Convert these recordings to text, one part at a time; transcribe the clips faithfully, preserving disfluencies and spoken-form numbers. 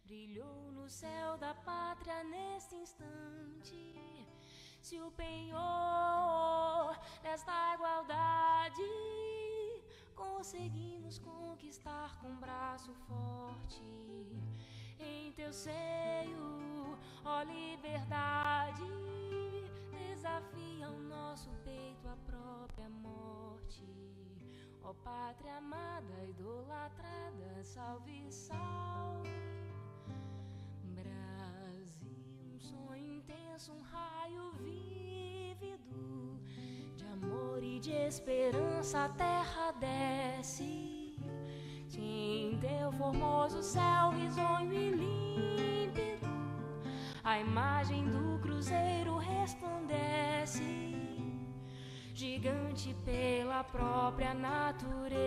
brilhou no céu da pátria neste instante. Se o penhor desta igualdade conseguimos conquistar com braço forte, em teu seio, ó liberdade, desafia o nosso peito a própria morte. Ó pátria amada, idolatrada, salve, salve. Brasil, um sonho intenso, um raio vívido de amor e de esperança a terra desce. Em teu formoso céu risonho e límpido, a imagem do cruzeiro resplandece. Gigante pela própria natureza,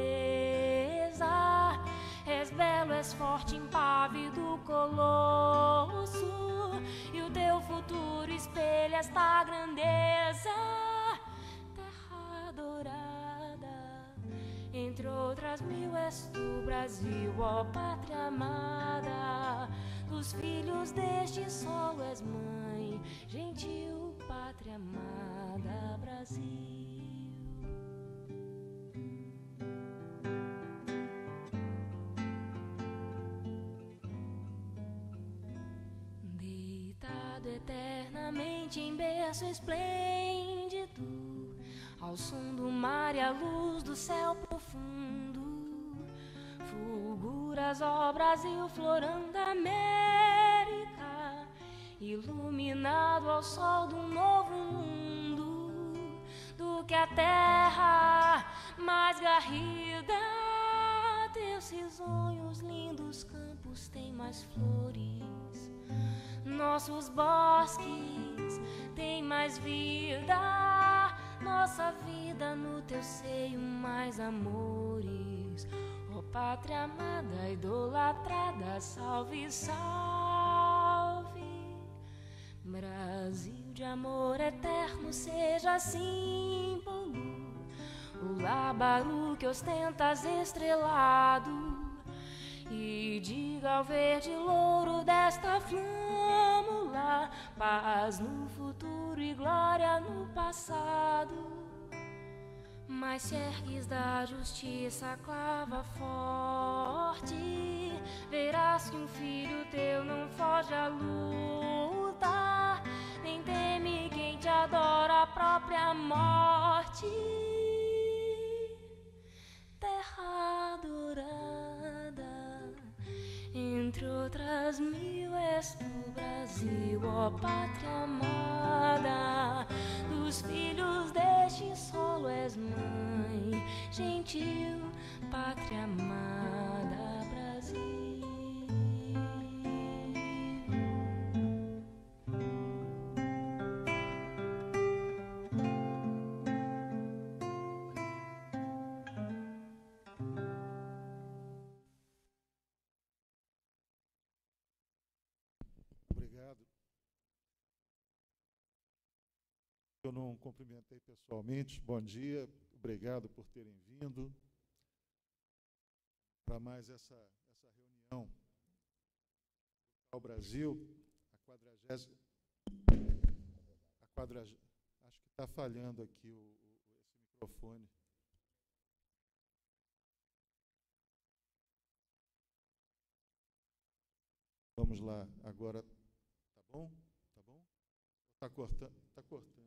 és belo, és forte, impávido colosso, e o teu futuro espelha esta grandeza. Terra adorada, entre outras mil és tu, Brasil, ó pátria amada. Dos filhos deste solo és mãe, gentil pátria amada, Brasil. Deitado eternamente em berço esplêndido, ao som do mar e à luz do céu profundo, fulguras, ó Brasil, florão da América, iluminado ao sol do novo mundo, do que a terra mais garrida. Teus risonhos, lindos campos têm mais flores, nossos bosques têm mais vida, nossa vida no teu seio mais amores. Ó pátria amada, idolatrada, salve, salve. Brasil de amor eterno, seja símbolo, o lábaro que ostentas estrelado, e diga ao verde louro desta flâmula, paz no futuro e glória no passado. Mas se ergues da justiça a clava forte, verás que um filho teu não foge à luta, nem teme quem te adora a própria morte. Terra adorada, entre outras mil és tu, Brasil, ó pátria amada. Dos filhos deste solo és mãe, gentil pátria amada, Brasil. Obrigado. Eu não cumprimentei pessoalmente. Bom dia, obrigado por terem vindo para mais essa, essa reunião ao Brasil, a quadragésima, a quadragésima, acho que está falhando aqui o, o, esse microfone. Vamos lá, agora, tá bom? Tá bom? Está cortando? Está cortando.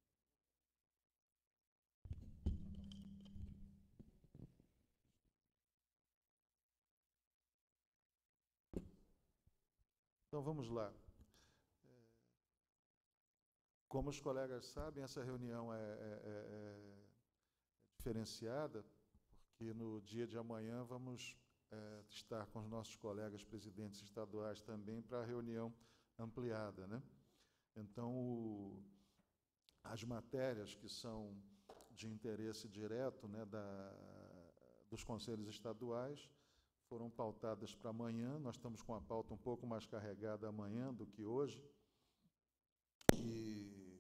Então, vamos lá. Como os colegas sabem, essa reunião é, é, é, é diferenciada, porque no dia de amanhã vamos é, estar com os nossos colegas presidentes estaduais também para a reunião ampliada, né? Então, o, as matérias que são de interesse direto, né, da, dos conselhos estaduais foram pautadas para amanhã. Nós estamos com a pauta um pouco mais carregada amanhã do que hoje. E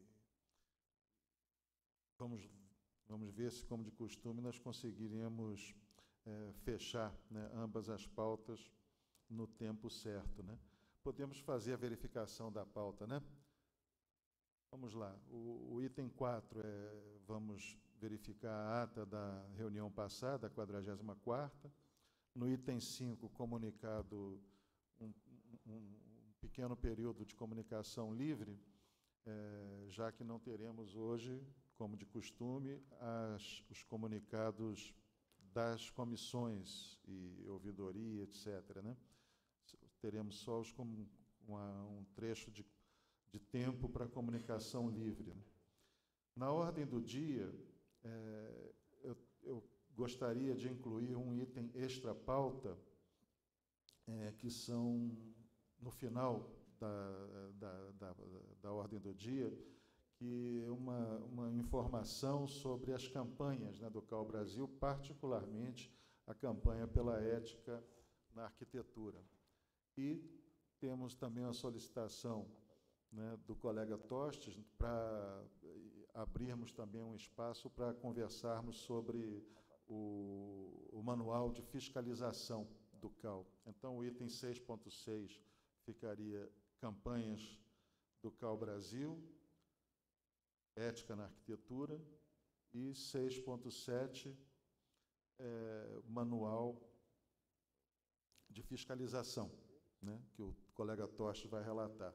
vamos, vamos ver se, como de costume, nós conseguiremos é, fechar, né, ambas as pautas no tempo certo, né? Podemos fazer a verificação da pauta, né? Vamos lá. O, o item quatro é, vamos verificar a ata da reunião passada, a quadragésima quarta. No item cinco, comunicado um, um, um pequeno período de comunicação livre, é, já que não teremos hoje, como de costume, as, os comunicados das comissões e ouvidoria, etcétera, né? Teremos só os, com, uma, um trecho de, de tempo para comunicação livre. Né? Na ordem do dia, é, eu, eu gostaria de incluir um item extra-pauta, é, que são, no final da, da, da, da ordem do dia, que é uma, uma informação sobre as campanhas, né, do C A U Brasil, particularmente a campanha pela ética na arquitetura. E temos também uma solicitação, né, do colega Tostes para abrirmos também um espaço para conversarmos sobre o, o manual de fiscalização do C A U. Então, o item seis ponto seis ficaria campanhas do C A U Brasil, ética na arquitetura, e seis ponto sete, é, manual de fiscalização, né, que o colega Tostes vai relatar.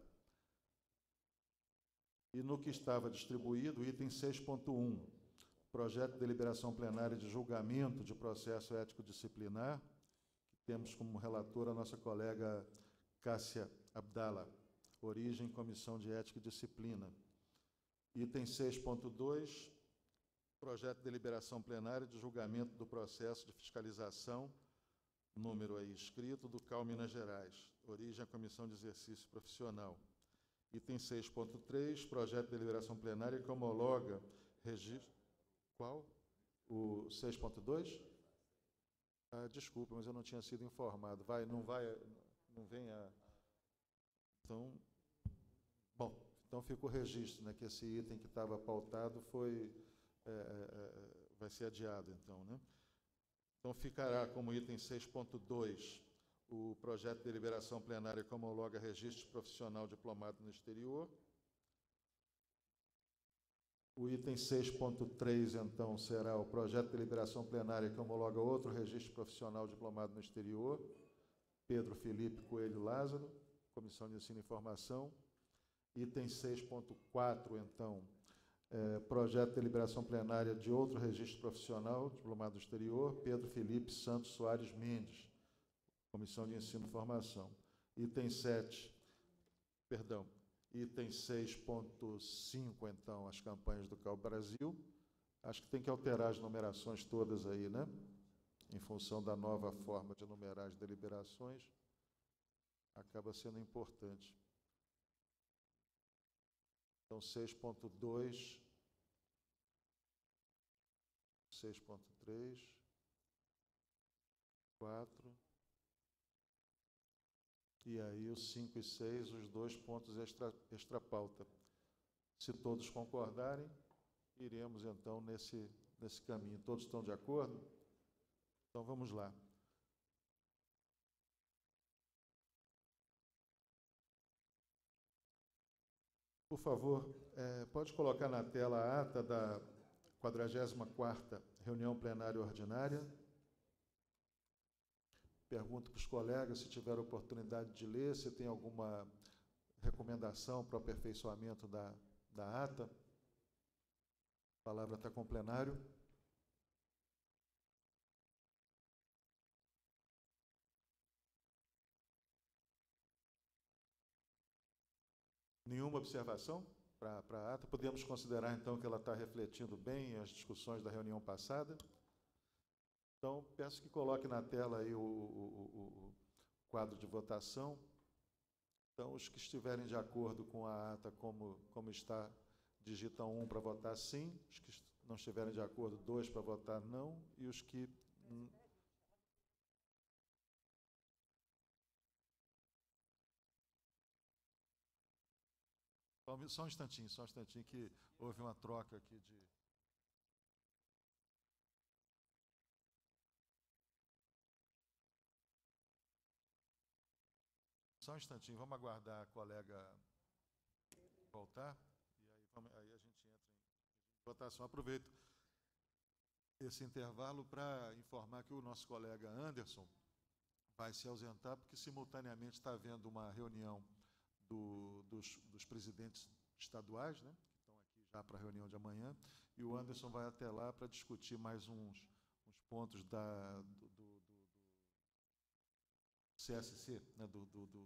E no que estava distribuído, o item seis ponto um, projeto de deliberação plenária de julgamento de processo ético-disciplinar, que temos como relatora a nossa colega Cássia Abdala, origem Comissão de Ética e Disciplina. Item seis ponto dois, projeto de deliberação plenária de julgamento do processo de fiscalização, número aí escrito, do C A U Minas Gerais, origem a Comissão de Exercício Profissional. Item seis ponto três, projeto de deliberação plenária que homologa registro... Qual? O seis ponto dois? Ah, desculpa, mas eu não tinha sido informado. Vai, não vai, não vem a... Então, bom, então fica o registro, né, que esse item que estava pautado foi, é, é, vai ser adiado, então, né? Então, ficará como item seis ponto dois o projeto de deliberação plenária que homologa registro profissional diplomado no exterior. O item seis ponto três, então, será o projeto de deliberação plenária que homologa outro registro profissional diplomado no exterior, Pedro Felipe Coelho Lázaro, Comissão de Ensino e Informação. Item seis ponto quatro, então, é, projeto de deliberação plenária de outro registro profissional diplomado no exterior, Pedro Felipe Santos Soares Mendes, Comissão de Ensino e Formação. Item sete, perdão, item seis ponto cinco, então, as campanhas do C A U Brasil. Acho que tem que alterar as numerações todas aí, né? Em função da nova forma de numerar as deliberações, acaba sendo importante. Então, seis ponto dois, seis ponto três, quatro, e aí os cinco e seis, os dois pontos extra, extra pauta. Se todos concordarem, iremos então nesse, nesse caminho. Todos estão de acordo? Então vamos lá. Por favor, é, pode colocar na tela a ata da quadragésima quarta reunião plenária ordinária. Pergunto para os colegas se tiveram oportunidade de ler, se tem alguma recomendação para o aperfeiçoamento da, da ata. A palavra está com o plenário. Nenhuma observação para a ata? Podemos considerar, então, que ela está refletindo bem as discussões da reunião passada? Então, peço que coloque na tela aí o, o, o quadro de votação. Então, os que estiverem de acordo com a ata como, como está, digitam um para votar sim, os que não estiverem de acordo, dois para votar não, e os que... Hum, só um instantinho, só um instantinho, que houve uma troca aqui de... Só um instantinho, vamos aguardar a colega voltar, e aí, vamos, aí a gente entra em votação. Aproveito esse intervalo para informar que o nosso colega Anderson vai se ausentar, porque simultaneamente está havendo uma reunião do, dos, dos presidentes estaduais, né, que estão aqui já para a reunião de amanhã, e o Anderson vai até lá para discutir mais uns, uns pontos da, do, do, do C S C, né, do, do, do,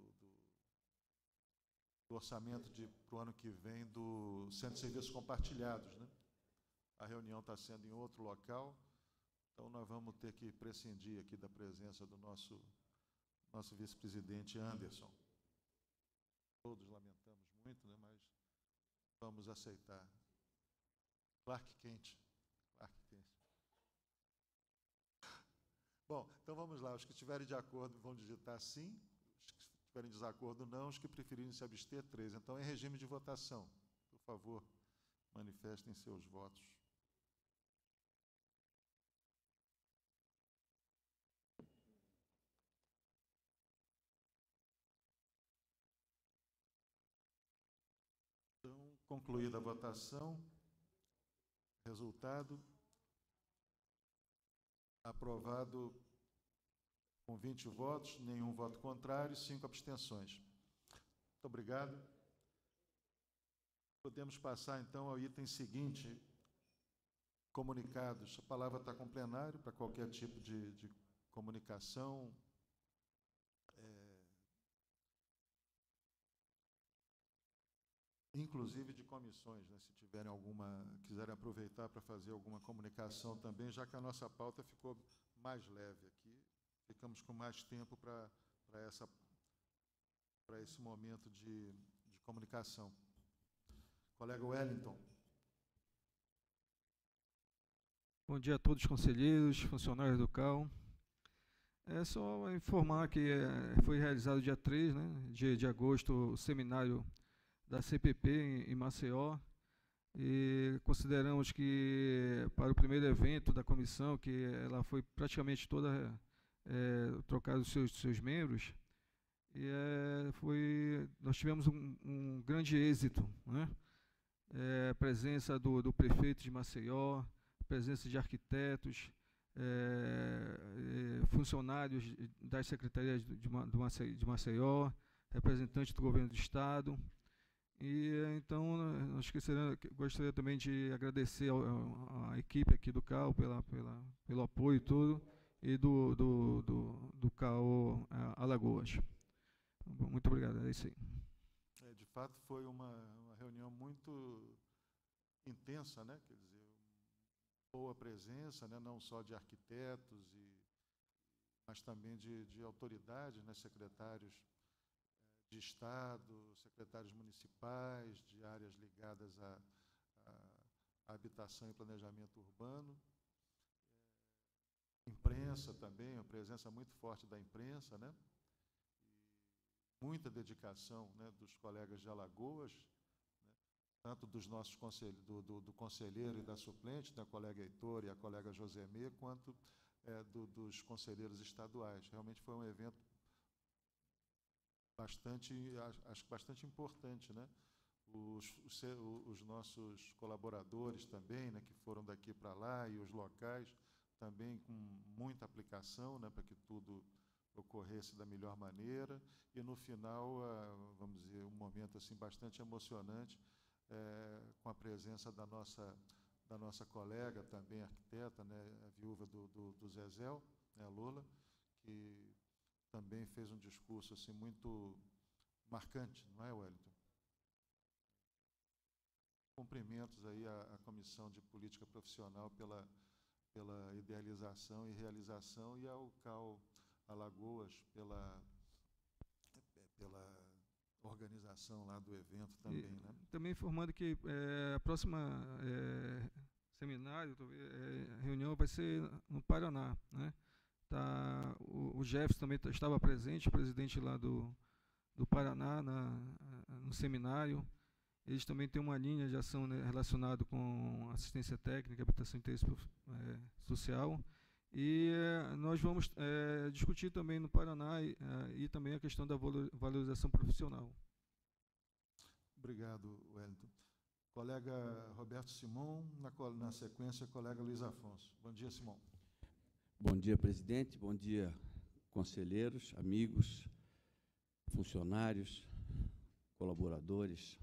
do orçamento para o ano que vem do Centro de Serviços Compartilhados, né? A reunião está sendo em outro local, então nós vamos ter que prescindir aqui da presença do nosso, nosso vice-presidente Anderson. Todos lamentamos muito, né, mas vamos aceitar. Clark Kent. Clark Kent. Bom, então vamos lá. Os que estiverem de acordo vão digitar sim. Os que estiverem em desacordo, não. Os que preferirem se abster, três. Então, em regime de votação. Por favor, manifestem seus votos. Então, concluída a votação, resultado, aprovado com vinte votos, nenhum voto contrário, cinco abstenções. Muito obrigado. Podemos passar, então, ao item seguinte, comunicados. A palavra está com o plenário para qualquer tipo de, de comunicação, é, inclusive de comissões, né, se tiverem alguma, quiserem aproveitar para fazer alguma comunicação também, já que a nossa pauta ficou mais leve aqui, ficamos com mais tempo para para essa para esse momento de, de comunicação. Colega Wellington. Bom dia a todos os conselheiros, funcionários do C A U. É só informar que é, foi realizado dia três, né, de, de agosto, o seminário da C P P em, em Maceió, e consideramos que para o primeiro evento da comissão, que ela foi praticamente toda é, trocada dos seus, seus membros, e é, foi, nós tivemos um, um grande êxito, né? É, a presença do, do prefeito de Maceió, presença de arquitetos, é, é, funcionários das secretarias de, de Maceió, representantes do governo do estado. E então nós gostaria também de agradecer a equipe aqui do C A U pela, pela, pelo apoio e tudo, e do, do, do, do C A U Alagoas. Muito obrigado, é isso aí. É, de fato, foi uma, uma reunião muito intensa, né? Quer dizer, boa presença, né? Não só de arquitetos, e, mas também de, de autoridades, né? Secretários de Estado, secretários municipais, de áreas ligadas à, à habitação e planejamento urbano, é, imprensa também, a presença muito forte da imprensa, né? E muita dedicação, né, dos colegas de Alagoas, né, tanto dos nossos conselheiros, do, do, do conselheiro e da suplente, da colega Heitor e a colega Josemê, quanto é, do, dos conselheiros estaduais. Realmente foi um evento bastante, acho bastante importante, né? Os, os, os nossos colaboradores também, né, que foram daqui para lá, e os locais também com muita aplicação, né, para que tudo ocorresse da melhor maneira, e no final, vamos dizer, um momento assim bastante emocionante, é, com a presença da nossa, da nossa colega, também arquiteta, né, a viúva do, do, do Zezéu, né, a Lola, que também fez um discurso assim muito marcante, não é, Wellington? Cumprimentos aí à, à Comissão de Política Profissional pela, pela idealização e realização, e ao C A U Alagoas pela, pela organização lá do evento também, e, né? Também informando que é, a próxima é, seminário, é, reunião vai ser no Paraná, né? Tá, o, o Jefferson também estava presente, o presidente lá do, do Paraná, na, no seminário. Eles também têm uma linha de ação, né, relacionada com assistência técnica, habitação e interesse é, social. E eh, nós vamos eh, discutir também no Paraná e, eh, e também a questão da valorização profissional. Obrigado, Wellington. Colega Roberto Simão, na, na sequência, colega Luiz Afonso. Bom dia, Simão. Bom dia, presidente. Bom dia, conselheiros, amigos, funcionários, colaboradores.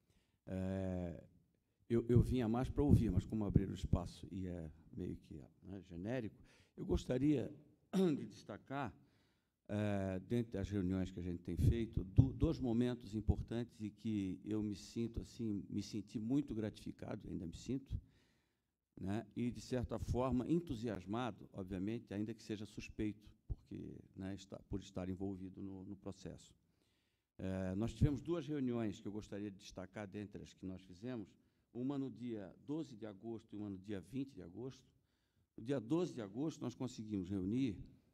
É, eu, eu vinha mais para ouvir, mas como abrir o espaço e é meio que, né, genérico, eu gostaria de destacar, é, dentro das reuniões que a gente tem feito, do, dois momentos importantes e que eu me sinto assim, me senti muito gratificado, ainda me sinto, né, e, de certa forma, entusiasmado, obviamente, ainda que seja suspeito, porque, né, está, por estar envolvido no, no processo. É, nós tivemos duas reuniões que eu gostaria de destacar, dentre as que nós fizemos, uma no dia doze de agosto e uma no dia vinte de agosto. No dia doze de agosto, nós conseguimos reunir,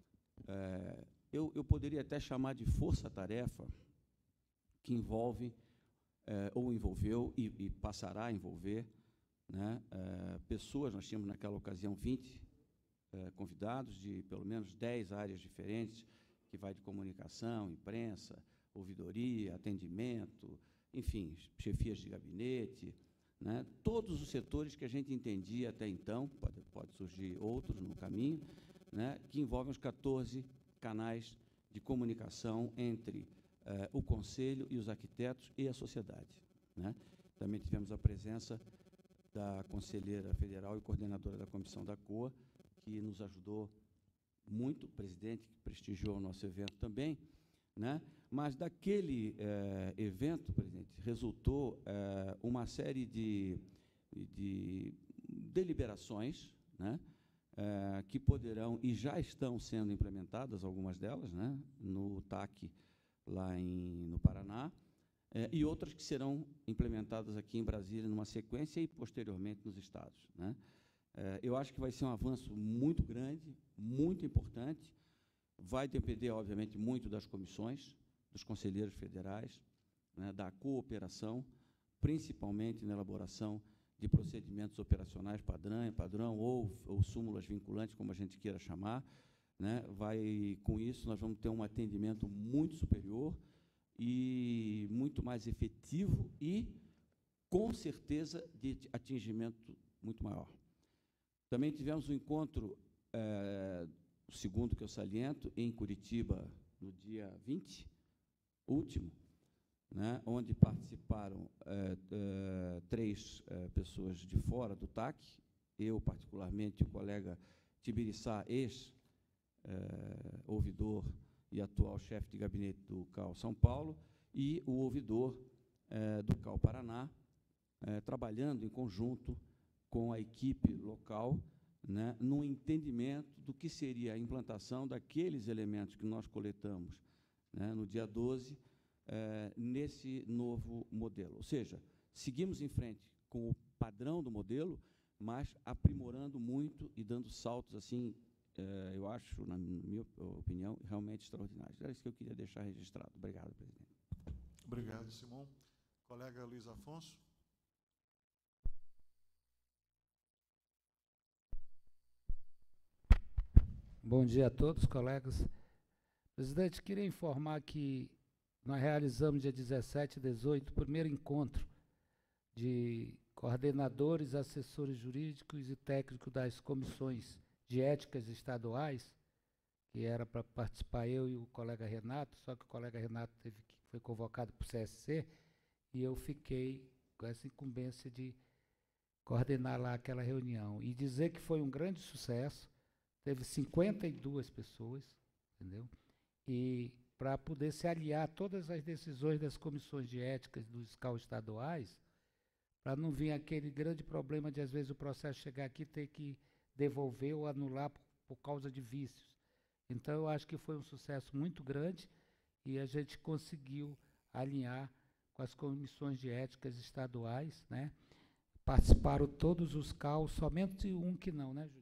é, eu, eu poderia até chamar de força-tarefa, que envolve, é, ou envolveu, e, e passará a envolver, né, é, pessoas. Nós tínhamos, naquela ocasião, vinte é, convidados de, pelo menos, dez áreas diferentes, que vai de comunicação, imprensa, ouvidoria, atendimento, enfim, chefias de gabinete, né, todos os setores que a gente entendia até então, pode, pode surgir outros no caminho, né, que envolvem os quatorze canais de comunicação entre eh, o Conselho e os arquitetos e a sociedade, né. Também tivemos a presença da conselheira federal e coordenadora da comissão da C O A, que nos ajudou muito, o presidente, que prestigiou o nosso evento também, né? Mas daquele eh, evento, presidente, resultou eh, uma série de, de deliberações, né, eh, que poderão e já estão sendo implementadas, algumas delas, né, no T A C, lá em, no Paraná, eh, e outras que serão implementadas aqui em Brasília numa sequência e, posteriormente, nos estados, né. Eh, eu acho que vai ser um avanço muito grande, muito importante. Vai depender, obviamente, muito das comissões, dos conselheiros federais, né, da cooperação, principalmente na elaboração de procedimentos operacionais padrão, padrão ou, ou súmulas vinculantes, como a gente queira chamar, né. Vai, com isso, nós vamos ter um atendimento muito superior e muito mais efetivo e, com certeza, de atingimento muito maior. Também tivemos um encontro, é, o segundo que eu saliento, em Curitiba, no dia vinte, último, né, onde participaram é, é, três é, pessoas de fora do T A C, eu, particularmente, o colega Tibiriçá, ex-ouvidor e atual chefe de gabinete do C A U São Paulo, e o ouvidor é, do C A U Paraná, é, trabalhando em conjunto com a equipe local, né, no entendimento do que seria a implantação daqueles elementos que nós coletamos, né, no dia doze, eh, nesse novo modelo. Ou seja, seguimos em frente com o padrão do modelo, mas aprimorando muito e dando saltos, assim, eh, eu acho, na minha opinião, realmente extraordinários. Era isso que eu queria deixar registrado. Obrigado, presidente. Obrigado, Simão. Colega Luiz Afonso. Bom dia a todos, colegas. Presidente, queria informar que nós realizamos dia dezessete e dezoito o primeiro encontro de coordenadores, assessores jurídicos e técnicos das comissões de éticas estaduais, que era para participar eu e o colega Renato, só que o colega Renato teve que, foi convocado para o C S C, e eu fiquei com essa incumbência de coordenar lá aquela reunião. E dizer que foi um grande sucesso. Teve cinquenta e duas pessoas, entendeu? E para poder se aliar a todas as decisões das comissões de éticas dos C A U estaduais, para não vir aquele grande problema de, às vezes, o processo chegar aqui e ter que devolver ou anular por, por causa de vícios. Então, eu acho que foi um sucesso muito grande e a gente conseguiu alinhar com as comissões de éticas estaduais, né? Participaram todos os C A Us, somente um que não, né, Júlio?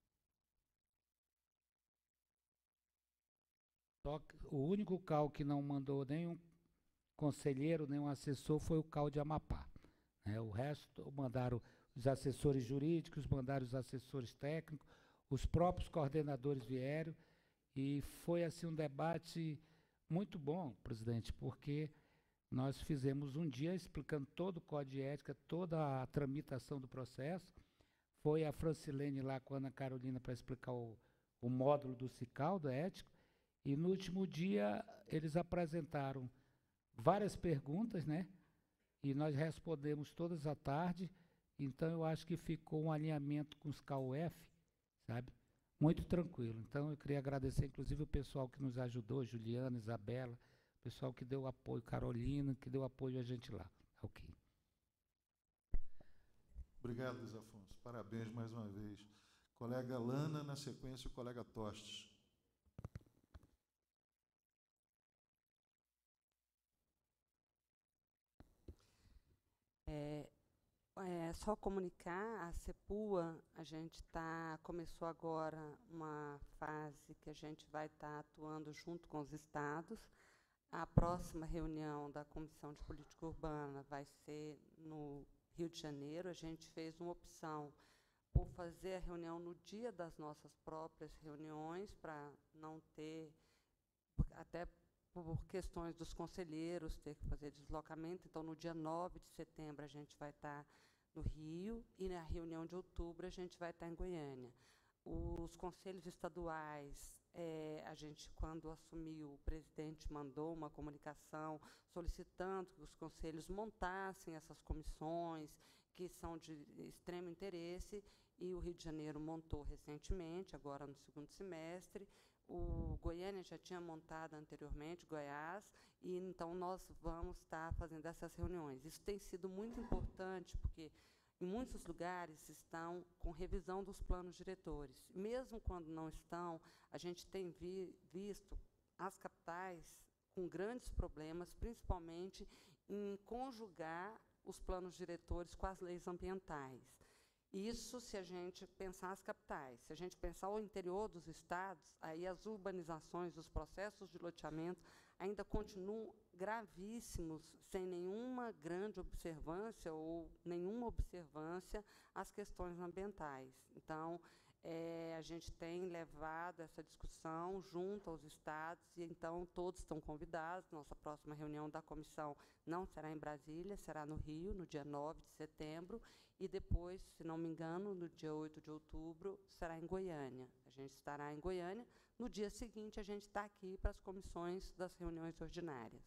Só que o único C A U que não mandou nenhum conselheiro, nenhum assessor, foi o C A U de Amapá, né? O resto mandaram os assessores jurídicos, mandaram os assessores técnicos, os próprios coordenadores vieram, e foi assim um debate muito bom, presidente, porque nós fizemos um dia explicando todo o código de ética, toda a tramitação do processo. Foi a Francilene lá com a Ana Carolina para explicar o, o módulo do CICAL, do ético, e no último dia eles apresentaram várias perguntas, né? E nós respondemos todas à tarde. Então eu acho que ficou um alinhamento com os K U F, sabe? Muito tranquilo. Então eu queria agradecer inclusive o pessoal que nos ajudou, Juliana, Isabela, o pessoal que deu apoio, Carolina, que deu apoio a gente lá. Ok. Obrigado, Luiz Afonso. Parabéns mais uma vez. Colega Lana, na sequência, o colega Tostes. É, é só comunicar, a CEPUA, a gente tá, começou agora uma fase que a gente vai estar tá atuando junto com os estados. A próxima reunião da Comissão de Política Urbana vai ser no Rio de Janeiro. A gente fez uma opção por fazer a reunião no dia das nossas próprias reuniões, para não ter, até por questões dos conselheiros, ter que fazer deslocamento. Então, no dia nove de setembro, a gente vai estar no Rio, e na reunião de outubro, a gente vai estar em Goiânia. Os conselhos estaduais, é, a gente, quando assumiu, o presidente mandou uma comunicação solicitando que os conselhos montassem essas comissões, que são de extremo interesse, e o Rio de Janeiro montou recentemente, agora no segundo semestre. O Goiânia já tinha montado anteriormente, Goiás, e então nós vamos estar fazendo essas reuniões. Isso tem sido muito importante, porque em muitos lugares estão com revisão dos planos diretores. Mesmo quando não estão, a gente tem vi, visto as capitais com grandes problemas, principalmente em conjugar os planos diretores com as leis ambientais. Isso se a gente pensar as capitais. Se a gente pensar o interior dos estados, aí as urbanizações, os processos de loteamento ainda continuam gravíssimos, sem nenhuma grande observância ou nenhuma observância às questões ambientais. Então, é, a gente tem levado essa discussão junto aos estados, e então todos estão convidados. Nossa próxima reunião da comissão não será em Brasília, será no Rio, no dia nove de setembro, e depois, se não me engano, no dia oito de outubro, será em Goiânia. A gente estará em Goiânia. No dia seguinte, a gente está aqui para as comissões das reuniões ordinárias.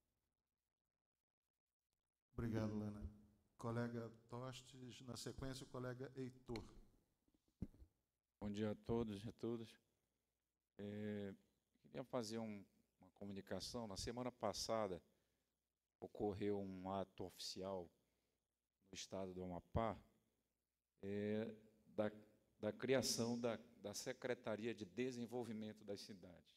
Obrigado, Lana. Colega Tostes, na sequência, o colega Heitor. Bom dia a todos e a todas. É, queria fazer um, uma comunicação. Na semana passada, ocorreu um ato oficial no estado do Amapá, é, da, da criação da, da Secretaria de Desenvolvimento das Cidades.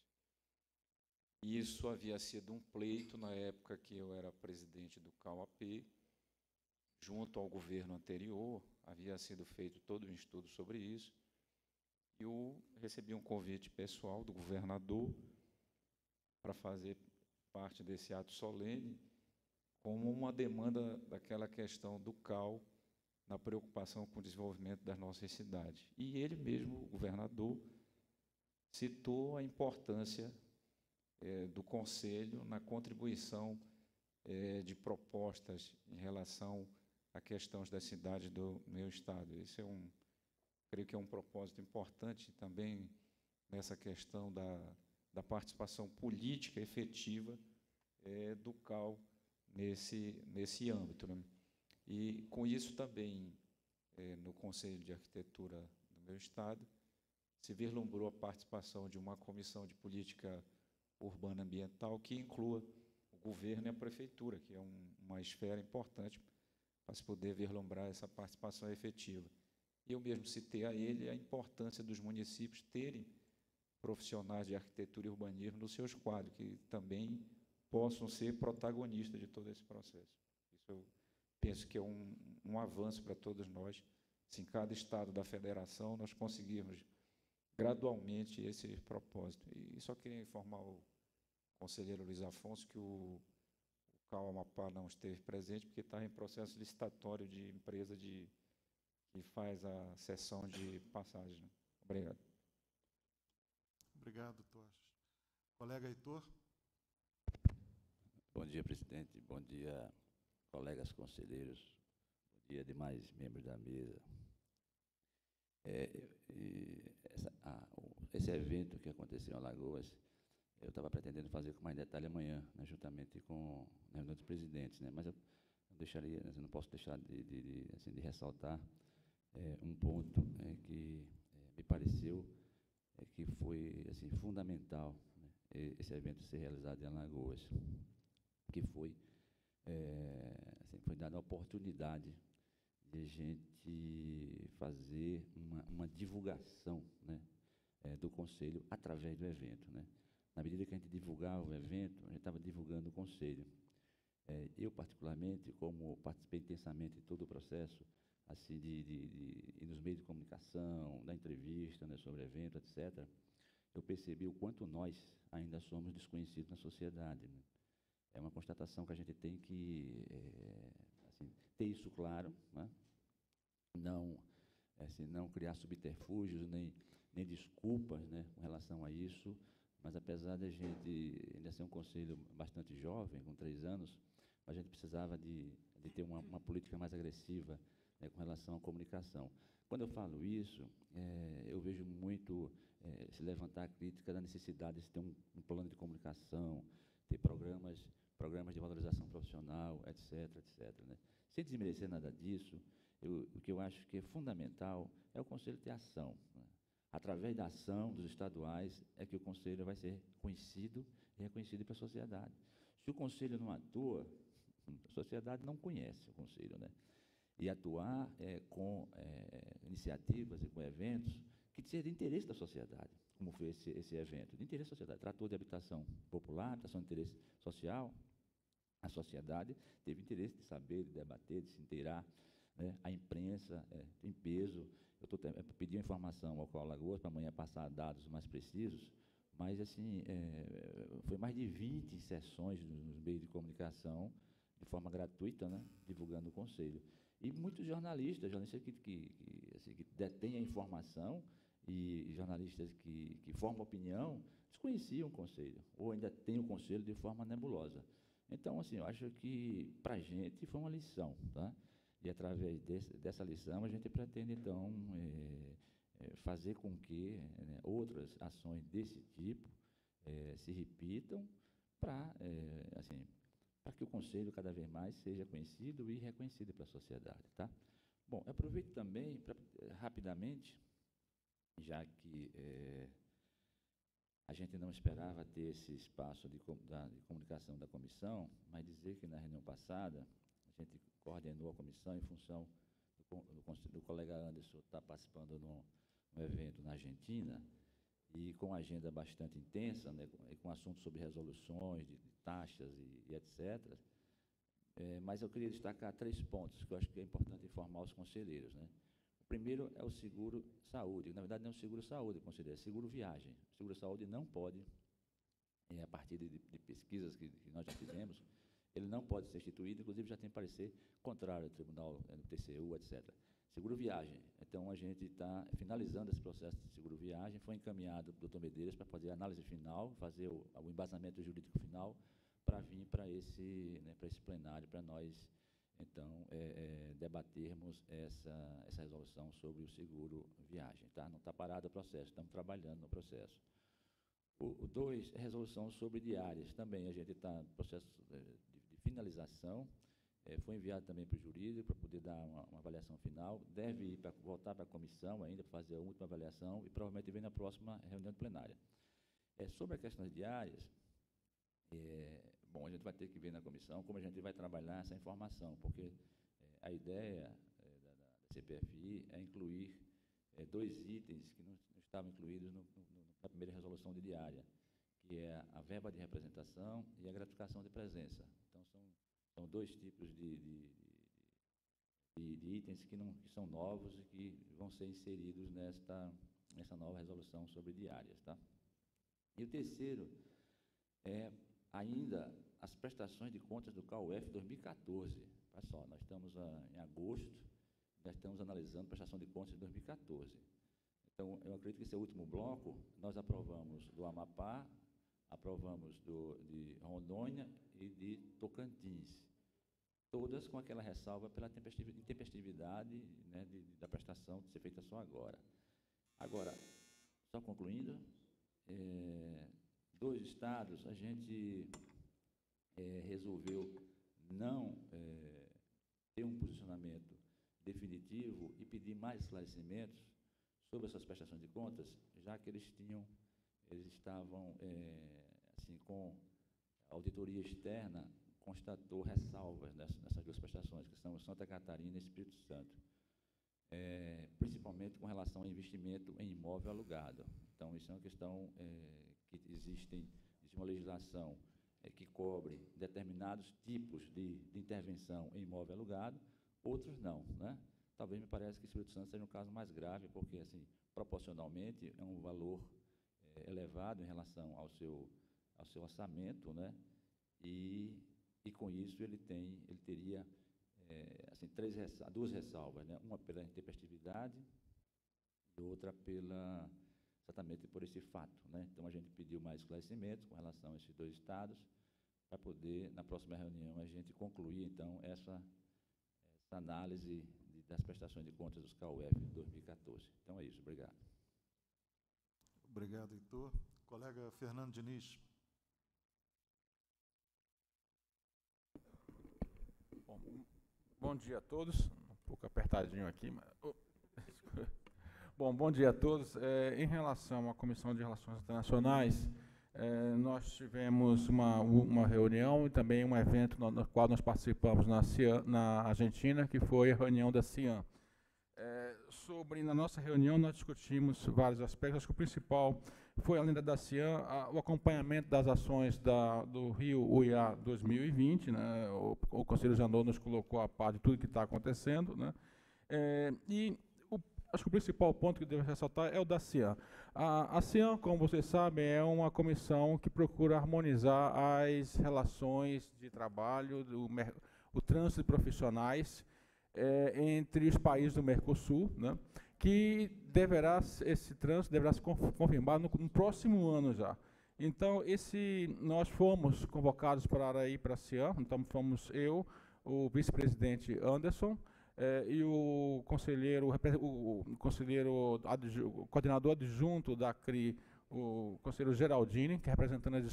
E isso havia sido um pleito na época que eu era presidente do C A U A P, junto ao governo anterior, havia sido feito todo um estudo sobre isso. Eu recebi um convite pessoal do governador para fazer parte desse ato solene, como uma demanda daquela questão do C A U, na preocupação com o desenvolvimento das nossas cidades. E ele mesmo, o governador, citou a importância é, do Conselho na contribuição é, de propostas em relação a questões das cidades do meu estado. Esse é um, creio que é um propósito importante também nessa questão da, da participação política efetiva é, do C A U nesse, nesse âmbito, né? E, com isso, também, é, no Conselho de Arquitetura do meu estado, se vislumbrou a participação de uma comissão de política urbana ambiental que inclua o governo e a prefeitura, que é um, uma esfera importante para se poder vislumbrar essa participação efetiva. Eu mesmo citei a ele a importância dos municípios terem profissionais de arquitetura e urbanismo nos seus quadros, que também possam ser protagonistas de todo esse processo. Isso eu penso que é um, um avanço para todos nós, se em cada estado da federação nós conseguirmos gradualmente esse propósito. E só queria informar o conselheiro Luiz Afonso que o, o C A U Amapá não esteve presente, porque está em processo licitatório de empresa de, que faz a cessão de passagem. Obrigado. Obrigado, Tochas. Colega Heitor. Bom dia, presidente. Bom dia, colegas conselheiros. Bom dia, demais membros da mesa. É, e essa, a, o, esse evento que aconteceu em Alagoas, eu estava pretendendo fazer com mais detalhe amanhã, né, juntamente com a reunião dos presidentes, né, mas eu não deixaria, eu não posso deixar de, de, de, assim, de ressaltar é, um ponto é, que é, me pareceu é, que foi assim, fundamental, né, esse evento ser realizado em Alagoas, que foi, é, assim, foi dada a oportunidade de a gente fazer uma, uma divulgação, né, é, do Conselho através do evento, né. Na medida que a gente divulgava o evento, a gente estava divulgando o Conselho. É, eu, particularmente, como participei intensamente de todo o processo, assim, de, de, de, de nos meios de comunicação, da entrevista, né, sobre o evento, etcétera, eu percebi o quanto nós ainda somos desconhecidos na sociedade, né. É uma constatação que a gente tem que é, assim, ter isso claro, né? Não, assim, não criar subterfúgios, nem, nem desculpas, né, com relação a isso, mas apesar de a gente ainda ser um conselho bastante jovem, com três anos, a gente precisava de, de ter uma, uma política mais agressiva, né, com relação à comunicação. Quando eu falo isso, é, eu vejo muito é, se levantar a crítica da necessidade de ter um, um plano de comunicação, ter programas, programas de valorização profissional, etcétera, etcétera, né? Sem desmerecer nada disso, eu, o que eu acho que é fundamental é o Conselho ter ação, né? Através da ação dos estaduais é que o Conselho vai ser conhecido e reconhecido pela sociedade. Se o Conselho não atua, a sociedade não conhece o Conselho, né? E atuar é, com é, iniciativas e com eventos que sejam de interesse da sociedade, como foi esse, esse evento, de interesse da sociedade. Tratou de habitação popular, habitação de interesse social, a sociedade teve interesse de saber, de debater, de se inteirar, né? A imprensa é, tem peso. Eu tô, é, pedi uma informação ao Colo Alagoas para amanhã passar dados mais precisos, mas assim, é, foi mais de vinte sessões nos meios de comunicação, de forma gratuita, né, divulgando o Conselho. E muitos jornalistas, jornalistas que, que, que, assim, que detêm a informação e jornalistas que, que formam opinião, desconheciam o Conselho, ou ainda têm o Conselho de forma nebulosa. Então, assim, eu acho que, para a gente, foi uma lição, tá? E, através desse, dessa lição, a gente pretende, então, é, é, fazer com que, né, outras ações desse tipo é, se repitam para, é, assim, para que o Conselho, cada vez mais, seja conhecido e reconhecido pela sociedade, tá? Bom, eu aproveito também, pra, rapidamente, já que é, a gente não esperava ter esse espaço de, da, de comunicação da comissão, mas dizer que, na reunião passada, a gente coordenou a comissão em função do, do, do colega Anderson estar participando no, no evento na Argentina, e com agenda bastante intensa, né, com, com assuntos sobre resoluções de, de taxas e, e etcétera. É, mas eu queria destacar três pontos que eu acho que é importante informar os conselheiros, né. O primeiro é o seguro-saúde. Na verdade, não é o seguro-saúde, conselheiro, é seguro-viagem. O seguro-saúde não pode, é, a partir de, de pesquisas que, que nós já fizemos, ele não pode ser instituído, inclusive já tem parecer contrário ao tribunal, no T C U, etcétera. Seguro-viagem. Então, a gente está finalizando esse processo de seguro-viagem, foi encaminhado para o doutor Medeiros para fazer a análise final, fazer o, o embasamento jurídico final, para vir para esse, né, para esse plenário, para nós, então, é, é, debatermos essa, essa resolução sobre o seguro-viagem. Tá? Não está parado o processo, estamos trabalhando no processo. O, o dois é resolução sobre diárias. Também a gente está no processo de, de finalização. É, foi enviado também para o jurídico para poder dar uma, uma avaliação final. Deve ir para, voltar para a comissão ainda para fazer a última avaliação e provavelmente vem na próxima reunião plenária. É, sobre a questão das diárias, é, bom, a gente vai ter que ver na comissão como a gente vai trabalhar essa informação, porque é, a ideia é, da, da C P F I é incluir é, dois itens que não, não estavam incluídos no, no, na primeira resolução de diária, que é a verba de representação e a gratificação de presença. Então, são, são dois tipos de, de, de, de itens que, não, que são novos e que vão ser inseridos nesta, nessa nova resolução sobre diárias, tá? E o terceiro é ainda as prestações de contas do C A U F dois mil e quatorze. Olha só, nós estamos a, em agosto, já estamos analisando a prestação de contas de dois mil e quatorze. Então, eu acredito que esse último bloco, nós aprovamos do Amapá, aprovamos do, de Rondônia e de Tocantins, todas com aquela ressalva pela intempestividade, né, de, de, da prestação de ser feita só agora. Agora, só concluindo, é, dois estados, a gente é, resolveu não é, ter um posicionamento definitivo e pedir mais esclarecimentos sobre essas prestações de contas, já que eles tinham, eles estavam, é, assim, com a auditoria externa, constatou ressalvas nessas, nessas duas prestações, que são Santa Catarina e Espírito Santo, é, principalmente com relação ao investimento em imóvel alugado. Então, isso é uma questão é, que existem, existe uma legislação é, que cobre determinados tipos de, de intervenção em imóvel alugado, outros não, né? Talvez me pareça que o Espírito Santo seja um caso mais grave, porque, assim, proporcionalmente, é um valor é, elevado em relação ao seu, ao seu orçamento, né? E, e com isso ele tem, ele teria é, assim, três, duas ressalvas, né? Uma pela intempestividade e outra pela, exatamente por esse fato, né? Então a gente pediu mais esclarecimentos com relação a esses dois estados, para poder, na próxima reunião, a gente concluir, então, essa, essa análise de, das prestações de contas dos C A U F de dois mil e quatorze. Então é isso, obrigado. Obrigado, Heitor. Colega Fernando Diniz. Bom, bom dia a todos. Um pouco apertadinho aqui, mas... Oh. Bom, bom dia a todos. É, em relação à Comissão de Relações Internacionais, é, nós tivemos uma, uma reunião e também um evento no, no qual nós participamos na, CIAN, na Argentina, que foi a reunião da CIAN. É, sobre, na nossa reunião, nós discutimos vários aspectos. Acho que o principal foi, além da, da CIAN, a, o acompanhamento das ações da, do Rio U I A dois mil e vinte, né? O, o Conselho Janot nos colocou a par de tudo que está acontecendo, né? É, e o, acho que o principal ponto que devo ressaltar é o da CIAN. A, a CIAN, como vocês sabem, é uma comissão que procura harmonizar as relações de trabalho, do, o trânsito de profissionais é, entre os países do Mercosul, né, que deverá, esse trânsito deverá se confirmar no, no próximo ano já. Então, esse, nós fomos convocados para ir para a CIAN, então fomos eu, o vice-presidente Anderson, Eh, e o conselheiro, o, o conselheiro, adju, o coordenador adjunto da C R I, o conselheiro Geraldini, que é representando as,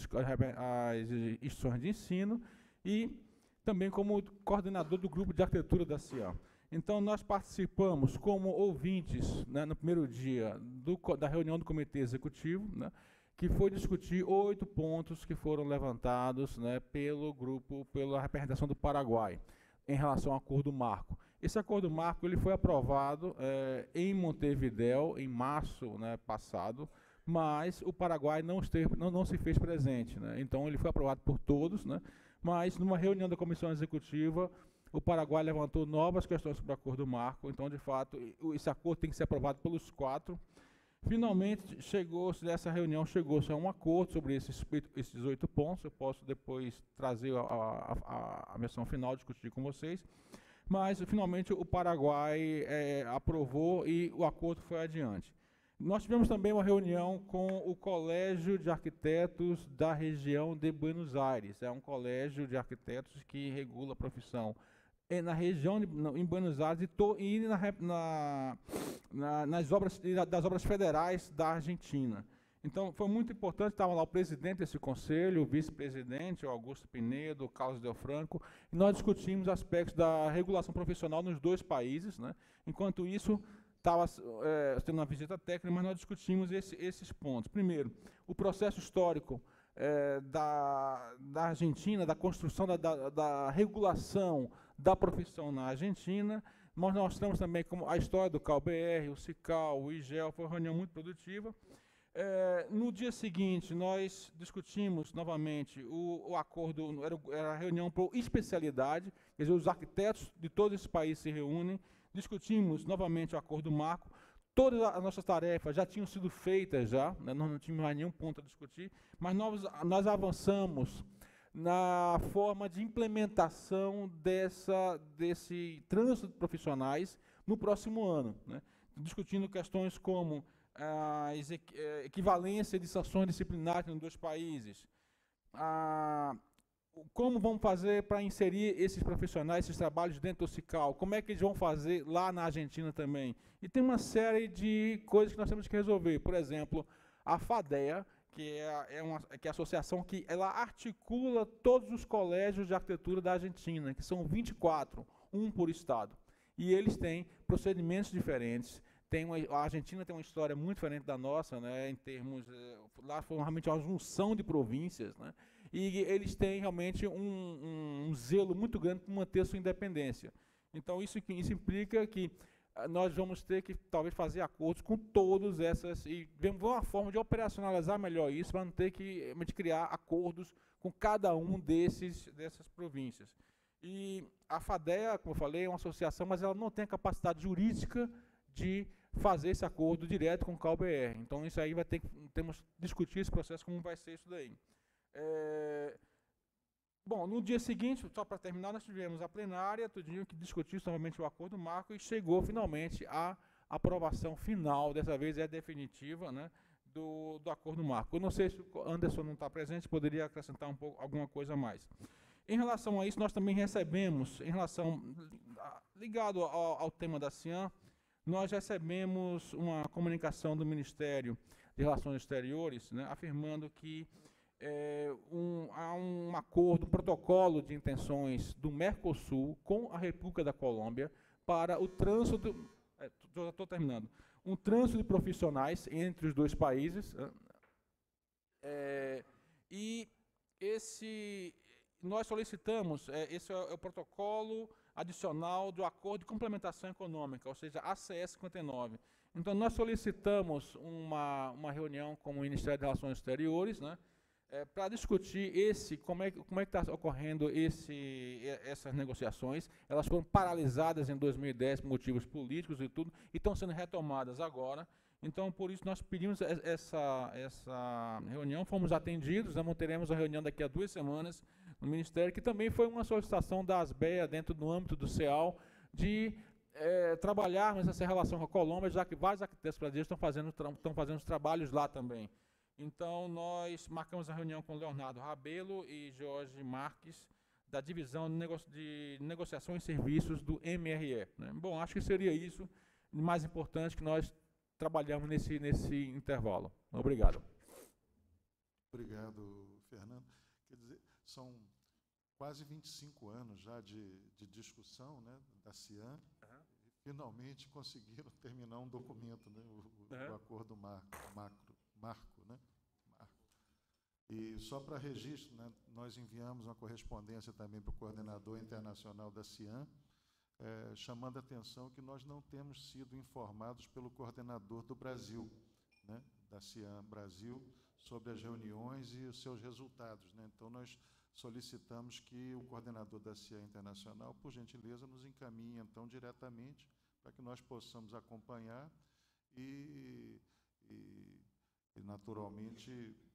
as instituições de ensino, e também como coordenador do grupo de arquitetura da CIAN. Então, nós participamos como ouvintes, né, no primeiro dia do, da reunião do Comitê Executivo, né, que foi discutir oito pontos que foram levantados, né, pelo grupo, pela representação do Paraguai, em relação ao acordo marco. Esse acordo marco ele foi aprovado é, em Montevidéu, em março, né, passado, mas o Paraguai não, esteve, não, não se fez presente, né? Então, ele foi aprovado por todos, né? Mas, numa reunião da Comissão Executiva, o Paraguai levantou novas questões sobre o acordo marco. Então, de fato, esse acordo tem que ser aprovado pelos quatro. Finalmente, chegou-se, nessa reunião, chegou-se a um acordo sobre esses, esses oito pontos. Eu posso depois trazer a, a, a, a versão final, discutir com vocês. Mas, finalmente, o Paraguai é, aprovou e o acordo foi adiante. Nós tivemos também uma reunião com o Colégio de Arquitetos da região de Buenos Aires. É um colégio de arquitetos que regula a profissão é na região, de, em Buenos Aires, e, to, e na, na, na, nas obras, das obras federais da Argentina. Então, foi muito importante, estava lá o presidente desse conselho, o vice-presidente, o Augusto Pinedo, o Carlos Del Franco, e nós discutimos aspectos da regulação profissional nos dois países, né? Enquanto isso, estava é, tendo uma visita técnica, mas nós discutimos esse, esses pontos. Primeiro, o processo histórico é, da, da Argentina, da construção, da, da, da regulação da profissão na Argentina. Nós mostramos também como a história do C A U B R, o CICAL, o I G E L, foi uma reunião muito produtiva. É, no dia seguinte, nós discutimos novamente o, o acordo, era, era a reunião por especialidade, quer dizer, os arquitetos de todos esses países se reúnem, discutimos novamente o acordo marco, todas as nossas tarefas já tinham sido feitas, já, né, nós não tínhamos mais nenhum ponto a discutir, mas nós, nós avançamos na forma de implementação dessa, desse trânsito de profissionais no próximo ano, né, discutindo questões como a equivalência de sanções disciplinares nos dois países, a, como vamos fazer para inserir esses profissionais, esses trabalhos dentro do SICAL, como é que eles vão fazer lá na Argentina também. E tem uma série de coisas que nós temos que resolver. Por exemplo, a FADEA, que é, é, uma, que é a associação que ela articula todos os colégios de arquitetura da Argentina, que são vinte e quatro, um por estado. E eles têm procedimentos diferentes. Tem uma, a Argentina tem uma história muito diferente da nossa, né, em termos... Lá foi realmente uma junção de províncias, né, e eles têm realmente um, um, um zelo muito grande por manter a sua independência. Então, isso, isso implica que nós vamos ter que, talvez, fazer acordos com todas essas, e ver uma forma de operacionalizar melhor isso, para não ter que realmente criar acordos com cada um desses, dessas províncias. E a FADEA, como eu falei, é uma associação, mas ela não tem a capacidade jurídica de fazer esse acordo direto com o C A U B R. Então, isso aí vai ter que, temos que discutir esse processo, como vai ser isso daí. É, bom, no dia seguinte, só para terminar, nós tivemos a plenária, tudinho que discutiu novamente o acordo marco e chegou finalmente à aprovação final, dessa vez é definitiva, né, do, do acordo marco. Eu não sei se o Anderson não está presente, poderia acrescentar um pouco, alguma coisa a mais. Em relação a isso, nós também recebemos, em relação, ligado ao, ao tema da CIAN, nós recebemos uma comunicação do Ministério de Relações Exteriores, né, afirmando que é, um, há um acordo, um protocolo de intenções do Mercosul com a República da Colômbia para o trânsito, é, já estou terminando, um trânsito de profissionais entre os dois países, é, e esse, nós solicitamos, é, esse é o protocolo adicional do Acordo de Complementação Econômica, ou seja, A C S cinquenta e nove. Então, nós solicitamos uma, uma reunião com o Ministério de Relações Exteriores, né, é, para discutir esse, como é, como é que está ocorrendo esse, essas negociações. Elas foram paralisadas em dois mil e dez por motivos políticos e tudo, e estão sendo retomadas agora. Então, por isso, nós pedimos essa, essa reunião, fomos atendidos, nós teremos a reunião daqui a duas semanas no Ministério, que também foi uma solicitação da ASBEA, dentro do âmbito do CEAL, de é, trabalharmos essa relação com a Colômbia, já que vários arquitetos brasileiros estão fazendo, estão fazendo os trabalhos lá também. Então, nós marcamos a reunião com Leonardo Rabelo e Jorge Marques, da Divisão de, Nego de Negociação e Serviços do M R E. Né? Bom, acho que seria isso o mais importante que nós trabalhamos nesse, nesse intervalo. Obrigado. Obrigado, Fernando. Quer dizer, são quase vinte e cinco anos já de, de discussão, né, da CIAN, uhum. E finalmente conseguiram terminar um documento, né, o, uhum. o acordo marco, macro, marco, né, marco. E só para registro, né, nós enviamos uma correspondência também para o coordenador internacional da CIAN, é, chamando a atenção que nós não temos sido informados pelo coordenador do Brasil, né, da CIAN Brasil, sobre as reuniões e os seus resultados, né. Então, nós solicitamos que o coordenador da CIAN Internacional, por gentileza, nos encaminhe, então, diretamente, para que nós possamos acompanhar e, e, e naturalmente,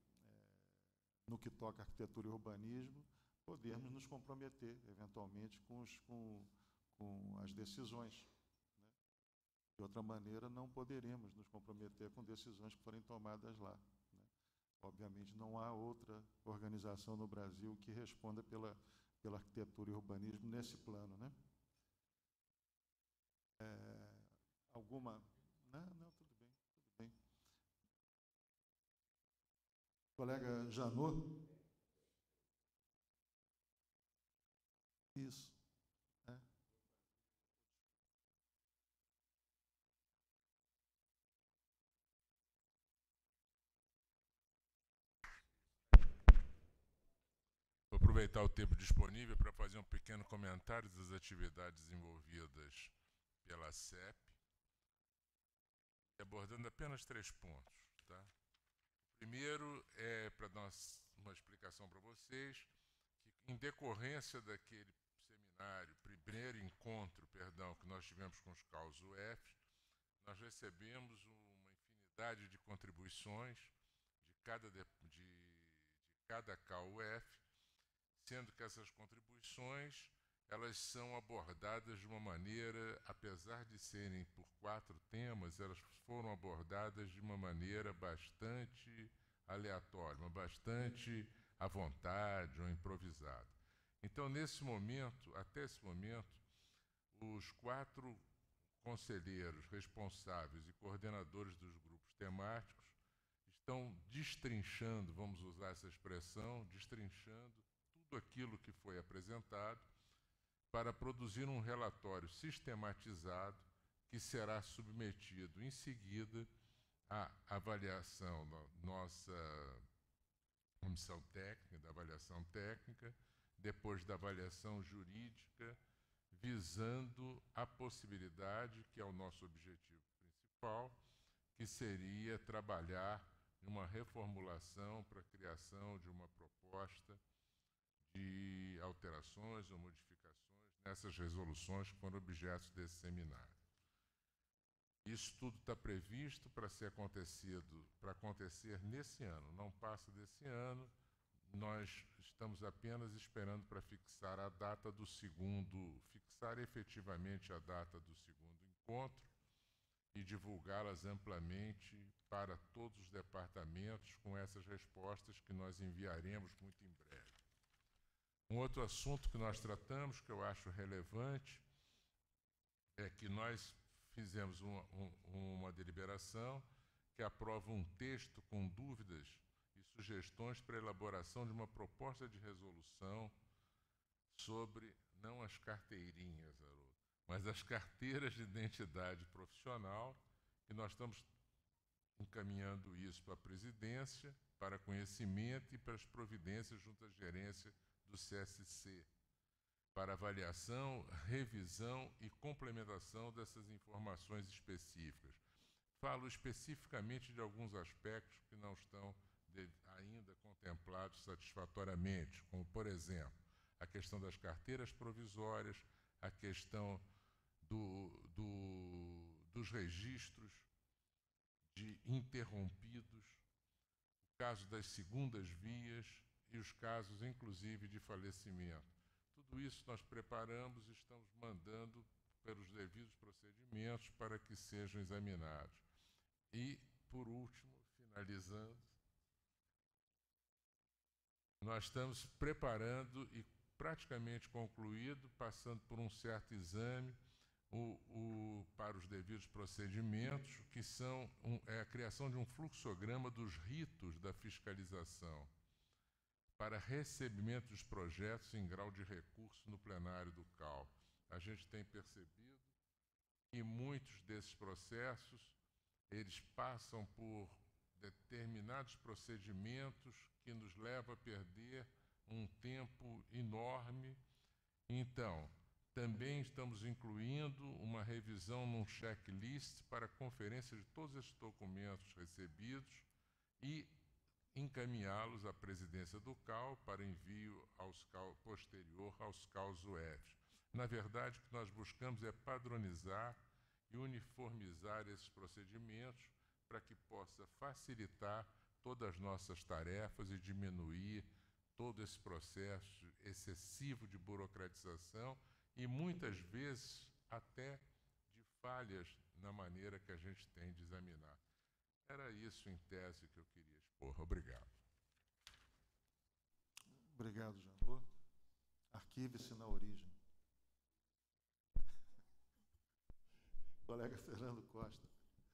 é, no que toca a arquitetura e urbanismo, podermos nos comprometer, eventualmente, com, os, com, com as decisões. Né? De outra maneira, não poderemos nos comprometer com decisões que forem tomadas lá. Obviamente, não há outra organização no Brasil que responda pela, pela arquitetura e urbanismo nesse plano, né? É, alguma... Não, não, tudo bem, tudo bem. Colega Janot? Isso. É. Vou aproveitar o tempo disponível para fazer um pequeno comentário das atividades desenvolvidas pela C E P, abordando apenas três pontos. Tá? O primeiro é para dar uma explicação para vocês, que em decorrência daquele seminário, primeiro encontro, perdão, que nós tivemos com os C A Us U F, nós recebemos uma infinidade de contribuições de cada, de, de, de cada C A U F, sendo que essas contribuições elas são abordadas de uma maneira, apesar de serem por quatro temas, elas foram abordadas de uma maneira bastante aleatória, bastante à vontade ou improvisada. Então, nesse momento, até esse momento, os quatro conselheiros responsáveis e coordenadores dos grupos temáticos estão destrinchando, vamos usar essa expressão, destrinchando tudo aquilo que foi apresentado para produzir um relatório sistematizado que será submetido em seguida à avaliação da nossa comissão técnica, da avaliação técnica, depois da avaliação jurídica, visando a possibilidade, que é o nosso objetivo principal, que seria trabalhar em uma reformulação para a criação de uma proposta de alterações ou modificações nessas resoluções que foram objetos desse seminário. Isso tudo está previsto para ser acontecido, para acontecer nesse ano, não passa desse ano. Nós estamos apenas esperando para fixar a data do segundo, fixar efetivamente a data do segundo encontro e divulgá-las amplamente para todos os departamentos com essas respostas que nós enviaremos muito em breve. Um outro assunto que nós tratamos, que eu acho relevante, é que nós fizemos uma, um, uma deliberação que aprova um texto com dúvidas e sugestões para a elaboração de uma proposta de resolução sobre, não as carteirinhas, Haroldo, mas as carteiras de identidade profissional, que nós estamos encaminhando isso para a presidência, para conhecimento e para as providências junto à gerência do C S C, para avaliação, revisão e complementação dessas informações específicas. Falo especificamente de alguns aspectos que não estão de, ainda contemplados satisfatoriamente, como, por exemplo, a questão das carteiras provisórias, a questão do, do, dos registros de interrompidos, o caso das segundas vias e os casos, inclusive, de falecimento. Tudo isso nós preparamos e estamos mandando pelos devidos procedimentos para que sejam examinados. E, por último, finalizando, nós estamos preparando e praticamente concluído, passando por um certo exame, o, o, para os devidos procedimentos, que são um, é a criação de um fluxograma dos ritos da fiscalização para recebimento dos projetos em grau de recurso no plenário do C A U. A gente tem percebido que muitos desses processos, eles passam por determinados procedimentos que nos levam a perder um tempo enorme. Então, também estamos incluindo uma revisão num checklist para a conferência de todos esses documentos recebidos e encaminhá-los à presidência do C A U para envio aos C A U, posterior aos C A Us U E F. Na verdade, o que nós buscamos é padronizar e uniformizar esses procedimentos para que possa facilitar todas as nossas tarefas e diminuir todo esse processo excessivo de burocratização e, muitas vezes, até de falhas na maneira que a gente tem de examinar. Era isso, em tese, que eu queria expor. Obrigado. Obrigado, Janot. Arquive-se na origem. Colega Fernando Costa.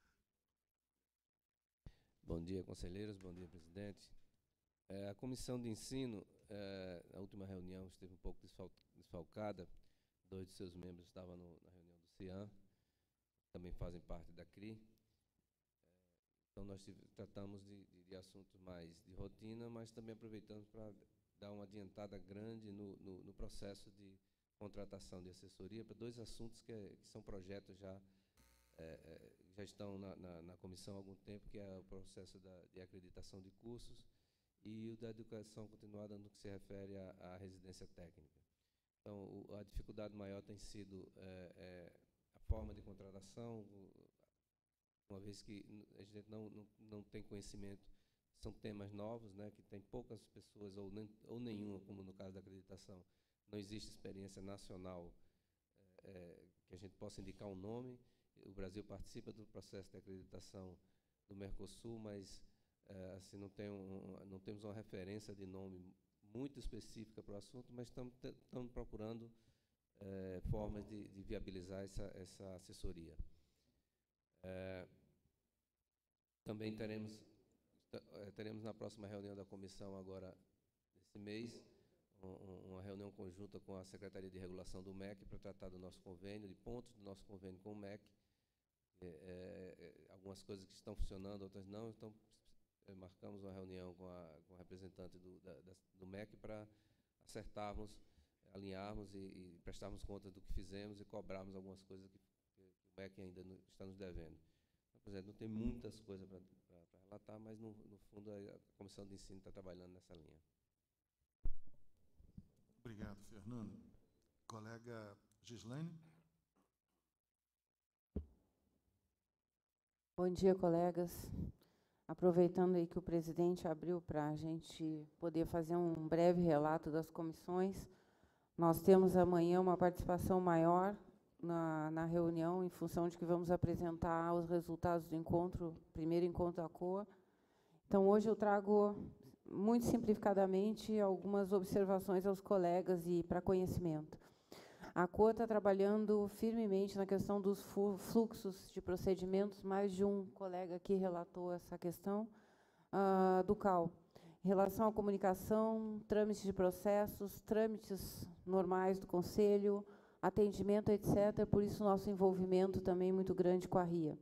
Bom dia, conselheiros. Bom dia, presidente. É, a comissão de ensino, é, na última reunião, esteve um pouco desfal desfalcada. Dois de seus membros estavam no, na reunião do CIAN, também fazem parte da C R I. É, então, nós tratamos de, de, de assuntos mais de rotina, mas também aproveitamos para dar uma adiantada grande no, no, no processo de contratação de assessoria para dois assuntos que, é, que são projetos já É, já estão na, na, na comissão há algum tempo, que é o processo da, de acreditação de cursos e o da educação continuada no que se refere à, à residência técnica. Então, o, a dificuldade maior tem sido é, é, a forma de contratação, uma vez que a gente não, não, não tem conhecimento, são temas novos, né, que tem poucas pessoas, ou, nem, ou nenhuma, como no caso da acreditação, não existe experiência nacional é, que a gente possa indicar um nome. O Brasil participa do processo de acreditação do Mercosul, mas é, assim, não, tem um, não temos uma referência de nome muito específica para o assunto, mas estamos, estamos procurando é, formas de, de viabilizar essa, essa assessoria. É, também teremos, teremos na próxima reunião da comissão agora, esse mês, um, uma reunião conjunta com a Secretaria de Regulação do M E C para tratar do nosso convênio, de pontos do nosso convênio com o M E C. É, é, algumas coisas que estão funcionando, outras não, então é, marcamos uma reunião com a, com a representante do, da, do M E C para acertarmos, alinharmos e, e prestarmos conta do que fizemos e cobrarmos algumas coisas que, que o M E C ainda não, está nos devendo. Então, por exemplo, não tem muitas coisas para relatar, mas no, no fundo a Comissão de Ensino está trabalhando nessa linha. Obrigado, Fernando. Colega Gislaine. Bom dia, colegas. Aproveitando aí que o presidente abriu para a gente poder fazer um breve relato das comissões, nós temos amanhã uma participação maior na, na reunião, em função de que vamos apresentar os resultados do encontro, primeiro encontro da C O A. Então, hoje eu trago, muito simplificadamente, algumas observações aos colegas e para conhecimento. A C O A está trabalhando firmemente na questão dos fluxos de procedimentos, mais de um colega aqui relatou essa questão, uh, do C A U. Em relação à comunicação, trâmites de processos, trâmites normais do Conselho, atendimento, etcétera. Por isso, nosso envolvimento também muito grande com a R I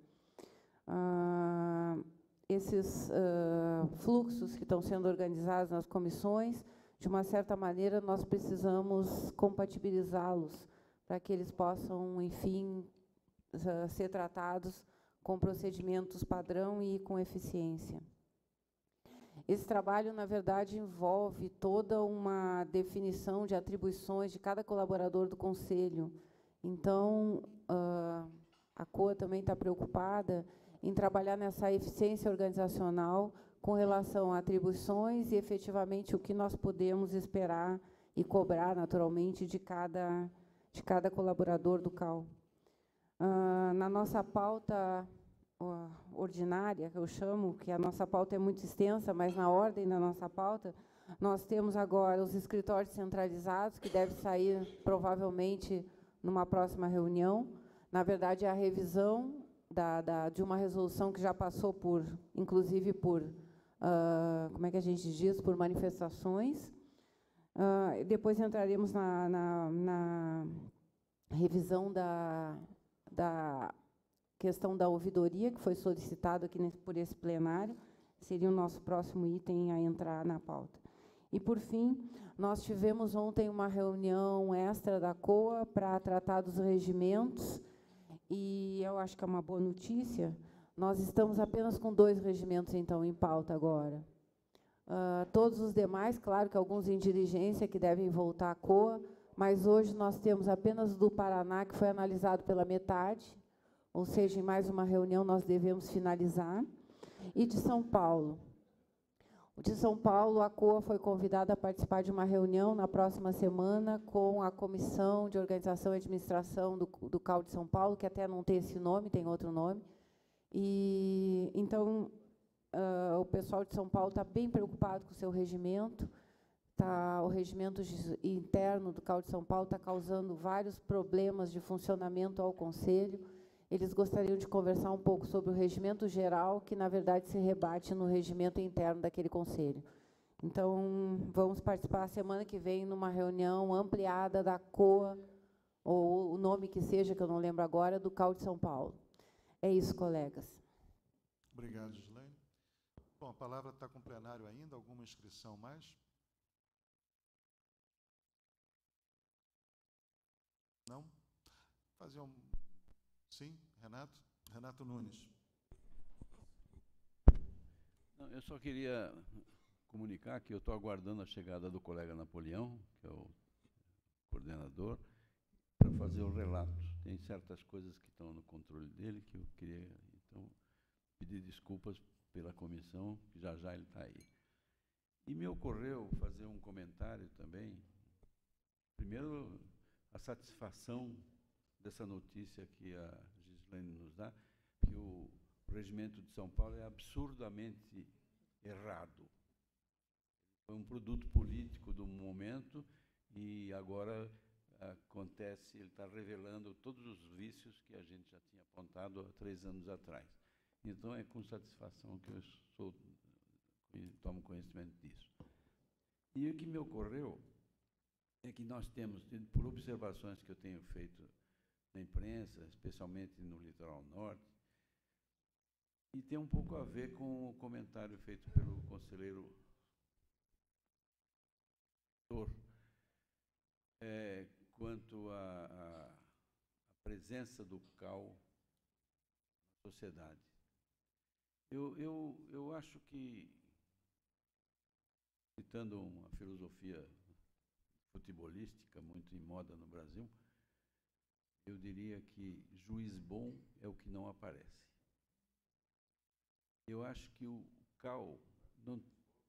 A. Uh, esses uh, fluxos que estão sendo organizados nas comissões, de uma certa maneira, nós precisamos compatibilizá-los para que eles possam, enfim, ser tratados com procedimentos padrão e com eficiência. Esse trabalho, na verdade, envolve toda uma definição de atribuições de cada colaborador do Conselho. Então, uh, a C O A também está preocupada em trabalhar nessa eficiência organizacional com relação a atribuições e, efetivamente, o que nós podemos esperar e cobrar, naturalmente, de cada, de cada colaborador do C A U. Uh, na nossa pauta uh, ordinária, que eu chamo, que a nossa pauta é muito extensa, mas na ordem da nossa pauta, nós temos agora os escritórios centralizados, que deve sair, provavelmente, numa próxima reunião. Na verdade, é a revisão da, da, de uma resolução que já passou por, inclusive, por Uh, como é que a gente diz, por manifestações. Uh, depois entraremos na, na, na revisão da, da questão da ouvidoria, que foi solicitado aqui nesse, por esse plenário, seria o nosso próximo item a entrar na pauta. E, por fim, nós tivemos ontem uma reunião extra da C O A para tratar dos regimentos, e eu acho que é uma boa notícia. Nós estamos apenas com dois regimentos, então, em pauta agora. Uh, todos os demais, claro que alguns em diligência, que devem voltar à C O A, mas hoje nós temos apenas do Paraná, que foi analisado pela metade, ou seja, em mais uma reunião nós devemos finalizar, e de São Paulo. O de São Paulo, a C O A foi convidada a participar de uma reunião na próxima semana com a Comissão de Organização e Administração do, do C A U de São Paulo, que até não tem esse nome, tem outro nome. E, então, uh, o pessoal de São Paulo está bem preocupado com o seu regimento. Tá, o regimento interno do C A U de São Paulo está causando vários problemas de funcionamento ao Conselho. Eles gostariam de conversar um pouco sobre o regimento geral, que, na verdade, se rebate no regimento interno daquele Conselho. Então, vamos participar a semana que vem numa reunião ampliada da C O A, ou o nome que seja, que eu não lembro agora, do C A U de São Paulo. É isso, colegas. Obrigado, Gislaine. Bom, a palavra está com o plenário ainda. Alguma inscrição mais? Não? Fazer um... Sim, Renato? Renato Nunes. Não, eu só queria comunicar que eu estou aguardando a chegada do colega Napoleão, que é o coordenador, para fazer o relato. Tem certas coisas que estão no controle dele que eu queria, então, pedir desculpas pela comissão, que já já ele está aí. E me ocorreu fazer um comentário também primeiro, a satisfação dessa notícia que a Gislene nos dá, que o Regimento de São Paulo é absurdamente errado. Foi um produto político do momento e agora acontece, ele está revelando todos os vícios que a gente já tinha apontado há três anos atrás. Então, é com satisfação que eu sou, tomo conhecimento disso. E o que me ocorreu é que nós temos, por observações que eu tenho feito na imprensa, especialmente no litoral norte, e tem um pouco a ver com o comentário feito pelo conselheiro é, quanto à presença do C A U na sociedade. Eu, eu, eu acho que, citando uma filosofia futebolística muito em moda no Brasil, eu diria que juiz bom é o que não aparece. Eu acho que o C A U não,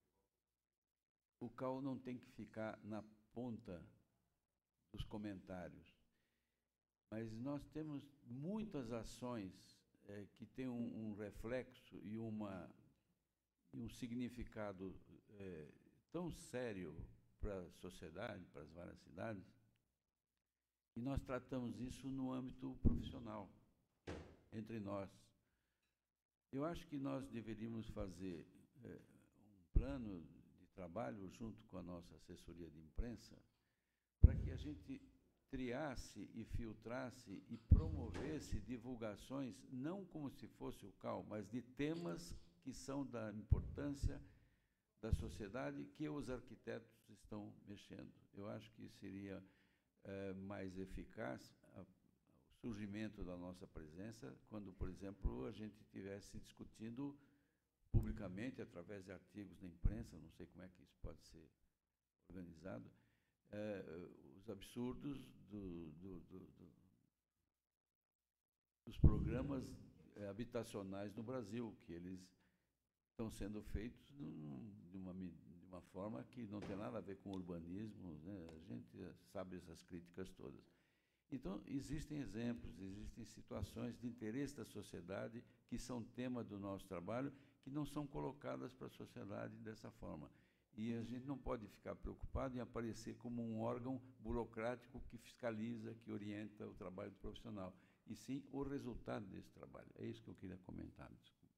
o C A U não tem que ficar na ponta dos comentários, mas nós temos muitas ações é, que têm um, um reflexo e, uma, e um significado é, tão sério para a sociedade, para as várias cidades, e nós tratamos isso no âmbito profissional, entre nós. Eu acho que nós deveríamos fazer é, um plano de trabalho junto com a nossa assessoria de imprensa para que a gente triasse e filtrasse e promovesse divulgações, não como se fosse o C A U, mas de temas que são da importância da sociedade que os arquitetos estão mexendo. Eu acho que seria é, mais eficaz a, o surgimento da nossa presença quando, por exemplo, a gente estivesse discutindo publicamente, através de artigos na imprensa, não sei como é que isso pode ser organizado, é, os absurdos do, do, do, do, dos programas é, habitacionais no Brasil, que eles estão sendo feitos num, de, uma, de uma forma que não tem nada a ver com urbanismo, né? A gente sabe essas críticas todas. Então, existem exemplos, existem situações de interesse da sociedade que são tema do nosso trabalho, que não são colocadas para a sociedade dessa forma. E a gente não pode ficar preocupado em aparecer como um órgão burocrático que fiscaliza, que orienta o trabalho do profissional, e sim o resultado desse trabalho. É isso que eu queria comentar. Desculpa.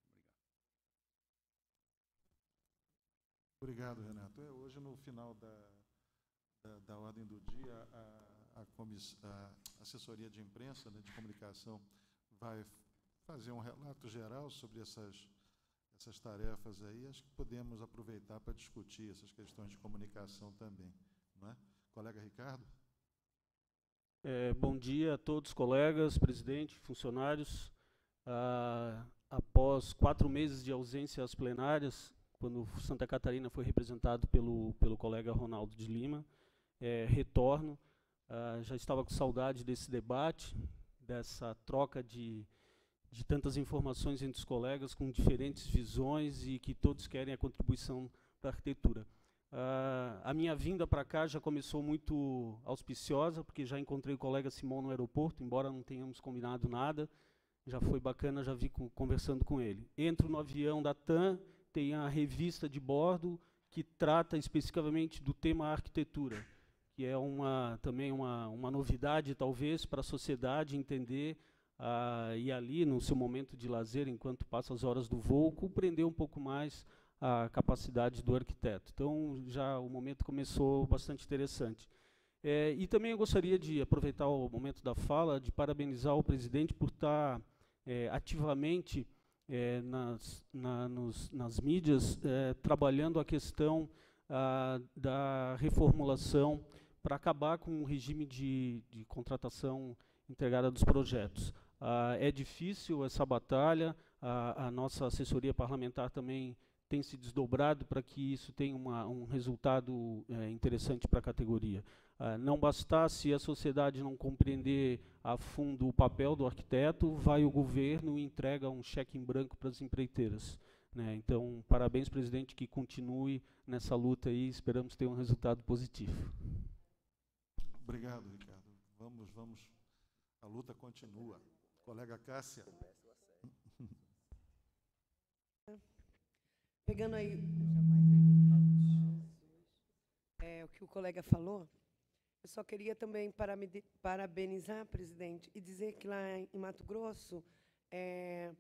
Obrigado, Renato. É, hoje, no final da, da, da ordem do dia, a, a, comiss, a assessoria de imprensa, né, de comunicação, vai fazer um relato geral sobre essas, essas tarefas aí. Acho que podemos aproveitar para discutir essas questões de comunicação também. Não é? Colega Ricardo? É, bom dia a todos, colegas, presidente, funcionários. Ah, após quatro meses de ausência às plenárias, quando Santa Catarina foi representado pelo, pelo colega Ronaldo de Lima, é, retorno. Ah, já estava com saudade desse debate, dessa troca de, de tantas informações entre os colegas com diferentes visões e que todos querem a contribuição para a arquitetura. Ah, a minha vinda para cá já começou muito auspiciosa, porque já encontrei o colega Simão no aeroporto, embora não tenhamos combinado nada, já foi bacana, já vi com, conversando com ele. Entro no avião da TAM, tem a revista de bordo que trata especificamente do tema arquitetura, que é uma, também uma, uma novidade, talvez, para a sociedade entender ah, e ali, no seu momento de lazer, enquanto passa as horas do voo, compreender um pouco mais a capacidade do arquiteto. Então, já o momento começou bastante interessante. É, e também eu gostaria de aproveitar o momento da fala, de parabenizar o presidente por estar é, ativamente É, nas, na, nos, nas mídias, é, trabalhando a questão ah, da reformulação para acabar com o regime de, de contratação integrada dos projetos. Ah, é difícil essa batalha, a, a nossa assessoria parlamentar também tem se desdobrado para que isso tenha uma, um resultado é, interessante para a categoria. Ah, não bastasse a sociedade não compreender a fundo o papel do arquiteto, vai o governo e entrega um cheque em branco para as empreiteiras, né? Então, parabéns, presidente, que continue nessa luta aí, esperamos ter um resultado positivo. Obrigado, Ricardo. Vamos, vamos. A luta continua. Colega Cássia. Pegando aí é, o que o colega falou, eu só queria também parabenizar, presidente, e dizer que lá em Mato Grosso, é,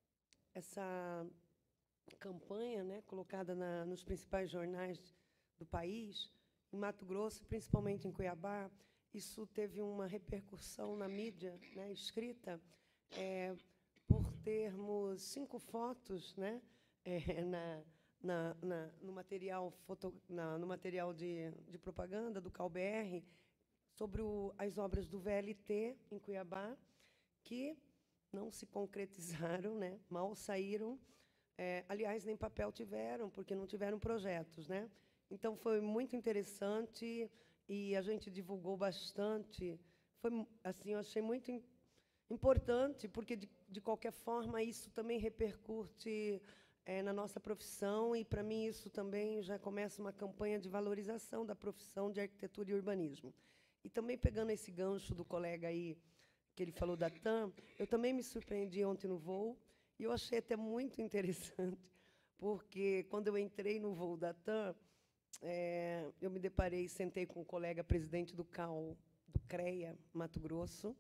essa campanha, né, colocada na, nos principais jornais do país, em Mato Grosso, principalmente em Cuiabá, isso teve uma repercussão na mídia, né, escrita, é, por termos cinco fotos, né, é, na, na, na, no material, foto, na, no material de, de propaganda do C A U B R sobre o, as obras do V L T em Cuiabá, que não se concretizaram, né, mal saíram. É, aliás, nem papel tiveram, porque não tiveram projetos, né? Então, foi muito interessante e a gente divulgou bastante. Foi, assim, eu achei muito importante, porque, de, de qualquer forma, isso também repercute é, na nossa profissão e, para mim, isso também já começa uma campanha de valorização da profissão de arquitetura e urbanismo. E também, pegando esse gancho do colega aí, que ele falou da T A M, eu também me surpreendi ontem no voo, e eu achei até muito interessante, porque, quando eu entrei no voo da T A M, é, eu me deparei, sentei com o colega presidente do C A U, do CREA, Mato Grosso,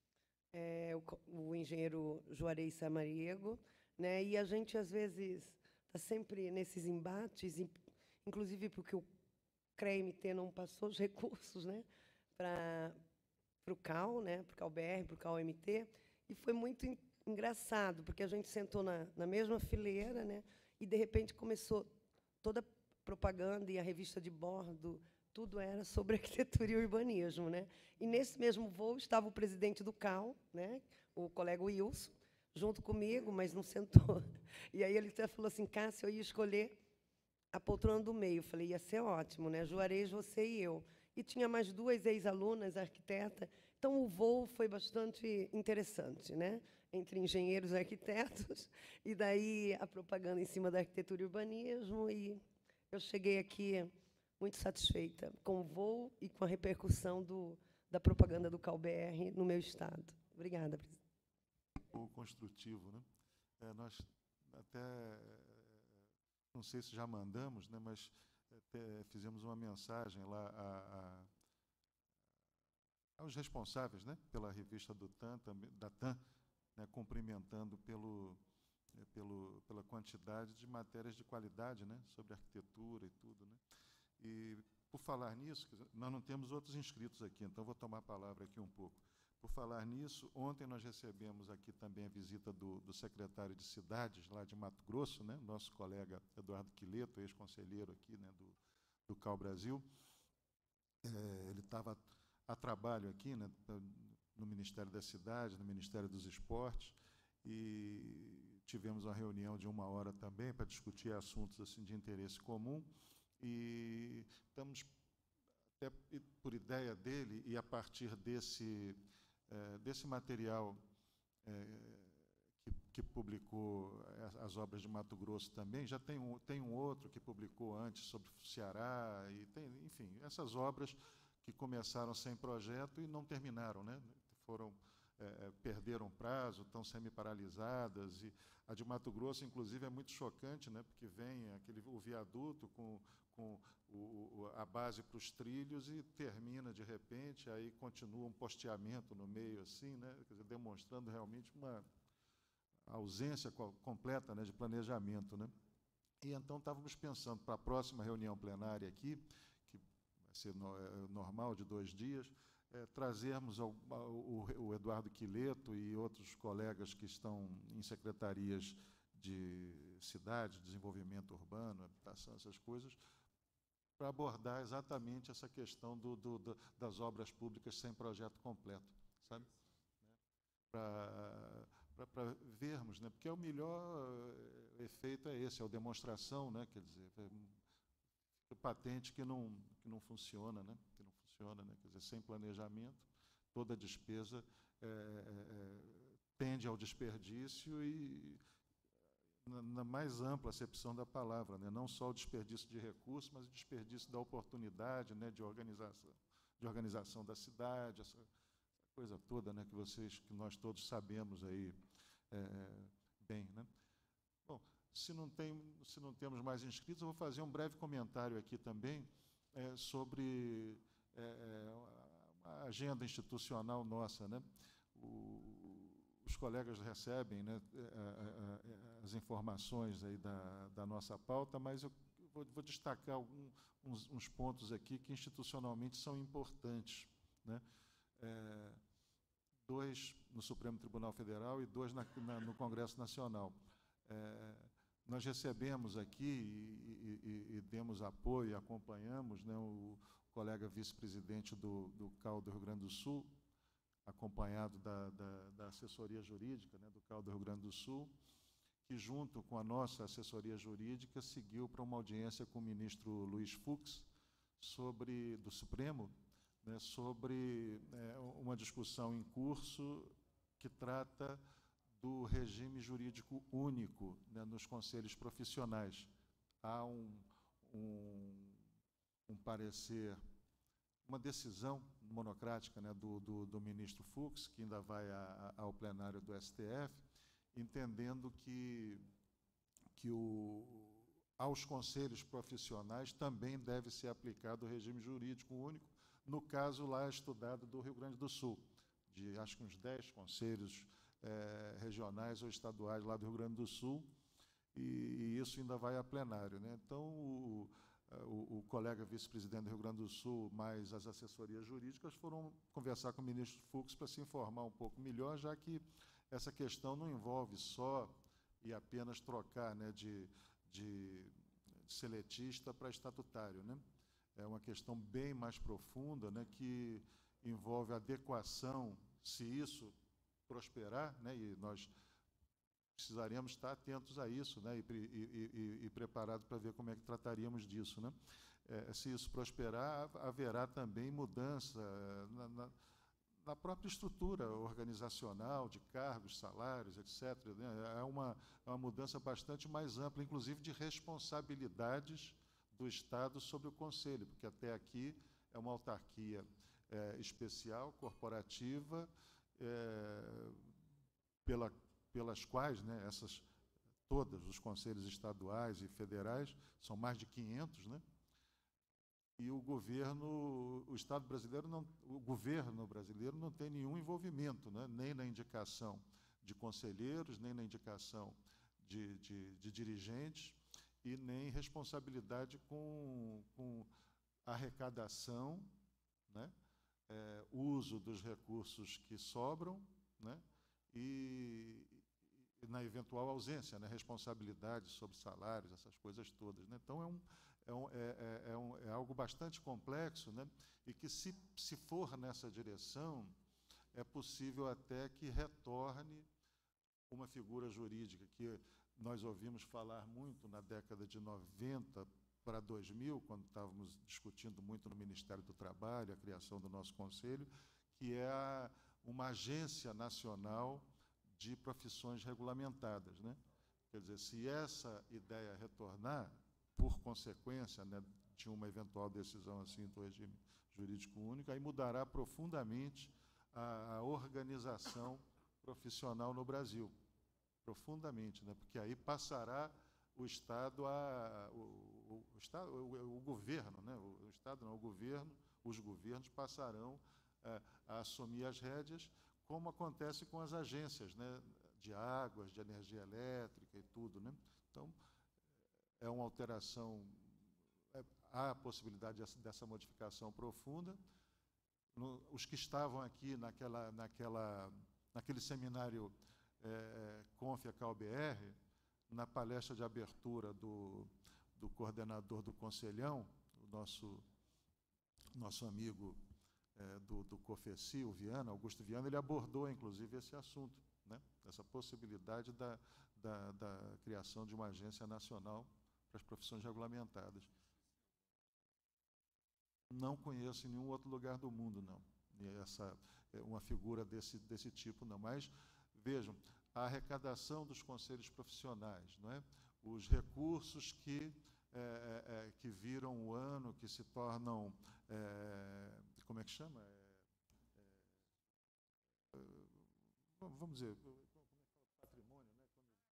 é, o, o engenheiro Juarez Samariego, né, e a gente, às vezes, está sempre nesses embates, inclusive porque o CREA-M T não passou os recursos, né, para o C A U, né, para o C A U B R, para o C A U M T, e foi muito engraçado, porque a gente sentou na, na mesma fileira, né, e, de repente, começou toda a propaganda e a revista de bordo, tudo era sobre arquitetura e urbanismo, né? E, nesse mesmo voo, estava o presidente do C A U, né, o colega Wilson, junto comigo, mas não sentou. E aí ele até falou assim, Cássia, eu ia escolher a poltrona do meio. Eu falei, ia ser ótimo, né? Juarez, você e eu. E tinha mais duas ex-alunas, arquiteta. Então, o voo foi bastante interessante, né? Entre engenheiros e arquitetos, e daí a propaganda em cima da arquitetura e urbanismo, e eu cheguei aqui muito satisfeita com o voo e com a repercussão do, da propaganda do C A U B R no meu estado. Obrigada, presidente. O construtivo, né? É, nós até, não sei se já mandamos, né, mas até fizemos uma mensagem lá a, a, aos responsáveis, né, pela revista do T A M, também, da T A M, né, cumprimentando pelo, é, pelo, pela quantidade de matérias de qualidade, né, sobre arquitetura e tudo, né. E, por falar nisso, nós não temos outros inscritos aqui, então vou tomar a palavra aqui um pouco. Por falar nisso, ontem nós recebemos aqui também a visita do, do secretário de Cidades, lá de Mato Grosso, né, nosso colega Eduardo Quileto, ex-conselheiro aqui, né, do, do C A U Brasil. É, ele estava a trabalho aqui, né, no Ministério das Cidades, no Ministério dos Esportes, e tivemos uma reunião de uma hora também para discutir assuntos assim, de interesse comum, e estamos, até por ideia dele, e a partir desse, é, desse material é, que, que publicou as obras de Mato Grosso também, já tem um, tem um outro que publicou antes sobre o Ceará, e tem, enfim, essas obras que começaram sem projeto e não terminaram, né? Foram, é, perderam prazo, estão semi-paralisadas, e a de Mato Grosso, inclusive, é muito chocante, né? Porque vem aquele, o viaduto com, com o, a base para os trilhos e termina de repente, aí continua um posteamento no meio, assim, né? Quer dizer, demonstrando realmente uma ausência co completa, né, de planejamento, né? E então estávamos pensando para a próxima reunião plenária aqui, que vai ser no, é, normal, de dois dias, é, trazermos ao, ao, o Eduardo Quileto e outros colegas que estão em secretarias de cidade, desenvolvimento urbano, habitação, essas coisas, para abordar exatamente essa questão do, do, do, das obras públicas sem projeto completo, sabe? Para vermos, né? Porque é o melhor efeito é esse, é a demonstração, né? Quer dizer, é patente que não, que não funciona, né? Que não funciona, né? Quer dizer, sem planejamento, toda despesa é, é, tende ao desperdício e, na, na mais ampla acepção da palavra, né? Não só o desperdício de recursos, mas o desperdício da oportunidade, né? De organização, de organização da cidade, essa coisa toda, né, que vocês, que nós todos sabemos aí é, bem, né? Bom, se não tem, se não temos mais inscritos, eu vou fazer um breve comentário aqui também é, sobre é, a agenda institucional nossa, né? O, os colegas recebem, né, as informações aí da, da nossa pauta, mas eu vou, vou destacar algum, uns, uns pontos aqui que institucionalmente são importantes, né? É, dois no Supremo Tribunal Federal e dois na, na, no Congresso Nacional. É, nós recebemos aqui e, e, e demos apoio, acompanhamos, né, o colega vice-presidente do, do C A U do Rio Grande do Sul, acompanhado da, da, da assessoria jurídica, né, do C A U do Rio Grande do Sul, que, junto com a nossa assessoria jurídica, seguiu para uma audiência com o ministro Luiz Fux, sobre, do Supremo, né, sobre é, uma discussão em curso que trata do regime jurídico único, né, nos conselhos profissionais. Há um, um, um parecer, uma decisão monocrática, né, do, do, do ministro Fux, que ainda vai a, a, ao plenário do S T F, entendendo que, que o, aos conselhos profissionais também deve ser aplicado o regime jurídico único, no caso lá estudado do Rio Grande do Sul, de acho que uns dez conselhos é, regionais ou estaduais lá do Rio Grande do Sul, e, e isso ainda vai a plenário, né? Então, o, o, o colega vice-presidente do Rio Grande do Sul, mais as assessorias jurídicas, foram conversar com o ministro Fux para se informar um pouco melhor, já que essa questão não envolve só e apenas trocar, né, de, de seletista para estatutário, né? É uma questão bem mais profunda, né, que envolve a adequação, se isso prosperar, né, e nós precisaríamos estar atentos a isso, né, e, e, e, e preparados para ver como é que trataríamos disso, né? É, se isso prosperar, haverá também mudança na, na, na própria estrutura organizacional, de cargos, salários, etcétera, né? É uma, é uma mudança bastante mais ampla, inclusive de responsabilidades do Estado sobre o Conselho, porque até aqui é uma autarquia é, especial, corporativa, é, pela, pelas quais, né, essas, todas os conselhos estaduais e federais, são mais de quinhentos, né? E o governo, o Estado brasileiro, não, o governo brasileiro não tem nenhum envolvimento, né, nem na indicação de conselheiros, nem na indicação de, de, de dirigentes, e nem responsabilidade com, com arrecadação, né, é, uso dos recursos que sobram, né, e, e na eventual ausência, né, responsabilidade sobre salários, essas coisas todas, né? Então, é, um, é, um, é, é, um, é algo bastante complexo, né, e que, se, se for nessa direção, é possível até que retorne uma figura jurídica que nós ouvimos falar muito na década de noventa para dois mil, quando estávamos discutindo muito no Ministério do Trabalho, a criação do nosso conselho, que é a, uma agência nacional de profissões regulamentadas, né? Quer dizer, se essa ideia retornar, por consequência, né, de uma eventual decisão assim do regime jurídico único, aí mudará profundamente a, a organização profissional no Brasil. Profundamente, né? Porque aí passará o Estado a o, o, o, Estado, o, o governo, né? O, o Estado não, o governo, os governos passarão é, a assumir as rédeas, como acontece com as agências, né, de águas, de energia elétrica e tudo, né? Então, é uma alteração, é, há a possibilidade dessa, dessa modificação profunda. No, os que estavam aqui naquela, naquela, naquele seminário É, Confia C A U B R, na palestra de abertura do, do coordenador do Conselhão, o nosso, nosso amigo é, do, do COFECI, o Viana, Augusto Viana, ele abordou, inclusive, esse assunto, né? Essa possibilidade da, da, da criação de uma agência nacional para as profissões regulamentadas. Não conheço em nenhum outro lugar do mundo, não, essa, uma figura desse, desse tipo, não, mas vejam, a arrecadação dos conselhos profissionais, não é? Os recursos que, é, é, que viram o ano, que se tornam é, como é que chama? É, é, vamos dizer, patrimônio, né?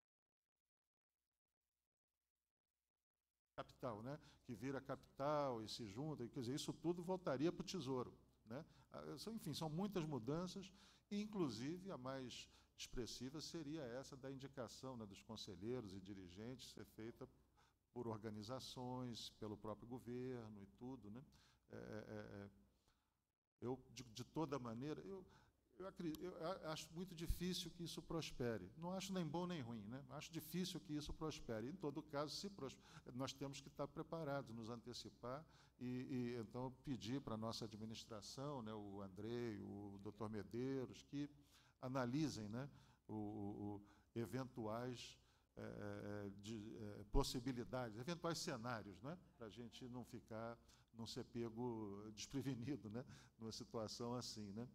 Capital, né? Que vira capital e se junta, quer dizer, isso tudo voltaria para o Tesouro, né? Enfim, são muitas mudanças, e inclusive a mais expressiva seria essa da indicação, né, dos conselheiros e dirigentes ser feita por organizações, pelo próprio governo e tudo, né? É, é, eu, de, de toda maneira, eu, eu, acredito, eu acho muito difícil que isso prospere. Não acho nem bom nem ruim, né? Acho difícil que isso prospere. Em todo caso, se prosper, nós temos que estar preparados, nos antecipar e, e então pedir para a nossa administração, né, o Andrei, o doutor Medeiros, que analisem, né, o, o, eventuais é, de, é, possibilidades, eventuais cenários, né, para a gente não ficar, não ser pego desprevenido, né, numa situação assim, né.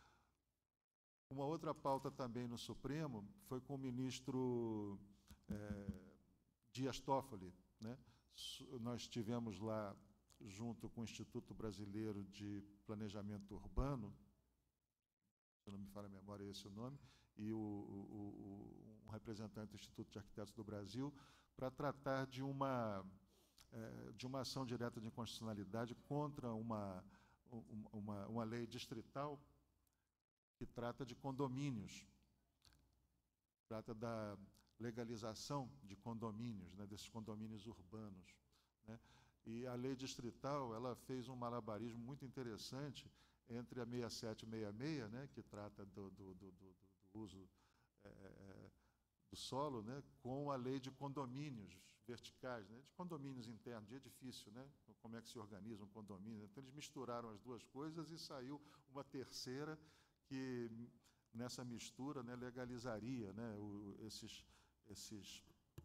Uma outra pauta também no Supremo foi com o ministro é, Dias Toffoli, né. Nós tivemos lá, junto com o Instituto Brasileiro de Planejamento Urbano, se não me falha a memória, esse é o nome, e o, o, o, um representante do Instituto de Arquitetos do Brasil, para tratar de uma, é, de uma ação direta de inconstitucionalidade contra uma, uma, uma lei distrital que trata de condomínios, trata da legalização de condomínios, né, desses condomínios urbanos, né? E a lei distrital, ela fez um malabarismo muito interessante entre a sessenta e sete e sessenta e seis, né, que trata do, do, do, do, do uso é, do solo, né, com a lei de condomínios verticais, né, de condomínios internos, de edifício, né, como é que se organiza um condomínio. Então, eles misturaram as duas coisas e saiu uma terceira que, nessa mistura, né, legalizaria, né, o, esses, esses,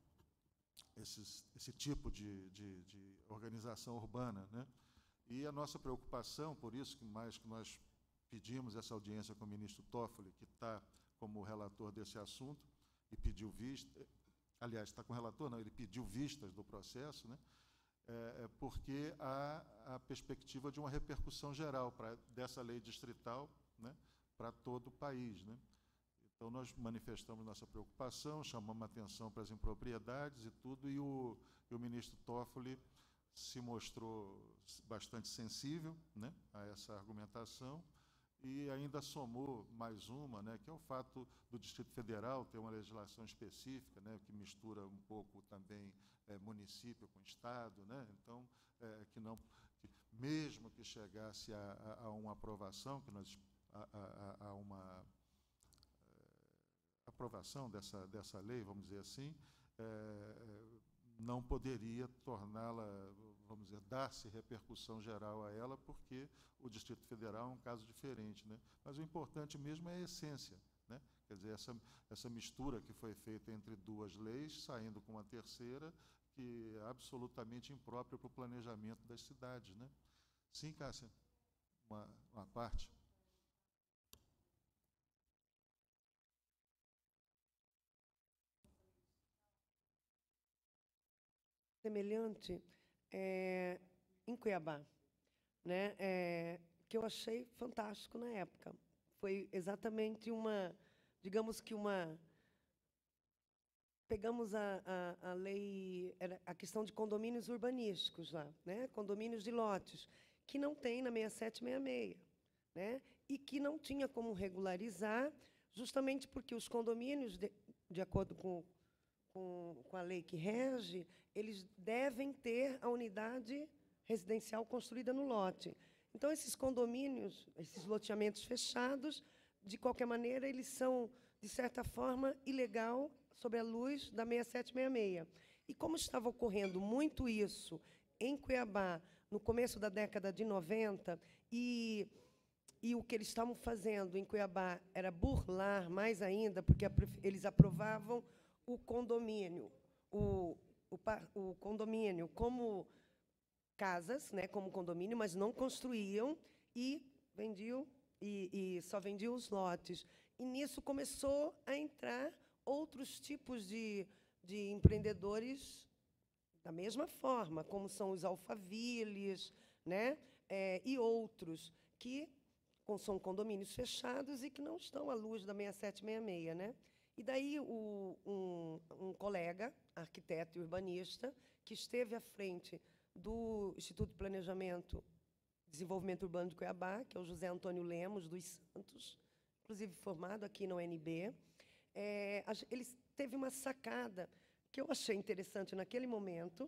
esses, esse tipo de, de, de organização urbana, né. E a nossa preocupação, por isso que mais que nós pedimos essa audiência com o ministro Toffoli, que está como relator desse assunto, e pediu vista, aliás, está com o relator, não, ele pediu vistas do processo, né, é, porque há a perspectiva de uma repercussão geral pra, dessa lei distrital, né, para todo o país, né. Então, nós manifestamos nossa preocupação, chamamos a atenção para as impropriedades e tudo, e o, e o ministro Toffoli se mostrou bastante sensível, né, a essa argumentação, e ainda somou mais uma, né, que é o fato do Distrito Federal ter uma legislação específica, né, que mistura um pouco também é, município com Estado, né, então, é, que não, que mesmo que chegasse a, a, a uma aprovação, que nós, a, a, a uma é, aprovação dessa, dessa lei, vamos dizer assim, é, não poderia torná-la, vamos dizer, dar-se repercussão geral a ela, porque o Distrito Federal é um caso diferente, né? Mas o importante mesmo é a essência, né? Quer dizer, essa, essa mistura que foi feita entre duas leis, saindo com uma terceira, que é absolutamente imprópria para o planejamento das cidades, né? Sim, Cássia? Uma, uma parte? Semelhante é, em Cuiabá, né, é, que eu achei fantástico na época. Foi exatamente uma, digamos que uma... Pegamos a, a, a lei, era a questão de condomínios urbanísticos lá, né, condomínios de lotes, que não tem na sessenta e sete e sessenta e seis, né, e que não tinha como regularizar, justamente porque os condomínios, de, de acordo com Com, com a lei que rege, eles devem ter a unidade residencial construída no lote. Então, esses condomínios, esses loteamentos fechados, de qualquer maneira, eles são, de certa forma, ilegal sob a luz da sessenta e sete e sessenta e seis. E como estava ocorrendo muito isso em Cuiabá, no começo da década de noventa, e, e o que eles estavam fazendo em Cuiabá era burlar mais ainda, porque eles aprovavam o condomínio, o, o, o condomínio como casas, né, como condomínio, mas não construíam e vendiam e, e só vendiam os lotes. E nisso começou a entrar outros tipos de, de empreendedores da mesma forma, como são os alfaviles, né, é, e outros que são condomínios fechados e que não estão à luz da sessenta e sete sessenta e seis. Né? E daí o, um, um colega, arquiteto e urbanista, que esteve à frente do Instituto de Planejamento e Desenvolvimento Urbano de Cuiabá, que é o José Antônio Lemos dos Santos, inclusive formado aqui na U N B, é, ele teve uma sacada que eu achei interessante naquele momento,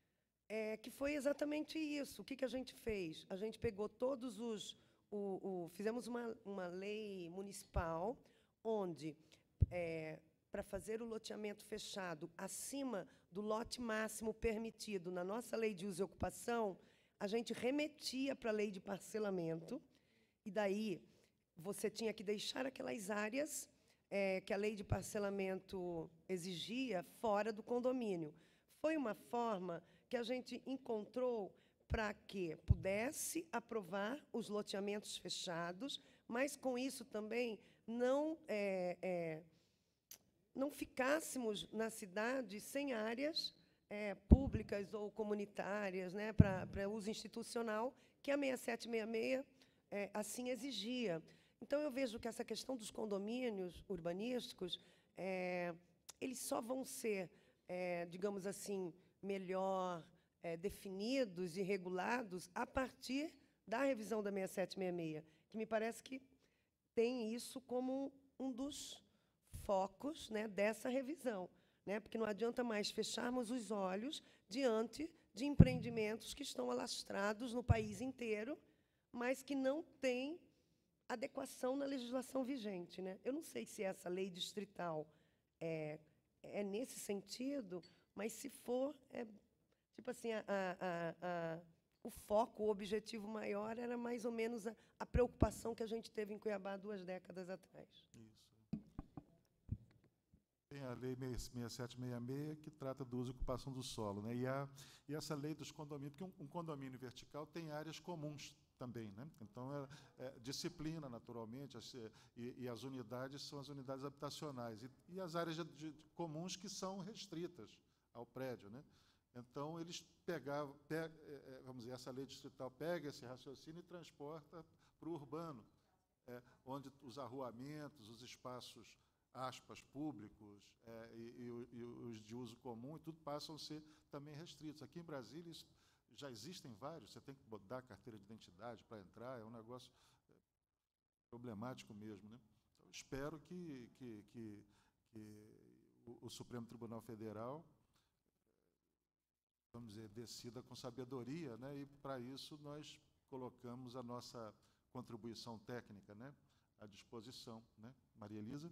é, que foi exatamente isso. O que, que a gente fez? A gente pegou todos os... O, o, fizemos uma, uma lei municipal onde, é, para fazer o loteamento fechado acima do lote máximo permitido na nossa lei de uso e ocupação, a gente remetia para a lei de parcelamento, e daí você tinha que deixar aquelas áreas é, que a lei de parcelamento exigia fora do condomínio. Foi uma forma que a gente encontrou para que pudesse aprovar os loteamentos fechados, mas, com isso, também não, é, é, não ficássemos na cidade sem áreas é, públicas ou comunitárias, né, para, para uso institucional, que a sessenta e sete sessenta e seis é, assim exigia. Então, eu vejo que essa questão dos condomínios urbanísticos, é, eles só vão ser, é, digamos assim, melhor é, definidos e regulados a partir da revisão da sessenta e sete sessenta e seis, que me parece que tem isso como um dos focos, né, dessa revisão, né, porque não adianta mais fecharmos os olhos diante de empreendimentos que estão alastrados no país inteiro, mas que não têm adequação na legislação vigente. Né? Eu não sei se essa lei distrital é, é nesse sentido, mas, se for, é, tipo assim, a, a, a, o foco, o objetivo maior era mais ou menos a, a preocupação que a gente teve em Cuiabá duas décadas atrás. Isso. Tem a Lei sessenta e sete sessenta e seis, que trata do uso e ocupação do solo. Né? E, a, e essa lei dos condomínios, porque um, um condomínio vertical tem áreas comuns também. Né? Então, é, é, disciplina, naturalmente, as, e, e as unidades são as unidades habitacionais. E, e as áreas de, de, comuns que são restritas ao prédio. Né? Então, eles pegavam, pega, é, vamos dizer, essa lei distrital pega esse raciocínio e transporta para o urbano, é, onde os arruamentos, os espaços, aspas, públicos é, e, e, e os de uso comum, e tudo passam a ser também restritos. Aqui em Brasília, isso, já existem vários, você tem que dar a carteira de identidade para entrar, é um negócio é, problemático mesmo. Né? Então, espero que, que, que, que o, o Supremo Tribunal Federal, vamos dizer, decida com sabedoria, né? E, para isso, nós colocamos a nossa contribuição técnica, né, à disposição. Né? Maria Elisa?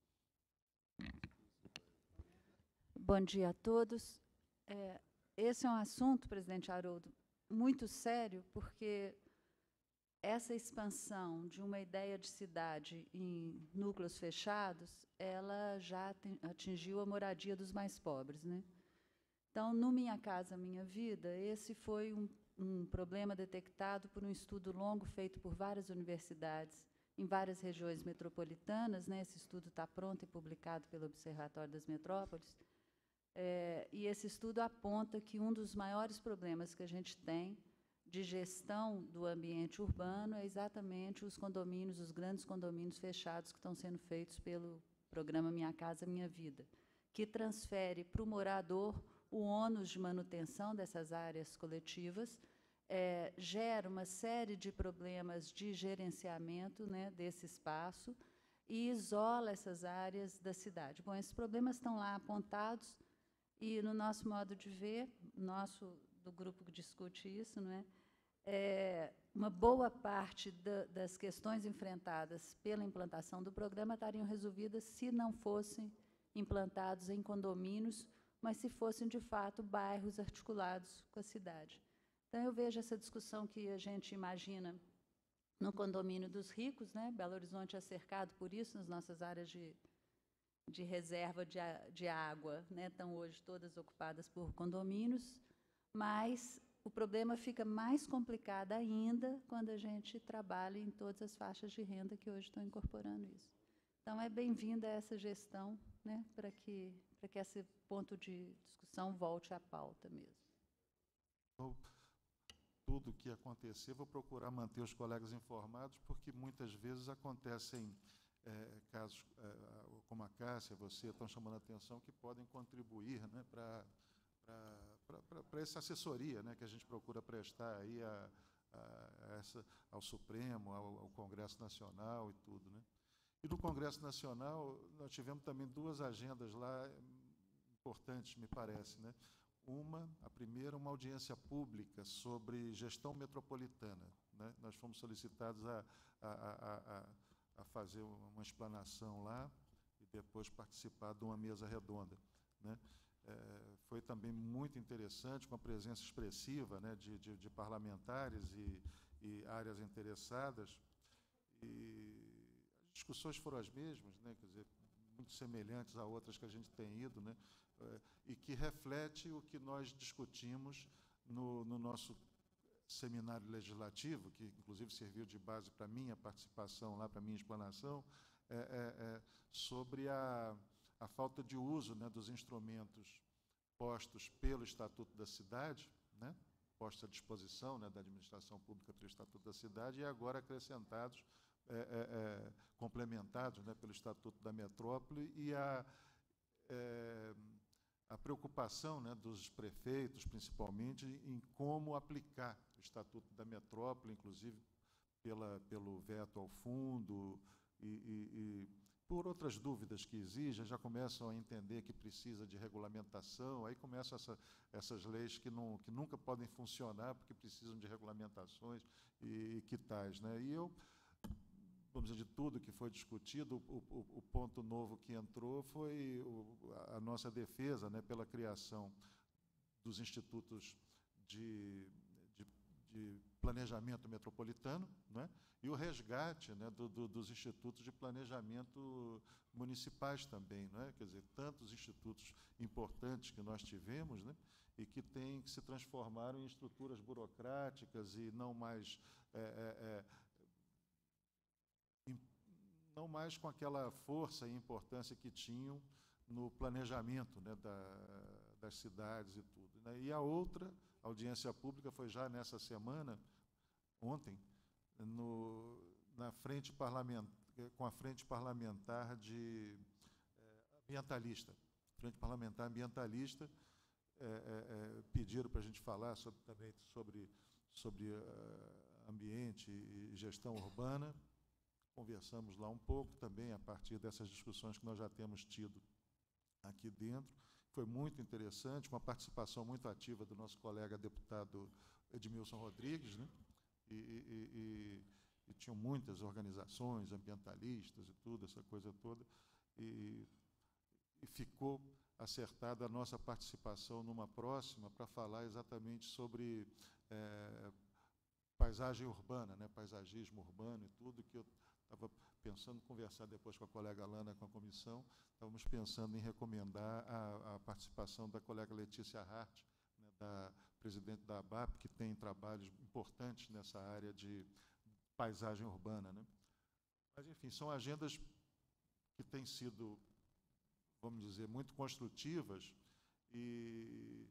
Bom dia a todos. É, esse é um assunto, presidente Haroldo, muito sério, porque essa expansão de uma ideia de cidade em núcleos fechados, ela já atingiu a moradia dos mais pobres. Né? Então, no Minha Casa Minha Vida, esse foi um, um problema detectado por um estudo longo feito por várias universidades em várias regiões metropolitanas. Né? Esse estudo está pronto e publicado pelo Observatório das Metrópoles. É, e esse estudo aponta que um dos maiores problemas que a gente tem de gestão do ambiente urbano é exatamente os condomínios, os grandes condomínios fechados que estão sendo feitos pelo programa Minha Casa Minha Vida, que transfere para o morador o ônus de manutenção dessas áreas coletivas, é, gera uma série de problemas de gerenciamento, né, desse espaço e isola essas áreas da cidade. Bom, esses problemas estão lá apontados e, no nosso modo de ver, nosso do grupo que discute isso, não é? É, uma boa parte da, das questões enfrentadas pela implantação do programa estariam resolvidas se não fossem implantados em condomínios, mas se fossem, de fato, bairros articulados com a cidade. Então, eu vejo essa discussão que a gente imagina no condomínio dos ricos, né? Belo Horizonte é cercado por isso, nas nossas áreas de, de reserva de, de água, né? Estão hoje todas ocupadas por condomínios, mas o problema fica mais complicado ainda quando a gente trabalha em todas as faixas de renda que hoje estão incorporando isso. Então, é bem-vinda essa gestão, né, para que, para que esse ponto de discussão volte à pauta mesmo. Então, tudo o que acontecer, vou procurar manter os colegas informados, porque muitas vezes acontecem é, casos, é, como a Cássia, você, estão chamando a atenção, que podem contribuir, né, para para essa assessoria, né, que a gente procura prestar aí a, a, a essa, ao Supremo, ao, ao Congresso Nacional e tudo. Né. E no Congresso Nacional, nós tivemos também duas agendas lá importantes, me parece, né. Uma, a primeira, uma audiência pública sobre gestão metropolitana. Né? Nós fomos solicitados a, a, a, a, a fazer uma explanação lá e depois participar de uma mesa redonda. Né? É, foi também muito interessante, com a presença expressiva, né, de, de, de parlamentares e, e áreas interessadas. E as discussões foram as mesmas, né, quer dizer, muito semelhantes a outras que a gente tem ido, né, e que reflete o que nós discutimos no, no nosso seminário legislativo, que inclusive serviu de base para a minha participação lá, para a minha explanação, é, é, é, sobre a, a falta de uso, né, dos instrumentos postos pelo Estatuto da Cidade, né, postos à disposição, né, da administração pública pelo Estatuto da Cidade, e agora acrescentados, é, é, é, complementados, né, pelo Estatuto da Metrópole, e a, é, a preocupação, né, dos prefeitos, principalmente, em como aplicar o Estatuto da Metrópole, inclusive pela, pelo veto ao fundo e, e, e por outras dúvidas que exigem, já começam a entender que precisa de regulamentação, aí começam essa, essas leis que, não, que nunca podem funcionar porque precisam de regulamentações e, e que tais. Né? E eu, vamos dizer, de tudo que foi discutido, o, o, o ponto novo que entrou foi o, a nossa defesa, né, pela criação dos institutos de, de, de planejamento metropolitano, né, e o resgate, né, do, do, dos institutos de planejamento municipais também, né, quer dizer, tantos institutos importantes que nós tivemos, né, e que têm que se transformaram em estruturas burocráticas e não mais é, é, é, não mais com aquela força e importância que tinham no planejamento, né, da, das cidades e tudo. Né. E a outra audiência pública foi já nessa semana, ontem, no, na frente parlamentar, com a frente parlamentar de é, ambientalista. Frente parlamentar ambientalista, é, é, pediram para a gente falar sobre, também sobre, sobre uh, ambiente e gestão urbana. Conversamos lá um pouco também, a partir dessas discussões que nós já temos tido aqui dentro. Foi muito interessante, com a participação muito ativa do nosso colega deputado Edmilson Rodrigues, né? e, e, e, e tinham muitas organizações ambientalistas e tudo, essa coisa toda, e, e ficou acertada a nossa participação numa próxima para falar exatamente sobre é, paisagem urbana, né? Paisagismo urbano e tudo, que eu estava pensando em conversar depois com a colega Lana, com a comissão, estávamos pensando em recomendar a, a participação da colega Letícia Hart, né, da presidente da ABAP, que tem trabalhos importantes nessa área de paisagem urbana. Né? Mas, enfim, são agendas que têm sido, vamos dizer, muito construtivas e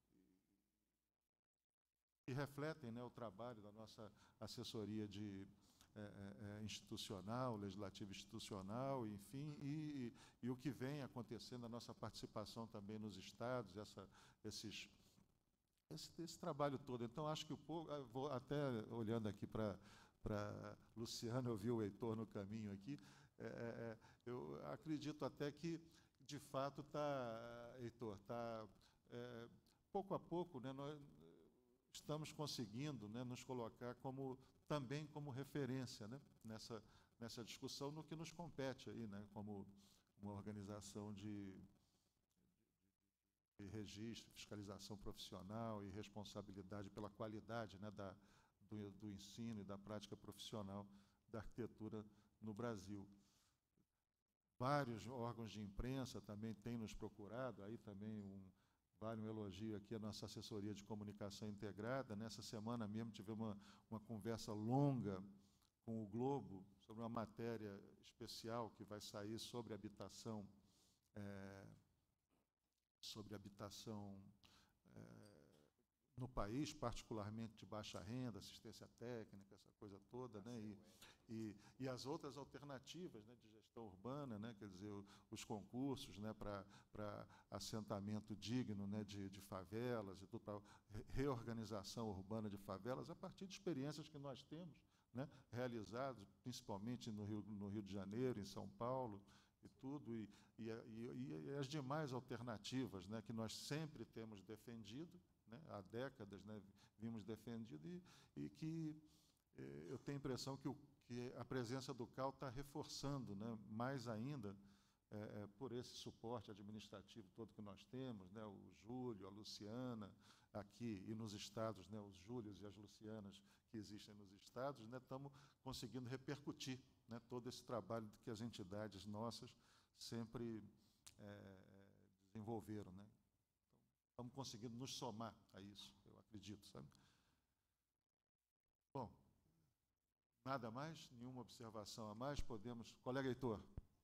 que refletem, né, o trabalho da nossa assessoria de É, é, institucional, legislativa institucional, enfim, e, e, e o que vem acontecendo, a nossa participação também nos estados, essa, esses, esse, esse trabalho todo. Então, acho que o povo, vou até olhando aqui para para Luciano, eu vi o Heitor no caminho aqui, é, é, eu acredito até que, de fato, está, Heitor, está, é, pouco a pouco, né, nós estamos conseguindo, né, nos colocar como também como referência, né, nessa, nessa discussão, no que nos compete aí, né, como uma organização de, de registro, fiscalização profissional e responsabilidade pela qualidade, né, da, do, do ensino e da prática profissional da arquitetura no Brasil. Vários órgãos de imprensa também têm nos procurado, aí também um vale um elogio aqui à nossa assessoria de comunicação integrada. Nessa semana mesmo tivemos uma, uma conversa longa com o Globo sobre uma matéria especial que vai sair sobre habitação, é, sobre habitação é, no país, particularmente de baixa renda, assistência técnica, essa coisa toda, né? E, e, e as outras alternativas, né, de gestão urbana, né, quer dizer, o, os concursos, né, para assentamento digno, né, de, de favelas, e tudo, para reorganização urbana de favelas, a partir de experiências que nós temos, né, realizadas, principalmente no Rio, no Rio de Janeiro, em São Paulo, e tudo, e, e, e, e as demais alternativas, né, que nós sempre temos defendido, né, há décadas, né, vimos defendido, e, e que eh, eu tenho a impressão que, o, que a presença do C A U está reforçando, né, mais ainda, eh, por esse suporte administrativo todo que nós temos, né, o Júlio, a Luciana, aqui e nos estados, né, os Júlios e as Lucianas que existem nos estados, né, estamos conseguindo repercutir, né, todo esse trabalho que as entidades nossas sempre eh, desenvolveram, né. Estamos conseguindo nos somar a isso, eu acredito, sabe? Bom, nada mais, nenhuma observação a mais, podemos... Colega Heitor.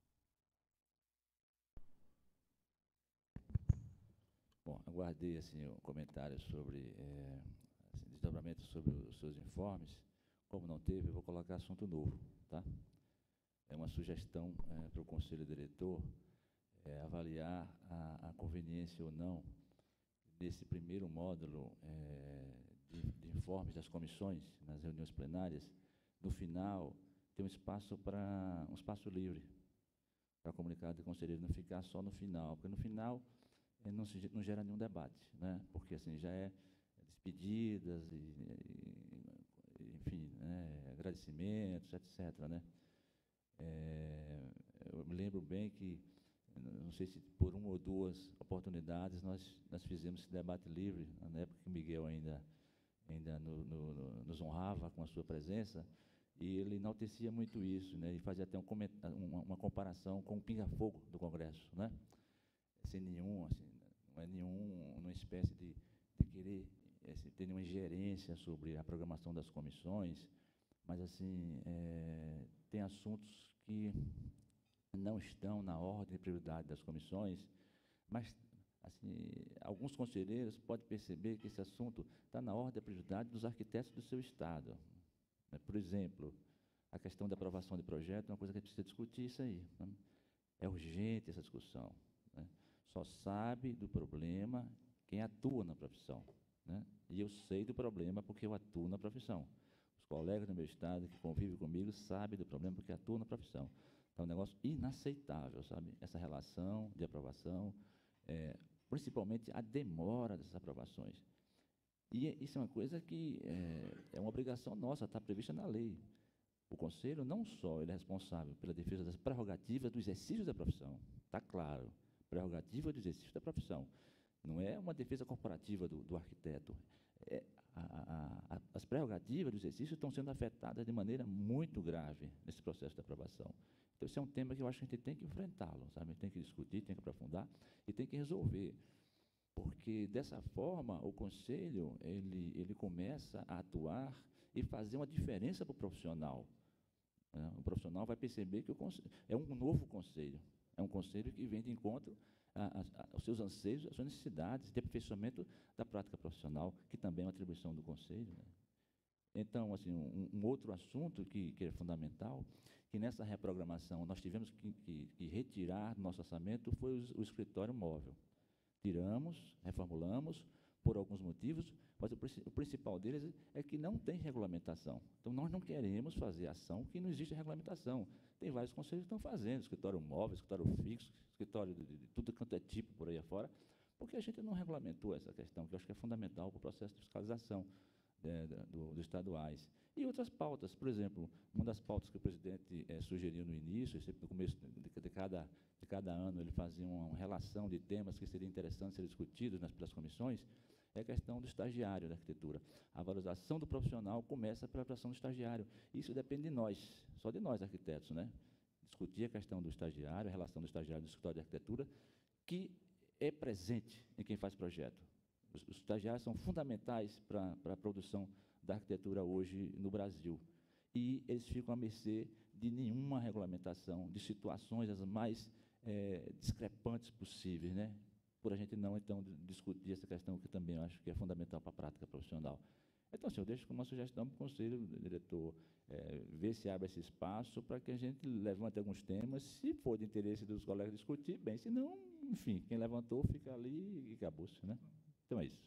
Bom, aguardei assim, um comentário sobre é, assim, desdobramento sobre os seus informes. Como não teve, eu vou colocar assunto novo, tá? É uma sugestão é, para o Conselho Diretor é, avaliar a, a conveniência ou não desse primeiro módulo é, de, de informes das comissões, nas reuniões plenárias, no final, ter um espaço para um espaço livre para comunicado de conselheiro, não ficar só no final, porque no final eh, não, se, não gera nenhum debate, né? Porque assim já é despedidas e, e enfim, né, agradecimentos, etcétera, né? É, eu me lembro bem que não sei se por uma ou duas oportunidades nós, nós fizemos esse debate livre, na época que o Miguel ainda, ainda no, no, no, nos honrava com a sua presença, e ele enaltecia muito isso, né, e fazia até um uma, uma comparação com o pinga-fogo do Congresso, né, sem nenhum, assim, não é nenhum, uma espécie de, de querer assim, ter nenhuma ingerência sobre a programação das comissões, mas assim, é, tem assuntos que não estão na ordem de prioridade das comissões, mas assim, alguns conselheiros podem perceber que esse assunto está na ordem de prioridade dos arquitetos do seu estado. Por exemplo, a questão da aprovação de projeto é uma coisa que a gente precisa discutir isso aí, né? É urgente essa discussão, né? Só sabe do problema quem atua na profissão, né? E eu sei do problema porque eu atuo na profissão. Os colegas do meu estado que convivem comigo sabem do problema porque atuam na profissão. É um negócio inaceitável, sabe? Essa relação de aprovação, é, principalmente a demora dessas aprovações. E isso é uma coisa que é, é uma obrigação nossa, está prevista na lei. O Conselho não só ele é responsável pela defesa das prerrogativas do exercício da profissão, está claro, prerrogativa do exercício da profissão. Não é uma defesa corporativa do, do arquiteto. É, a, a, a, as prerrogativas do exercício estão sendo afetadas de maneira muito grave nesse processo de aprovação. Então, esse é um tema que eu acho que a gente tem que enfrentá-lo, sabe? Tem que discutir, tem que aprofundar e tem que resolver. Porque, dessa forma, o Conselho ele, ele começa a atuar e fazer uma diferença para o profissional, né? O profissional vai perceber que o conselho, é um novo Conselho, é um Conselho que vem de encontro a, a, a, aos seus anseios, às suas necessidades de aperfeiçoamento da prática profissional, que também é uma atribuição do Conselho, né? Então, assim, um, um outro assunto que, que é fundamental, que nessa reprogramação nós tivemos que, que, que retirar do nosso orçamento, foi o, o escritório móvel. Tiramos, reformulamos, por alguns motivos, mas o, o principal deles é que não tem regulamentação. Então, nós não queremos fazer ação que não existe regulamentação. Tem vários conselhos que estão fazendo, escritório móvel, escritório fixo, escritório de, de, de tudo quanto é tipo por aí afora, porque a gente não regulamentou essa questão, que eu acho que é fundamental para o processo de fiscalização É, do, dos estaduais. E outras pautas, por exemplo, uma das pautas que o presidente é, sugeriu no início, sempre no começo de, de, cada, de cada ano ele fazia uma, uma relação de temas que seria interessante ser discutidos nas, pelas comissões, é a questão do estagiário da arquitetura. A valorização do profissional começa pela atração do estagiário. Isso depende de nós, só de nós arquitetos, né? Discutir a questão do estagiário, a relação do estagiário do escritório de arquitetura, que é presente em quem faz projeto. Os, os estagiários são fundamentais para a produção da arquitetura hoje no Brasil. E eles ficam à mercê de nenhuma regulamentação, de situações as mais é, discrepantes possíveis, né? por a gente não, então, discutir essa questão que também eu acho que é fundamental para a prática profissional. Então, assim, eu deixo como uma sugestão para o conselho diretor é, ver se abre esse espaço para que a gente levante alguns temas, se for de interesse dos colegas discutir, bem, se não, enfim, quem levantou fica ali e acabou-se, né? Então é isso.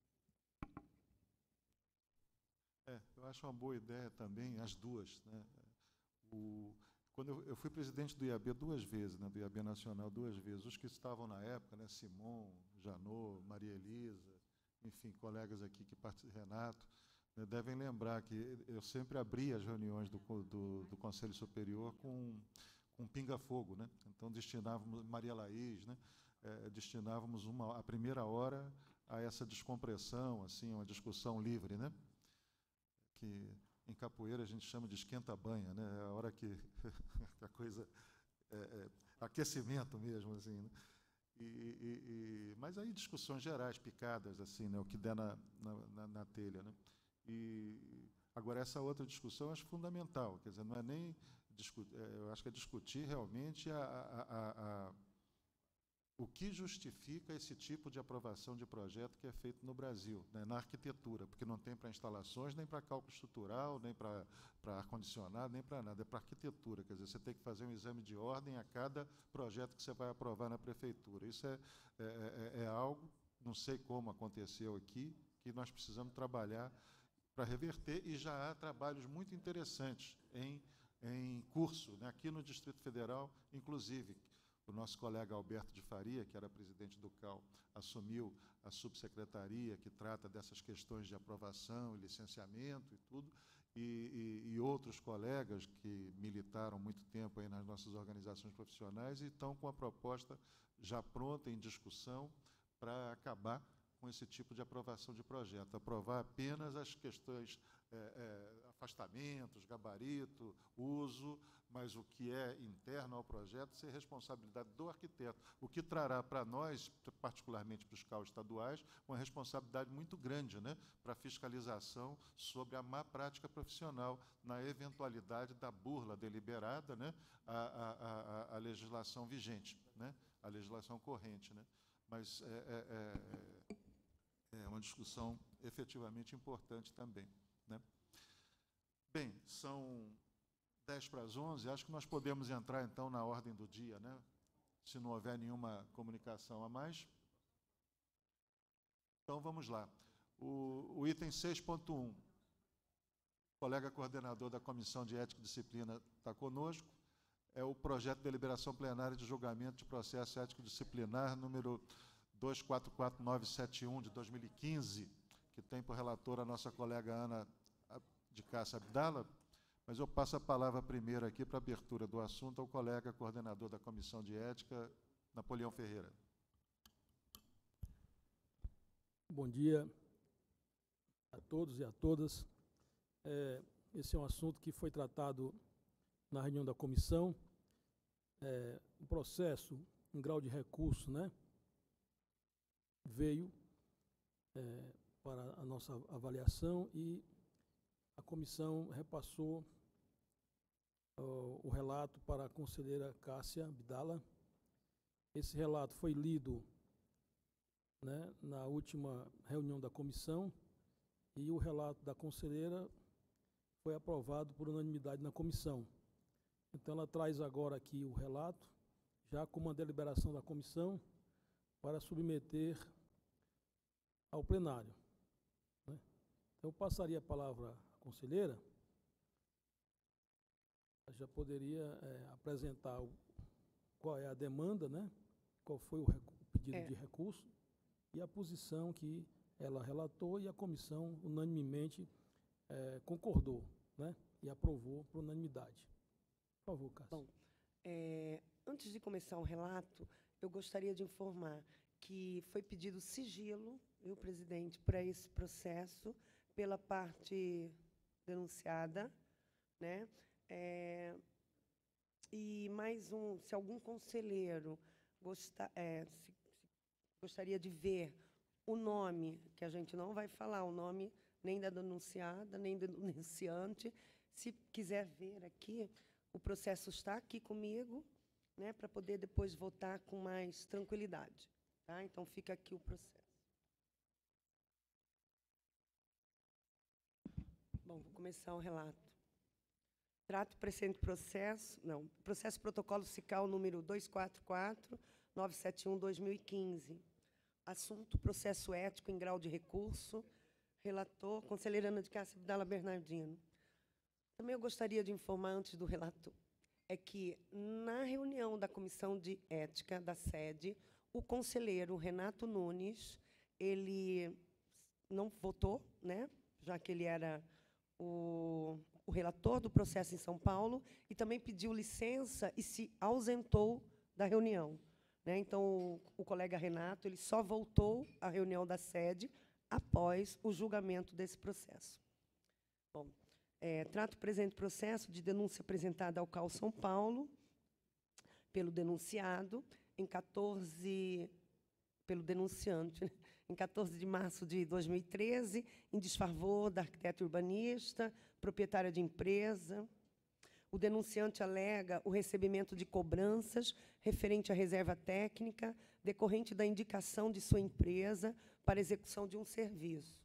É, eu acho uma boa ideia também, as duas, né? O, quando eu, eu fui presidente do I A B duas vezes, né, do I A B Nacional duas vezes, os que estavam na época, né, Simon, Janot, Maria Elisa, enfim, colegas aqui que participam, Renato, né, devem lembrar que eu sempre abria as reuniões do, do, do Conselho Superior com, com pinga-fogo, né? Então destinávamos, Maria Laís, né, é, destinávamos uma, a primeira hora a essa descompressão, assim, uma discussão livre, né? Que em capoeira a gente chama de esquenta-banha, né? É a hora que a coisa é, é aquecimento mesmo, assim, né? E, e, e, mas aí discussões gerais, picadas, assim, né? O que der na, na, na, na telha, né? E agora essa outra discussão eu acho fundamental, quer dizer, não é nem discutir, eu acho que é discutir realmente a, a, a, a, o que justifica esse tipo de aprovação de projeto que é feito no Brasil, né, na arquitetura, porque não tem para instalações, nem para cálculo estrutural, nem para ar-condicionado, nem para nada, é para arquitetura. Quer dizer, você tem que fazer um exame de ordem a cada projeto que você vai aprovar na prefeitura. Isso é, é, é, é algo, não sei como aconteceu aqui, que nós precisamos trabalhar para reverter, e já há trabalhos muito interessantes em, em curso, né, aqui no Distrito Federal, inclusive. O nosso colega Alberto de Faria, que era presidente do C A U, assumiu a subsecretaria que trata dessas questões de aprovação e licenciamento e tudo, e, e, e outros colegas que militaram muito tempo aí nas nossas organizações profissionais e estão com a proposta já pronta, em discussão, para acabar com esse tipo de aprovação de projeto, aprovar apenas as questões, é, é, afastamentos, gabarito, uso, mas o que é interno ao projeto ser responsabilidade do arquiteto, o que trará para nós, particularmente para os C A Us estaduais, uma responsabilidade muito grande, né, para a fiscalização sobre a má prática profissional, na eventualidade da burla deliberada, né, à, à, à, à legislação vigente, né, à legislação corrente, né. Mas é, é, é É uma discussão efetivamente importante também, né? Bem, são dez para as onze, acho que nós podemos entrar, então, na ordem do dia, né? Se não houver nenhuma comunicação a mais. Então, vamos lá. O, o item seis ponto um, o colega coordenador da Comissão de Ética e Disciplina está conosco, é o projeto de deliberação plenária de julgamento de processo ético-disciplinar, número dois quatro quatro nove sete um, de dois mil e quinze, que tem por relatora a nossa colega Ana de Cássia Abdala, mas eu passo a palavra primeiro aqui para a abertura do assunto ao colega coordenador da Comissão de Ética, Napoleão Ferreira. Bom dia a todos e a todas. É, esse é um assunto que foi tratado na reunião da comissão. É, o processo em grau de recurso, né, veio é, para a nossa avaliação e a comissão repassou uh, o relato para a conselheira Cássia Abdala. Esse relato foi lido, né, na última reunião da comissão e o relato da conselheira foi aprovado por unanimidade na comissão. Então, ela traz agora aqui o relato, já com uma deliberação da comissão, para submeter ao plenário, né? Então, eu passaria a palavra à conselheira, já poderia é, apresentar o, qual é a demanda, né? Qual foi o, o pedido é. de recurso e a posição que ela relatou e a comissão unanimemente é, concordou, né? E aprovou por unanimidade. Por favor, Cássia. Bom, é, antes de começar o relato, eu gostaria de informar que foi pedido sigilo, viu, presidente, para esse processo, pela parte denunciada, né? É, e mais um, se algum conselheiro gostar, é, se, se gostaria de ver o nome, que a gente não vai falar o nome nem da denunciada, nem do denunciante, se quiser ver aqui, o processo está aqui comigo, né, para poder depois votar com mais tranquilidade. Tá? Então, fica aqui o processo. Bom, vou começar o relato. Trato presente processo, não, processo protocolo SICAL número dois quatro quatro, nove sete um, dois mil e quinze. Assunto, processo ético em grau de recurso. Relator, conselheira Ana de Cássia Abdala Bernardino. Também eu gostaria de informar, antes do relator, é que, na reunião da Comissão de Ética da sede, o conselheiro Renato Nunes, ele não votou, né, já que ele era o, o relator do processo em São Paulo, e também pediu licença e se ausentou da reunião. Né? Então, o, o colega Renato ele só voltou à reunião da sede após o julgamento desse processo. Bom, é, trato o presente processo de denúncia apresentada ao C A U São Paulo, pelo denunciado, em quatorze, pelo denunciante, né? Em quatorze de março de dois mil e treze, em desfavor da arquiteta urbanista, proprietária de empresa. O denunciante alega o recebimento de cobranças referente à reserva técnica, decorrente da indicação de sua empresa para execução de um serviço.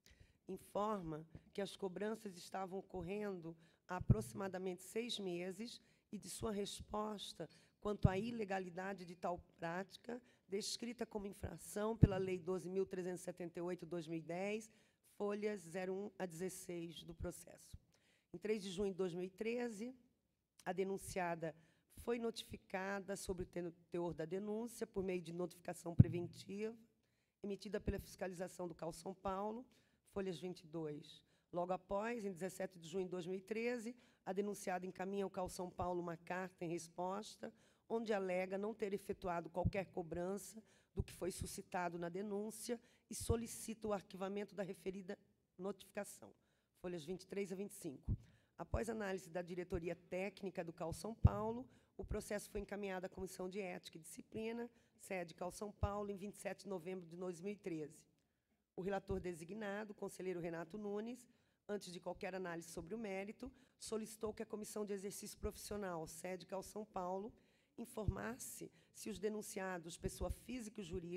Informa que as cobranças estavam ocorrendo há aproximadamente seis meses e de sua resposta quanto à ilegalidade de tal prática, descrita como infração pela Lei doze mil trezentos e setenta e oito, dois mil e dez, folhas zero um a dezesseis do processo. Em três de junho de dois mil e treze, a denunciada foi notificada sobre o teor da denúncia por meio de notificação preventiva, emitida pela Fiscalização do C A U São Paulo, folhas vinte e dois. Logo após, em dezessete de junho de dois mil e treze, a denunciada encaminha ao C A U São Paulo uma carta em resposta, onde alega não ter efetuado qualquer cobrança do que foi suscitado na denúncia e solicita o arquivamento da referida notificação, folhas vinte e três a vinte e cinco. Após análise da diretoria técnica do C A U São Paulo, o processo foi encaminhado à Comissão de Ética e Disciplina, sede C A U São Paulo, em vinte e sete de novembro de dois mil e treze. O relator designado, o conselheiro Renato Nunes, antes de qualquer análise sobre o mérito, solicitou que a Comissão de Exercício Profissional, sede C A U São Paulo, informasse se os denunciados, pessoa física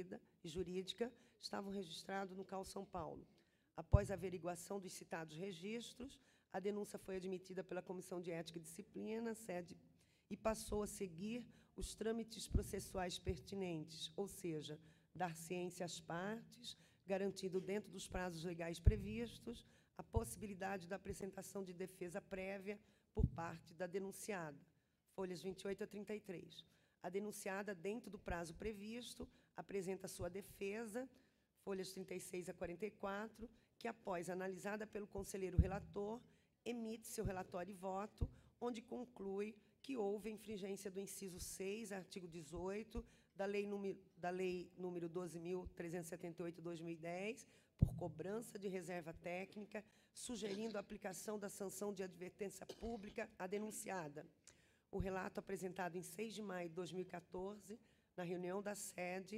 e jurídica, estavam registrados no C A U São Paulo. Após a averiguação dos citados registros, a denúncia foi admitida pela Comissão de Ética e Disciplina, sede, e passou a seguir os trâmites processuais pertinentes, ou seja, dar ciência às partes, garantindo, dentro dos prazos legais previstos, a possibilidade da apresentação de defesa prévia por parte da denunciada, folhas vinte e oito a trinta e três. A denunciada, dentro do prazo previsto, apresenta sua defesa, folhas trinta e seis a quarenta e quatro, que, após analisada pelo conselheiro relator, emite seu relatório e voto, onde conclui que houve infringência do inciso seis, artigo dezoito, da Lei número, da lei número doze mil trezentos e setenta e oito, dois mil e dez, por cobrança de reserva técnica, sugerindo a aplicação da sanção de advertência pública à denunciada. O relato apresentado em seis de maio de dois mil e quatorze, na reunião da sede,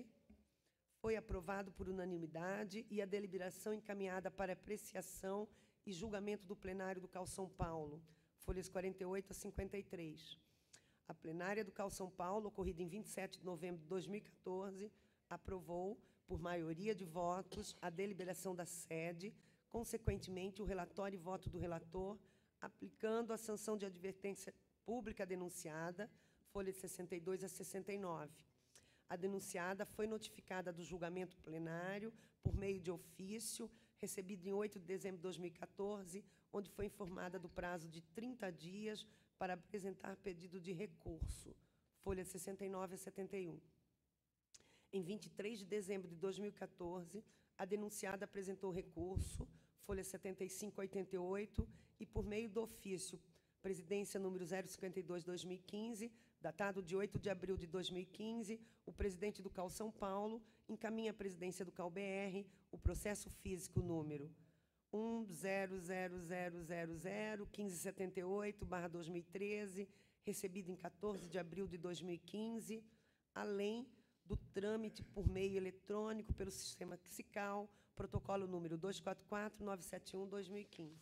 foi aprovado por unanimidade e a deliberação encaminhada para apreciação e julgamento do plenário do C A U São Paulo, folhas quarenta e oito a cinquenta e três. A plenária do C A U São Paulo, ocorrida em vinte e sete de novembro de dois mil e quatorze, aprovou, por maioria de votos, a deliberação da sede, consequentemente, o relatório e voto do relator, aplicando a sanção de advertência pública denunciada, folha de sessenta e dois a sessenta e nove. A denunciada foi notificada do julgamento plenário por meio de ofício, recebido em oito de dezembro de dois mil e quatorze, onde foi informada do prazo de trinta dias para apresentar pedido de recurso, folha de sessenta e nove a setenta e um. Em vinte e três de dezembro de dois mil e quatorze, a denunciada apresentou recurso, folha setenta e cinco a oitenta e oito, e, por meio do ofício Presidência número zero cinquenta e dois, dois mil e quinze, datado de oito de abril de dois mil e quinze, o presidente do C A U São Paulo encaminha à presidência do C A U B R o processo físico número um zero zero zero zero zero um cinco sete oito barra dois mil e treze, recebido em quatorze de abril de dois mil e quinze, além do trâmite por meio eletrônico pelo sistema SICAL, protocolo número dois quatro quatro, nove sete um, dois mil e quinze.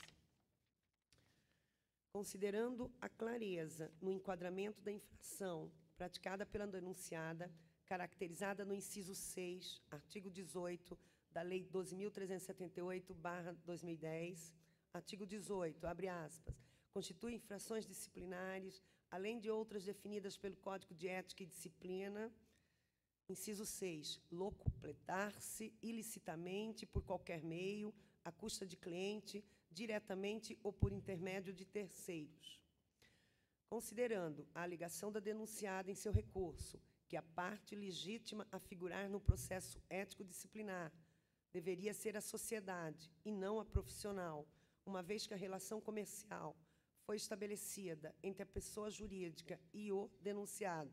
Considerando a clareza no enquadramento da infração praticada pela denunciada, caracterizada no inciso seis, artigo dezoito, da Lei doze mil trezentos e setenta e oito barra dois mil e dez. Artigo dezoito, abre aspas, constitui infrações disciplinares, além de outras definidas pelo Código de Ética e Disciplina. Inciso seis, locupletar-se ilicitamente por qualquer meio, à custa de cliente, diretamente ou por intermédio de terceiros. Considerando a alegação da denunciada em seu recurso, que a parte legítima a figurar no processo ético-disciplinar deveria ser a sociedade e não a profissional, uma vez que a relação comercial foi estabelecida entre a pessoa jurídica e o denunciado.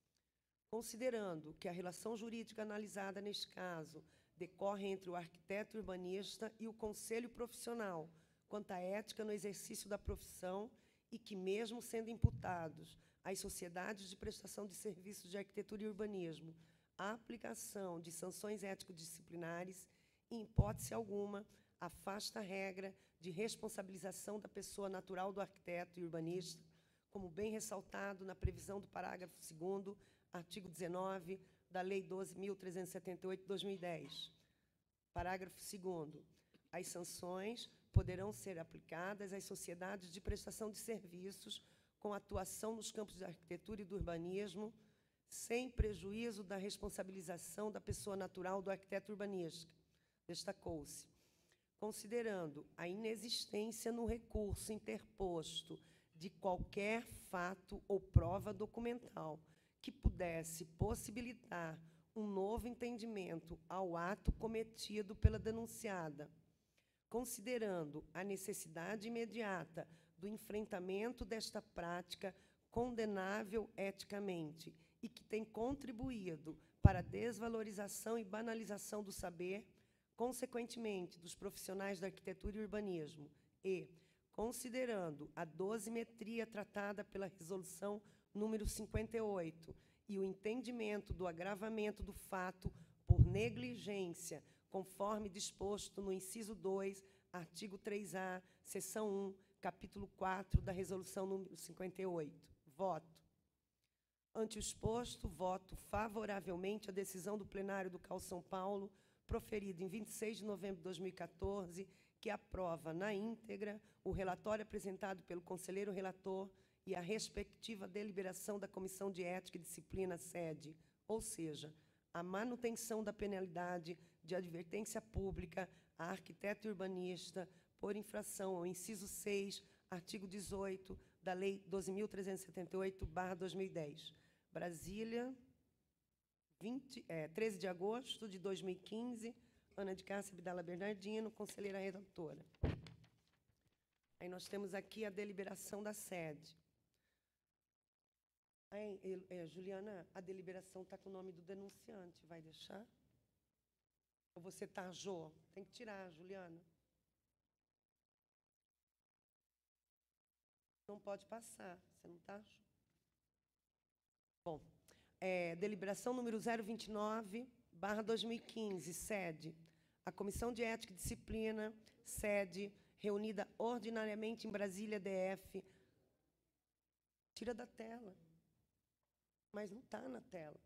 Considerando que a relação jurídica analisada neste caso decorre entre o arquiteto urbanista e o conselho profissional quanto à ética no exercício da profissão e que, mesmo sendo imputados às sociedades de prestação de serviços de arquitetura e urbanismo a aplicação de sanções ético-disciplinares, em hipótese alguma, afasta a regra de responsabilização da pessoa natural do arquiteto e urbanista, como bem ressaltado na previsão do parágrafo segundo, artigo dezenove, da Lei doze mil trezentos e setenta e oito de dois mil e dez. Parágrafo segundo. As sanções poderão ser aplicadas às sociedades de prestação de serviços com atuação nos campos de arquitetura e do urbanismo, sem prejuízo da responsabilização da pessoa natural do arquiteto urbanista. Destacou-se, considerando a inexistência no recurso interposto de qualquer fato ou prova documental que pudesse possibilitar um novo entendimento ao ato cometido pela denunciada, considerando a necessidade imediata do enfrentamento desta prática condenável eticamente e que tem contribuído para a desvalorização e banalização do saber, consequentemente, dos profissionais da arquitetura e urbanismo, e, considerando a dosimetria tratada pela resolução número cinquenta e oito e o entendimento do agravamento do fato por negligência, conforme disposto no inciso dois, artigo três A, seção um, capítulo quatro da resolução número cinquenta e oito. Voto. Ante o exposto, voto favoravelmente a decisão do plenário do C A U São Paulo, proferida em vinte e seis de novembro de dois mil e quatorze, que aprova na íntegra o relatório apresentado pelo conselheiro relator e a respectiva deliberação da Comissão de Ética e Disciplina sede, ou seja, a manutenção da penalidade de advertência pública a arquiteto e urbanista por infração ao inciso seis, artigo dezoito, da Lei doze mil trezentos e setenta e oito barra dois mil e dez. Brasília, vinte, é, treze de agosto de dois mil e quinze, Ana de Cássia Abdala Bernardino, conselheira redatora. Aí nós temos aqui a deliberação da sede. Aí, é, Juliana, a deliberação está com o nome do denunciante, vai deixar? Ou você tarjou? Tem que tirar, Juliana. Não pode passar, você não tarjou? Bom, é, deliberação número zero vinte e nove, barra dois mil e quinze, sede. A Comissão de Ética e Disciplina, sede, reunida ordinariamente em Brasília, D F. Tira da tela. Mas não está na tela.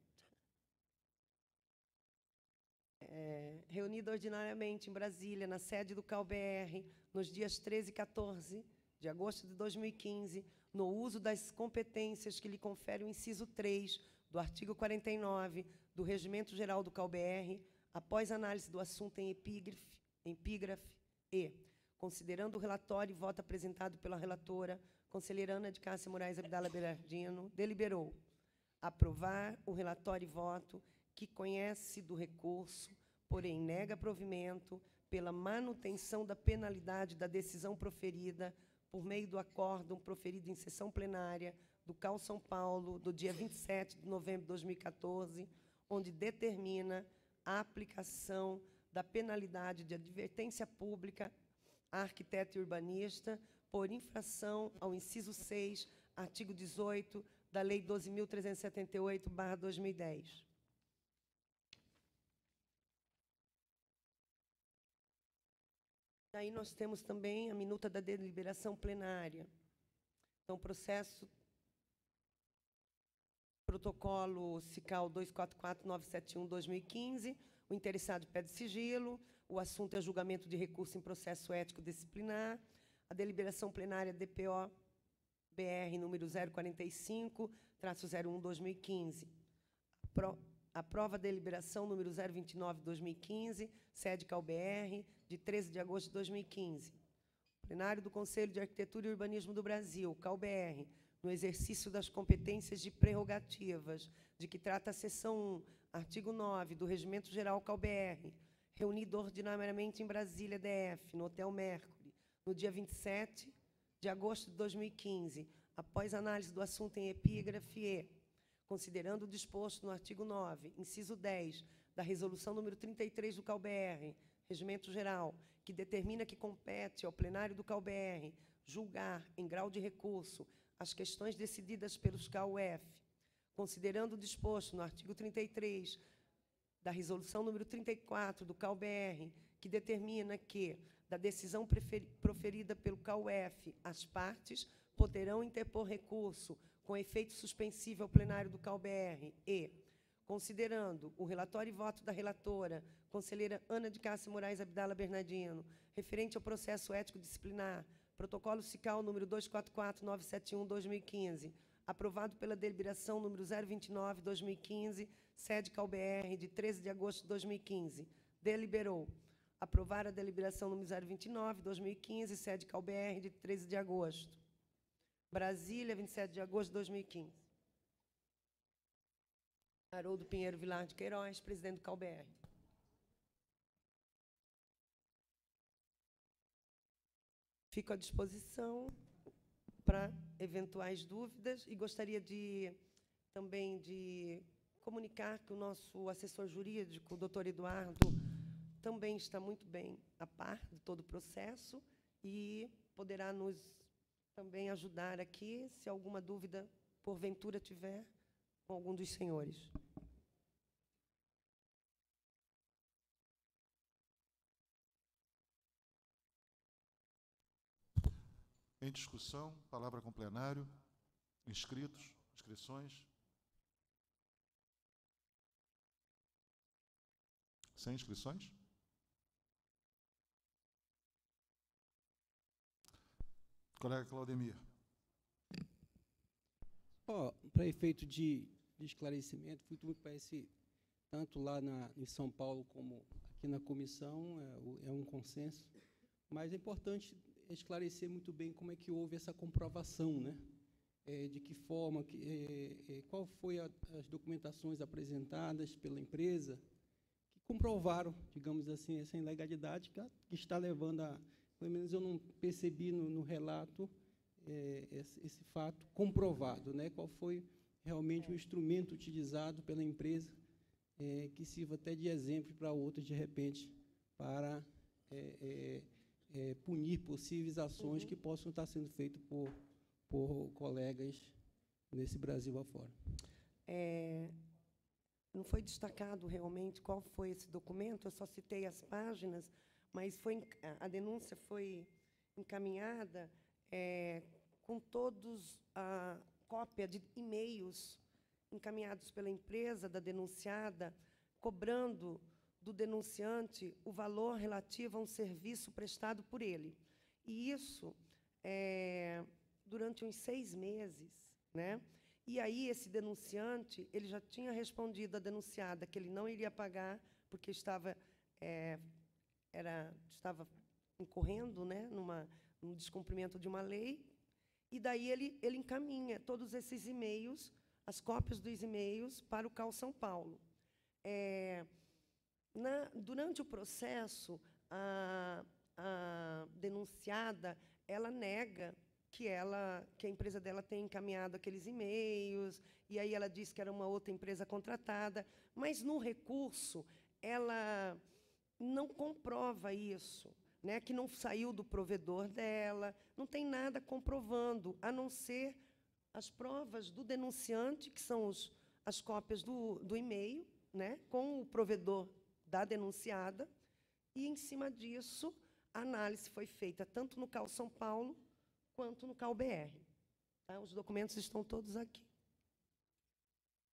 É, reunida ordinariamente em Brasília, na sede do C A U B R, nos dias treze e quatorze de agosto de dois mil e quinze, no uso das competências que lhe confere o inciso três do artigo quarenta e nove do Regimento Geral do C A U B R, após análise do assunto em epígrafe, epígrafe e, considerando o relatório e voto apresentado pela relatora, conselheira Ana de Cássia Moraes Abdala Bernardino, deliberou aprovar o relatório e voto que conhece do recurso, porém nega provimento pela manutenção da penalidade da decisão proferida por meio do acórdão proferido em sessão plenária do C A U São Paulo, do dia vinte e sete de novembro de dois mil e quatorze, onde determina a aplicação da penalidade de advertência pública a arquiteto e urbanista por infração ao inciso seis, artigo dezoito, da Lei doze mil trezentos e setenta e oito barra dois mil e dez. Aí nós temos também a minuta da deliberação plenária. Então, processo protocolo SICAL dois quatro quatro nove sete um barra dois mil e quinze, o interessado pede sigilo, o assunto é julgamento de recurso em processo ético disciplinar, a deliberação plenária D P O B R número zero quarenta e cinco, traço zero um, dois mil e quinze. Pro, aprova a deliberação número zero vinte e nove, dois mil e quinze, sede C A U B R, de treze de agosto de dois mil e quinze. Plenário do Conselho de Arquitetura e Urbanismo do Brasil, C A U B R, no exercício das competências de prerrogativas, de que trata a seção um, artigo nove do Regimento Geral C A U B R, reunido ordinariamente em Brasília, D F, no Hotel Mercury, no dia vinte e sete de agosto de dois mil e quinze, após análise do assunto em epígrafe E, considerando o disposto no artigo nove, inciso dez, da Resolução número trinta e três do C A U B R, Regimento Geral, que determina que compete ao plenário do C A U B R julgar, em grau de recurso, as questões decididas pelos C A U F, considerando o disposto no artigo trinta e três da Resolução número trinta e quatro do C A U B R, que determina que, da decisão proferida pelo C A U F, as partes poderão interpor recurso com efeito suspensivo ao plenário do C A U B R e, considerando o relatório e voto da relatora, conselheira Ana de Cássia Moraes Abdala Bernardino, referente ao processo ético disciplinar, protocolo SICAL número dois quatro quatro nove sete um barra dois mil e quinze, aprovado pela deliberação número zero vinte e nove, dois mil e quinze, sede C A U B R, de treze de agosto de dois mil e quinze, deliberou aprovar a deliberação número zero vinte e nove, dois mil e quinze, sede C A U B R, de treze de agosto. Brasília, vinte e sete de agosto de dois mil e quinze. Haroldo Pinheiro Vilar de Queiroz, presidente do C A U B R. Fico à disposição para eventuais dúvidas e gostaria de também de comunicar que o nosso assessor jurídico, o doutor Eduardo, também está muito bem a par de todo o processo e poderá nos também ajudar aqui, se alguma dúvida, porventura, tiver com algum dos senhores. Em discussão, palavra com o plenário. Inscritos, inscrições. Sem inscrições? Colega Claudemir. Oh, para efeito de, de esclarecimento, fui tudo que parece, tanto lá na, em São Paulo como aqui na comissão, é, é um consenso, mas é importante esclarecer muito bem como é que houve essa comprovação, né? É, de que forma, que, é, é, qual foi a, as documentações apresentadas pela empresa que comprovaram, digamos assim, essa ilegalidade que, que está levando a, pelo menos eu não percebi no, no relato é, esse, esse fato comprovado, né? Qual foi realmente o instrumento utilizado pela empresa é, que sirva até de exemplo para outros, de repente, para é, é, é, punir possíveis ações uhum. que possam estar sendo feitas por, por colegas nesse Brasil afora. É, não foi destacado realmente qual foi esse documento, eu só citei as páginas, mas foi, a denúncia foi encaminhada é, com todos a cópia de e-mails encaminhados pela empresa da denunciada, cobrando do denunciante o valor relativo a um serviço prestado por ele. E isso é, durante uns seis meses, né? E aí esse denunciante ele já tinha respondido à denunciada que ele não iria pagar porque estava é, era estava incorrendo, né, numa num descumprimento de uma lei. E daí ele ele encaminha todos esses e-mails, as cópias dos e-mails para o C A U São Paulo. É, na, durante o processo, a, a denunciada ela nega que, ela, que a empresa dela tem encaminhado aqueles e-mails, e aí ela diz que era uma outra empresa contratada, mas, no recurso, ela não comprova isso, né, que não saiu do provedor dela, não tem nada comprovando, a não ser as provas do denunciante, que são os, as cópias do, do e-mail, né, com o provedor da denunciada, e, em cima disso, a análise foi feita tanto no C A U São Paulo quanto no C A U B R. Tá? Os documentos estão todos aqui.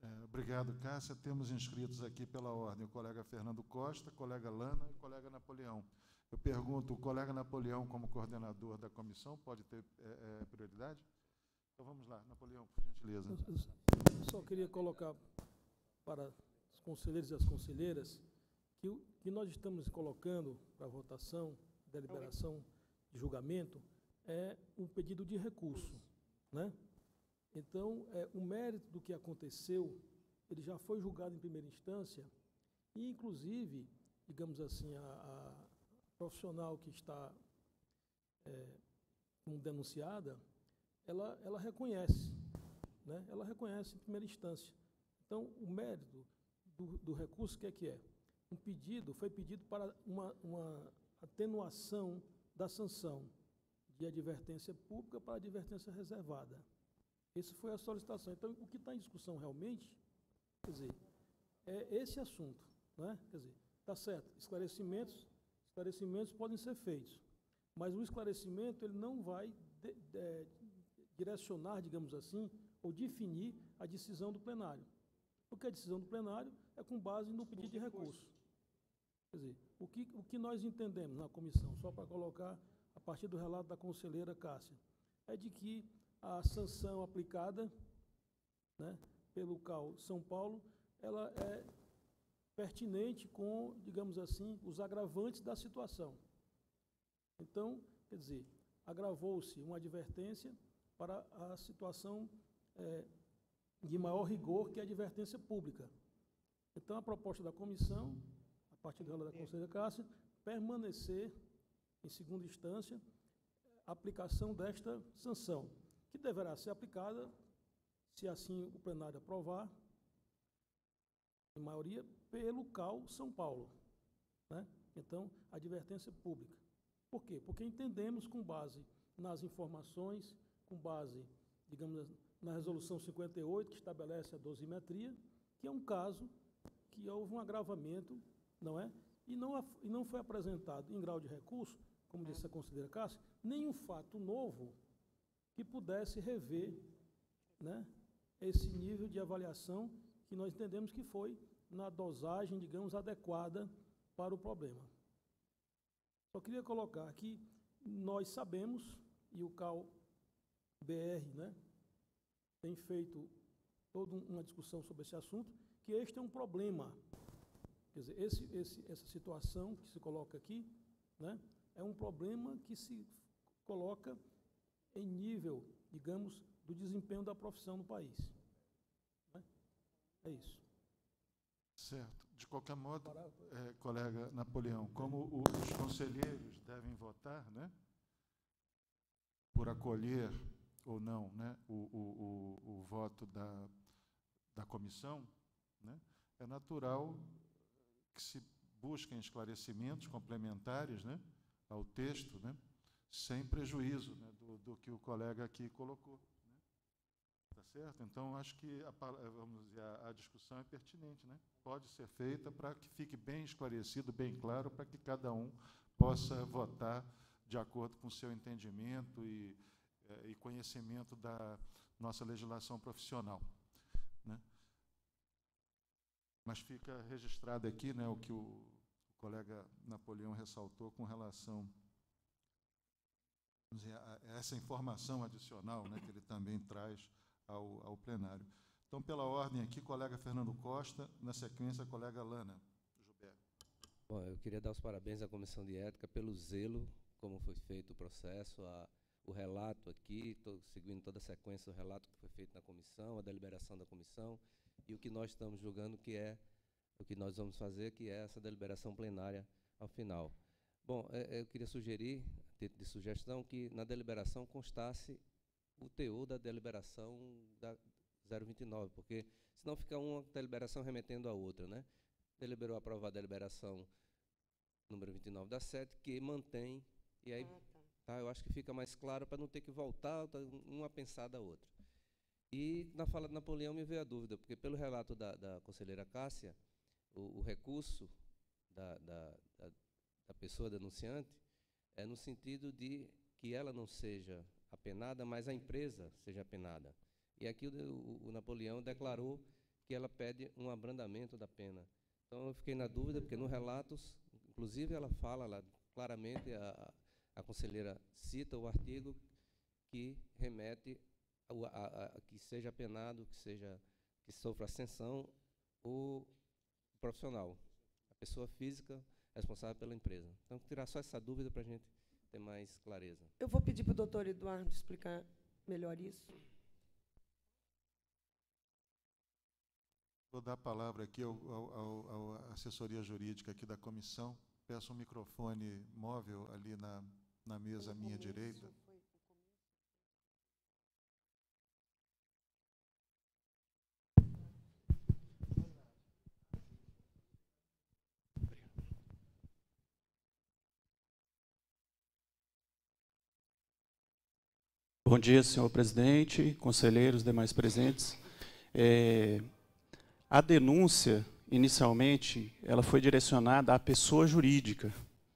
É, obrigado, Cássia. Temos inscritos aqui pela ordem o colega Fernando Costa, colega Lana e colega Napoleão. Eu pergunto, o colega Napoleão, como coordenador da comissão, pode ter é, é, prioridade? Então vamos lá, Napoleão, por gentileza. Eu só queria colocar para os conselheiros e as conselheiras que o que nós estamos colocando para votação, deliberação de julgamento, é um pedido de recurso, né? Então, é, o mérito do que aconteceu, ele já foi julgado em primeira instância e, inclusive, digamos assim, a, a profissional que está é, como denunciada, ela, ela reconhece, né? Ela reconhece em primeira instância. Então, o mérito do, do recurso, o que é que é? Um pedido, foi pedido para uma, uma atenuação da sanção de advertência pública para advertência reservada. Essa foi a solicitação. Então, o que está em discussão realmente, quer dizer, é esse assunto, né? Quer dizer, está certo, esclarecimentos, esclarecimentos podem ser feitos, mas o esclarecimento ele não vai de, de, direcionar, digamos assim, ou definir a decisão do plenário. Porque a decisão do plenário é com base no pedido de recurso. Quer dizer, o que, o que nós entendemos na comissão, só para colocar a partir do relato da conselheira Cássia, é de que a sanção aplicada, né, pelo C A U São Paulo, ela é pertinente com, digamos assim, os agravantes da situação. Então, quer dizer, agravou-se uma advertência para a situação é, de maior rigor, que é a advertência pública. Então, a proposta da comissão, a partir do relato da conselheira Cássia, permanecer, em segunda instância, a aplicação desta sanção, que deverá ser aplicada, se assim o plenário aprovar, em maioria, pelo C A U São Paulo, né? Então, advertência pública. Por quê? Porque entendemos, com base nas informações, com base, digamos, na resolução cinquenta e oito, que estabelece a dosimetria, que é um caso que houve um agravamento, não é? E não, e não foi apresentado em grau de recurso, como disse a conselheira Cássia, nenhum fato novo que pudesse rever, né, esse nível de avaliação que nós entendemos que foi na dosagem, digamos, adequada para o problema. Só queria colocar que nós sabemos, e o C A U B R, né, tem feito toda uma discussão sobre esse assunto, que este é um problema. Quer dizer, esse, esse, essa situação que se coloca aqui, né, é um problema que se coloca em nível, digamos, do desempenho da profissão no país. Né? É isso. Certo. De qualquer modo, é, colega Napoleão, como o, os conselheiros devem votar, né, por acolher ou não, né, o, o, o, o voto da, da comissão, né, é natural que se busquem esclarecimentos complementares, né, ao texto, né, sem prejuízo, né, do, do que o colega aqui colocou. Né? Tá certo? Então, acho que a, vamos dizer, a, a discussão é pertinente, né? Pode ser feita para que fique bem esclarecido, bem claro, para que cada um possa votar de acordo com o seu entendimento e, e conhecimento da nossa legislação profissional. Né? Mas fica registrado aqui, né, o que o, o colega Napoleão ressaltou com relação vamos dizer, a essa informação adicional, né, que ele também traz ao, ao plenário. Então, pela ordem aqui, colega Fernando Costa, na sequência, colega Lana Gilberto. Bom, eu queria dar os parabéns à Comissão de Ética pelo zelo, como foi feito o processo, a, o relato aqui, tô seguindo toda a sequência, o relato que foi feito na comissão, a deliberação da comissão, e o que nós estamos julgando, que é o que nós vamos fazer, que é essa deliberação plenária ao final. Bom, é, eu queria sugerir, a título de sugestão, que na deliberação constasse o teor da deliberação da zero vinte e nove, porque senão fica uma deliberação remetendo a outra, né? Deliberou aprovar a deliberação número vinte e nove da sete, que mantém, e aí, ah, tá. Tá, eu acho que fica mais claro para não ter que voltar uma pensada a outra. E na fala de Napoleão me veio a dúvida, porque pelo relato da, da conselheira Cássia, o, o recurso da, da, da, da pessoa denunciante é no sentido de que ela não seja apenada, mas a empresa seja apenada. E aqui o, o, o Napoleão declarou que ela pede um abrandamento da pena. Então, eu fiquei na dúvida, porque no relatos, inclusive, ela fala lá claramente, a, a conselheira cita o artigo que remete a, a, a que seja penado, que seja que sofra sanção o profissional, a pessoa física responsável pela empresa. Então, tirar só essa dúvida para a gente ter mais clareza. Eu vou pedir para o doutor Eduardo explicar melhor isso. Vou dar a palavra aqui ao, ao, ao, à assessoria jurídica aqui da comissão. Peço um microfone móvel ali na, na mesa à minha direita. Bom dia, senhor presidente, conselheiros, demais presentes. É, a denúncia, inicialmente, ela foi direcionada à pessoa jurídica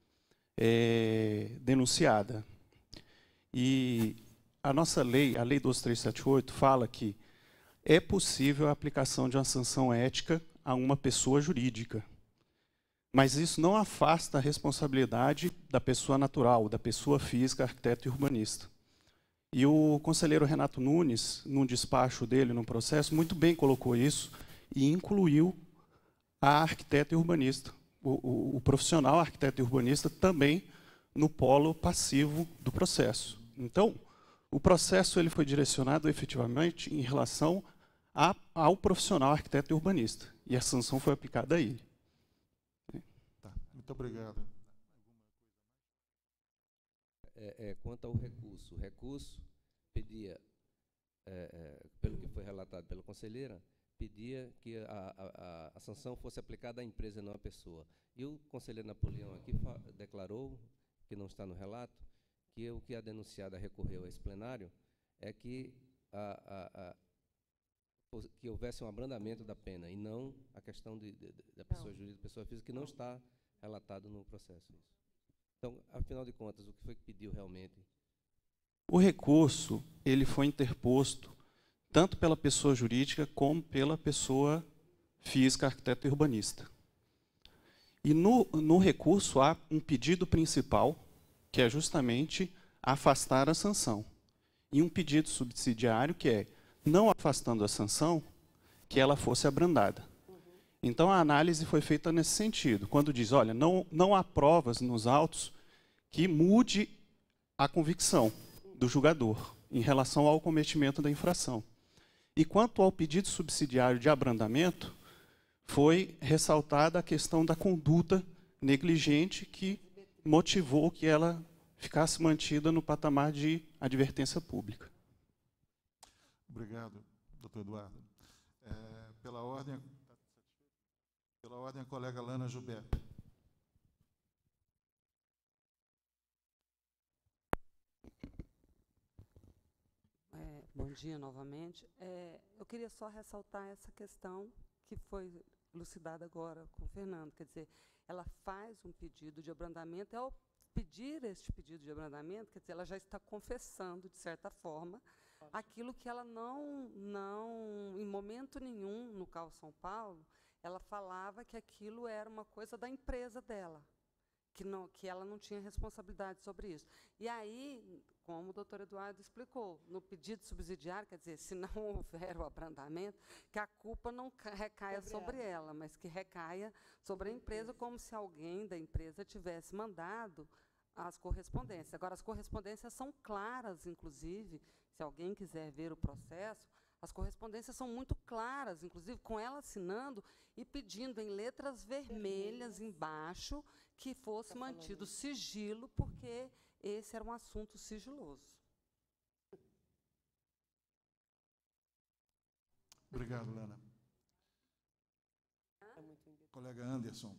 é, denunciada. E a nossa lei, a Lei doze mil trezentos e setenta e oito, fala que é possível a aplicação de uma sanção ética a uma pessoa jurídica. Mas isso não afasta a responsabilidade da pessoa natural, da pessoa física, arquiteto e urbanista. E o conselheiro Renato Nunes, num despacho dele, num processo, muito bem colocou isso e incluiu a arquiteta e urbanista, o, o, o profissional arquiteto e urbanista também no polo passivo do processo. Então, o processo ele foi direcionado efetivamente em relação a, ao profissional arquiteto e urbanista, e a sanção foi aplicada a ele. Tá, muito obrigado. É, é, quanto ao recurso, o recurso pedia, é, é, pelo que foi relatado pela conselheira, pedia que a, a, a sanção fosse aplicada à empresa e não à pessoa. E o conselheiro Napoleão aqui declarou, que não está no relato, que o que a denunciada recorreu a esse plenário é que, a, a, a, que houvesse um abrandamento da pena e não a questão de, de, de, da pessoa jurídica, pessoa física, que não está relatado no processo. Então, afinal de contas, o que foi que pediu realmente? O recurso ele foi interposto tanto pela pessoa jurídica como pela pessoa física, arquiteto e urbanista. E no, no recurso há um pedido principal, que é justamente afastar a sanção. E um pedido subsidiário, que é, não afastando a sanção, que ela fosse abrandada. Então, a análise foi feita nesse sentido, quando diz, olha, não, não há provas nos autos que mude a convicção do julgador em relação ao cometimento da infração. E quanto ao pedido subsidiário de abrandamento, foi ressaltada a questão da conduta negligente que motivou que ela ficasse mantida no patamar de advertência pública. Obrigado, doutor Eduardo. É, pela ordem, pela ordem, a colega Lana Jubé. É, bom dia novamente. É, eu queria só ressaltar essa questão que foi elucidada agora com o Fernando. Quer dizer, ela faz um pedido de abrandamento, e ao pedir este pedido de abrandamento, quer dizer, ela já está confessando, de certa forma, aquilo que ela não, não, em momento nenhum, no caso São Paulo, ela falava que aquilo era uma coisa da empresa dela, que, não, que ela não tinha responsabilidade sobre isso. E aí, como o doutor Eduardo explicou, no pedido subsidiário, quer dizer, se não houver o abrandamento, que a culpa não recaia sobre, sobre ela. ela, mas que recaia sobre a empresa, como se alguém da empresa tivesse mandado as correspondências. Agora, as correspondências são claras, inclusive, se alguém quiser ver o processo, as correspondências são muito claras, inclusive com ela assinando e pedindo em letras vermelhas embaixo que fosse mantido sigilo, porque esse era um assunto sigiloso. Obrigado, Lana. Colega Anderson.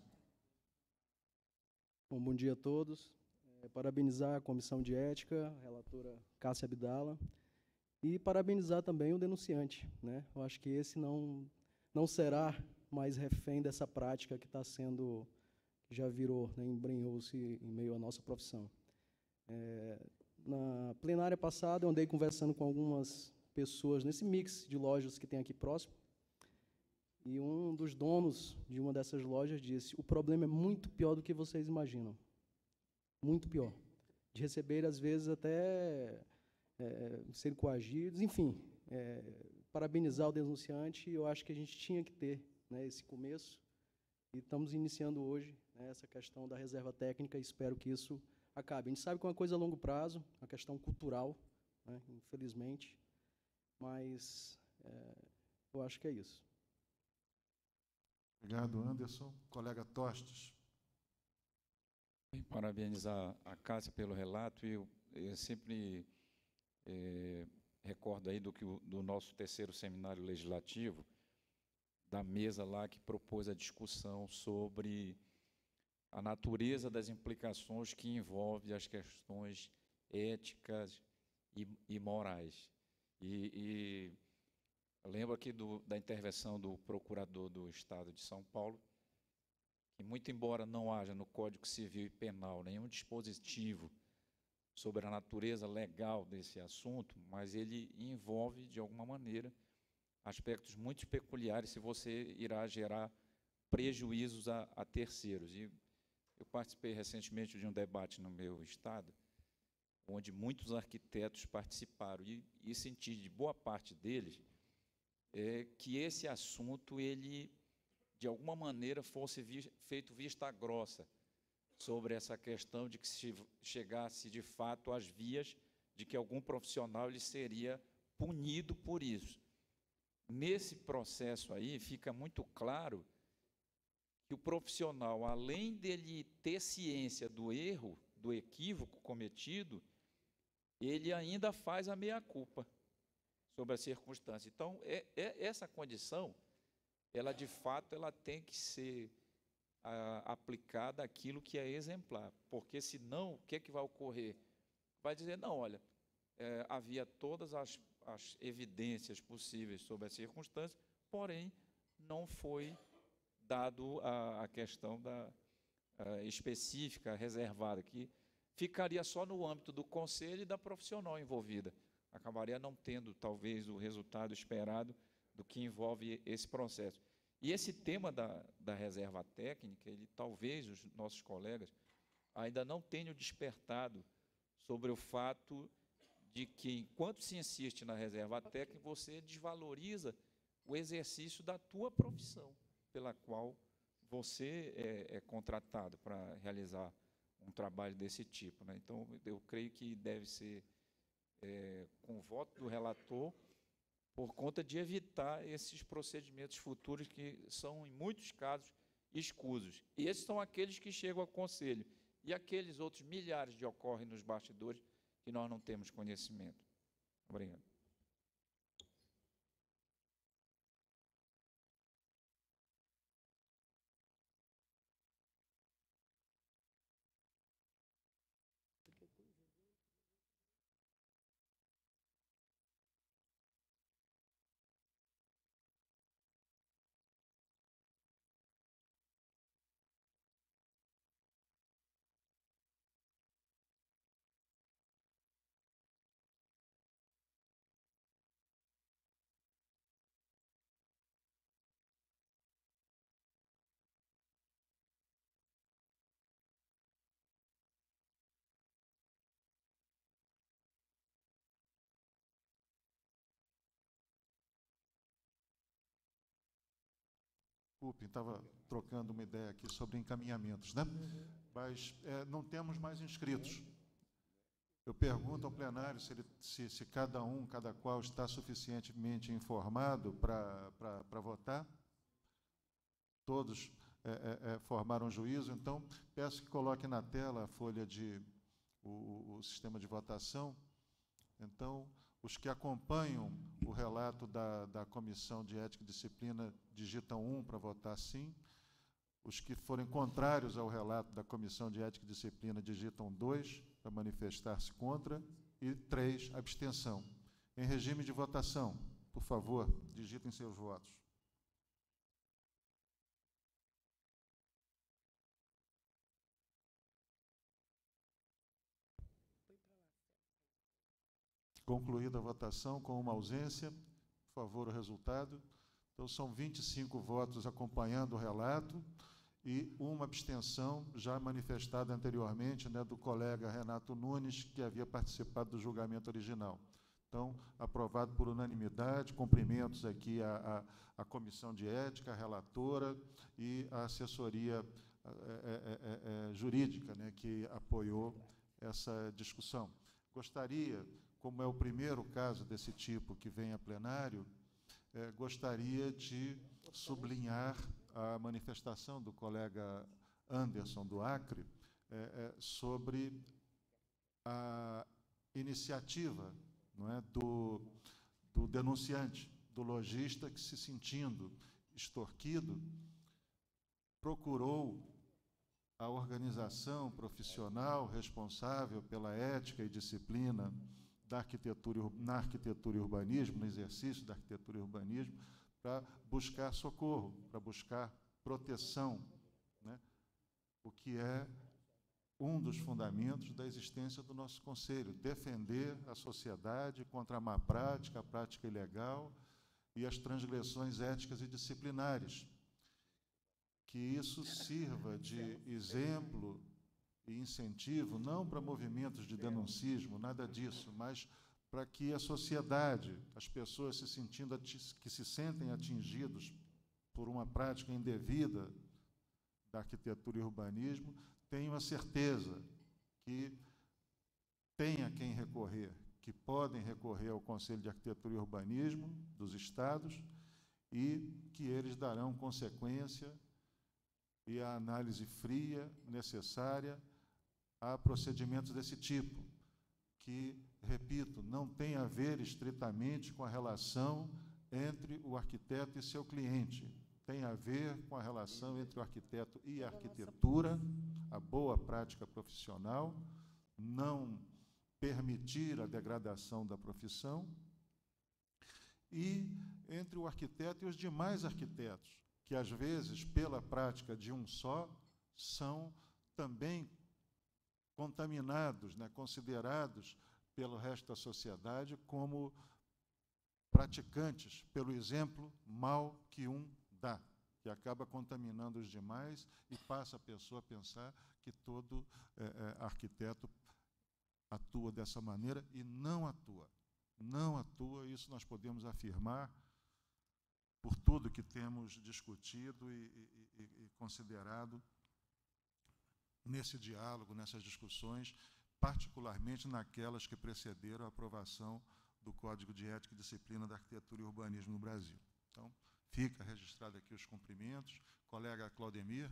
Bom, bom dia a todos. É, parabenizar a Comissão de Ética, a relatora Cássia Abdala, e parabenizar também o denunciante, né? Eu acho que esse não, não será mais refém dessa prática que está sendo, já virou, né, embrenhou-se em meio à nossa profissão. É, na plenária passada, eu andei conversando com algumas pessoas nesse mix de lojas que tem aqui próximo, E um dos donos de uma dessas lojas disse: o problema é muito pior do que vocês imaginam. Muito pior. De receber, às vezes, até é, ser coagidos, enfim. É, parabenizar o denunciante, eu acho que a gente tinha que ter, né, esse começo. E estamos iniciando hoje, né, essa questão da reserva técnica, e espero que isso acabe. A gente sabe que é uma coisa a longo prazo, uma questão cultural, né, infelizmente, mas é, eu acho que é isso. Obrigado, Anderson. Colega Tostes. Parabenizar a Cássia pelo relato, e eu, eu sempre é, recordo aí do, que o, do nosso terceiro seminário legislativo, da mesa lá que propôs a discussão sobre a natureza das implicações que envolve as questões éticas e, e morais. E, e eu lembro aqui do, da intervenção do procurador do Estado de São Paulo, que, muito embora não haja no Código Civil e Penal nenhum dispositivo sobre a natureza legal desse assunto, mas ele envolve, de alguma maneira, aspectos muito peculiares se você irá gerar prejuízos a, a terceiros. E eu participei recentemente de um debate no meu estado, onde muitos arquitetos participaram, e, e senti de boa parte deles é, que esse assunto, ele, de alguma maneira, fosse vi, feito vista grossa sobre essa questão de que se chegasse, de fato, às vias de que algum profissional ele seria punido por isso. Nesse processo aí, fica muito claro que o profissional, além dele ter ciência do erro, do equívoco cometido, ele ainda faz a meia-culpa sobre a circunstância. Então, é, é essa condição, ela, de fato, ela tem que ser a, aplicada àquilo que é exemplar, porque, senão, o que é que vai ocorrer? Vai dizer, não, olha, é, havia todas as as evidências possíveis sobre a circunstância, porém, não foi dado a, a questão da, a específica, reservada, que ficaria só no âmbito do conselho e da profissional envolvida. Acabaria não tendo, talvez, o resultado esperado do que envolve esse processo. E esse tema da, da reserva técnica, ele, talvez os nossos colegas ainda não tenham despertado sobre o fato de que, enquanto se insiste na reserva técnica, você desvaloriza o exercício da tua profissão, pela qual você é, é contratado para realizar um trabalho desse tipo, né? Então, eu creio que deve ser, é, com o voto do relator, por conta de evitar esses procedimentos futuros que são, em muitos casos, escusos. E esses são aqueles que chegam ao conselho. E aqueles outros milhares de ocorrem nos bastidores, que nós não temos conhecimento. Obrigado. Desculpe, estava trocando uma ideia aqui sobre encaminhamentos, né? Mas é, não temos mais inscritos. Eu pergunto ao plenário se, ele, se, se cada um, cada qual está suficientemente informado para votar. Todos é, é, é, formaram juízo, então peço que coloque na tela a folha de o, o sistema de votação. Então, os que acompanham o relato da, da Comissão de Ética e Disciplina digitam um para votar sim. Os que forem contrários ao relato da Comissão de Ética e Disciplina digitam dois para manifestar-se contra e três, abstenção. Em regime de votação, por favor, digitem seus votos. Concluída a votação com uma ausência, por favor, o resultado. Então, são vinte e cinco votos acompanhando o relato e uma abstenção já manifestada anteriormente, né, do colega Renato Nunes, que havia participado do julgamento original. Então, aprovado por unanimidade, cumprimentos aqui à, à, à Comissão de Ética, à relatora e à assessoria é, é, é, jurídica, né, que apoiou essa discussão. Gostaria, como é o primeiro caso desse tipo que vem a plenário, é, gostaria de sublinhar a manifestação do colega Anderson, do Acre, é, é, sobre a iniciativa, não é, do, do denunciante, do lojista que, se sentindo extorquido, procurou a organização profissional responsável pela ética e disciplina da arquitetura, na arquitetura e urbanismo, no exercício da arquitetura e urbanismo, para buscar socorro, para buscar proteção, né? O que é um dos fundamentos da existência do nosso Conselho, defender a sociedade contra a má prática, a prática ilegal e as transgressões éticas e disciplinares. Que isso sirva de exemplo e incentivo, não para movimentos de denuncismo, nada disso, mas para que a sociedade, as pessoas se sentindo, que se sentem atingidos por uma prática indevida da arquitetura e urbanismo, tenham a certeza que tem a quem recorrer, que podem recorrer ao Conselho de Arquitetura e Urbanismo dos estados e que eles darão consequência e a análise fria necessária a procedimentos desse tipo, que, repito, não tem a ver estritamente com a relação entre o arquiteto e seu cliente, tem a ver com a relação entre o arquiteto e a arquitetura, a boa prática profissional, não permitir a degradação da profissão, e entre o arquiteto e os demais arquitetos, que às vezes, pela prática de um só, são também contaminados, né, considerados pelo resto da sociedade como praticantes, pelo exemplo mau que um dá, que acaba contaminando os demais e passa a pessoa a pensar que todo é, é, arquiteto atua dessa maneira e não atua. Não atua, isso nós podemos afirmar por tudo que temos discutido e, e, e, e considerado nesse diálogo, nessas discussões, particularmente naquelas que precederam a aprovação do Código de Ética e Disciplina da Arquitetura e Urbanismo no Brasil. Então, fica registrado aqui os cumprimentos. Colega Claudemir.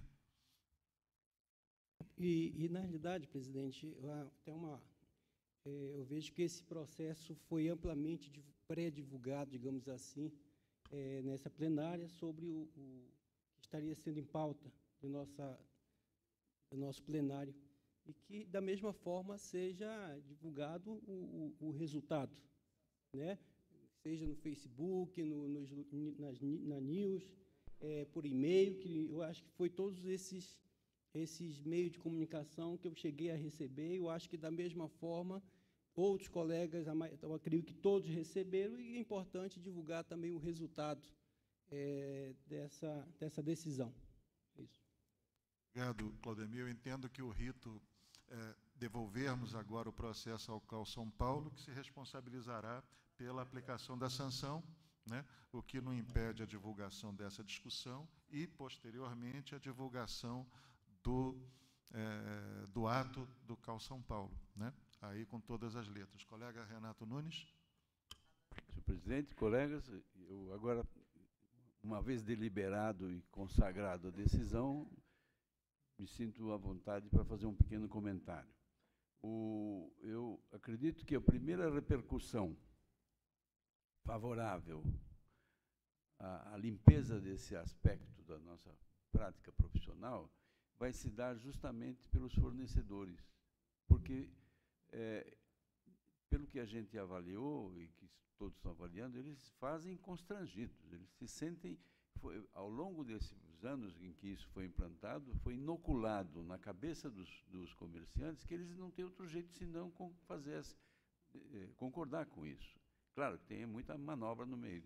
E, e na realidade, presidente, tem uma, é, eu vejo que esse processo foi amplamente pré-divulgado, digamos assim, é, nessa plenária, sobre o, o que estaria sendo em pauta do, nossa, do nosso plenário, e que, da mesma forma, seja divulgado o, o, o resultado, né? Seja no Facebook, no, nos, nas, na news, é, por e-mail, que eu acho que foi todos esses, esses meios de comunicação que eu cheguei a receber. Eu acho que, da mesma forma, outros colegas, eu acredito que todos receberam, e é importante divulgar também o resultado é, dessa, dessa decisão. Isso. Obrigado, Claudemir. Eu entendo que o rito é devolvermos agora o processo ao C A U São Paulo, que se responsabilizará pela aplicação da sanção, né, o que não impede a divulgação dessa discussão e, posteriormente, a divulgação do, é, do ato do C A U São Paulo, né, aí com todas as letras. Colega Renato Nunes. Senhor presidente, colegas, eu agora, uma vez deliberado e consagrado a decisão, me sinto à vontade para fazer um pequeno comentário. O, eu acredito que a primeira repercussão favorável à, à limpeza desse aspecto da nossa prática profissional vai se dar justamente pelos fornecedores, porque, é, pelo que a gente avaliou e que todos estão avaliando, eles fazem constrangidos, eles se sentem, foi, ao longo desses anos em que isso foi implantado, foi inoculado na cabeça dos, dos comerciantes que eles não têm outro jeito senão com fazer, eh, concordar com isso. Claro que tem muita manobra no meio,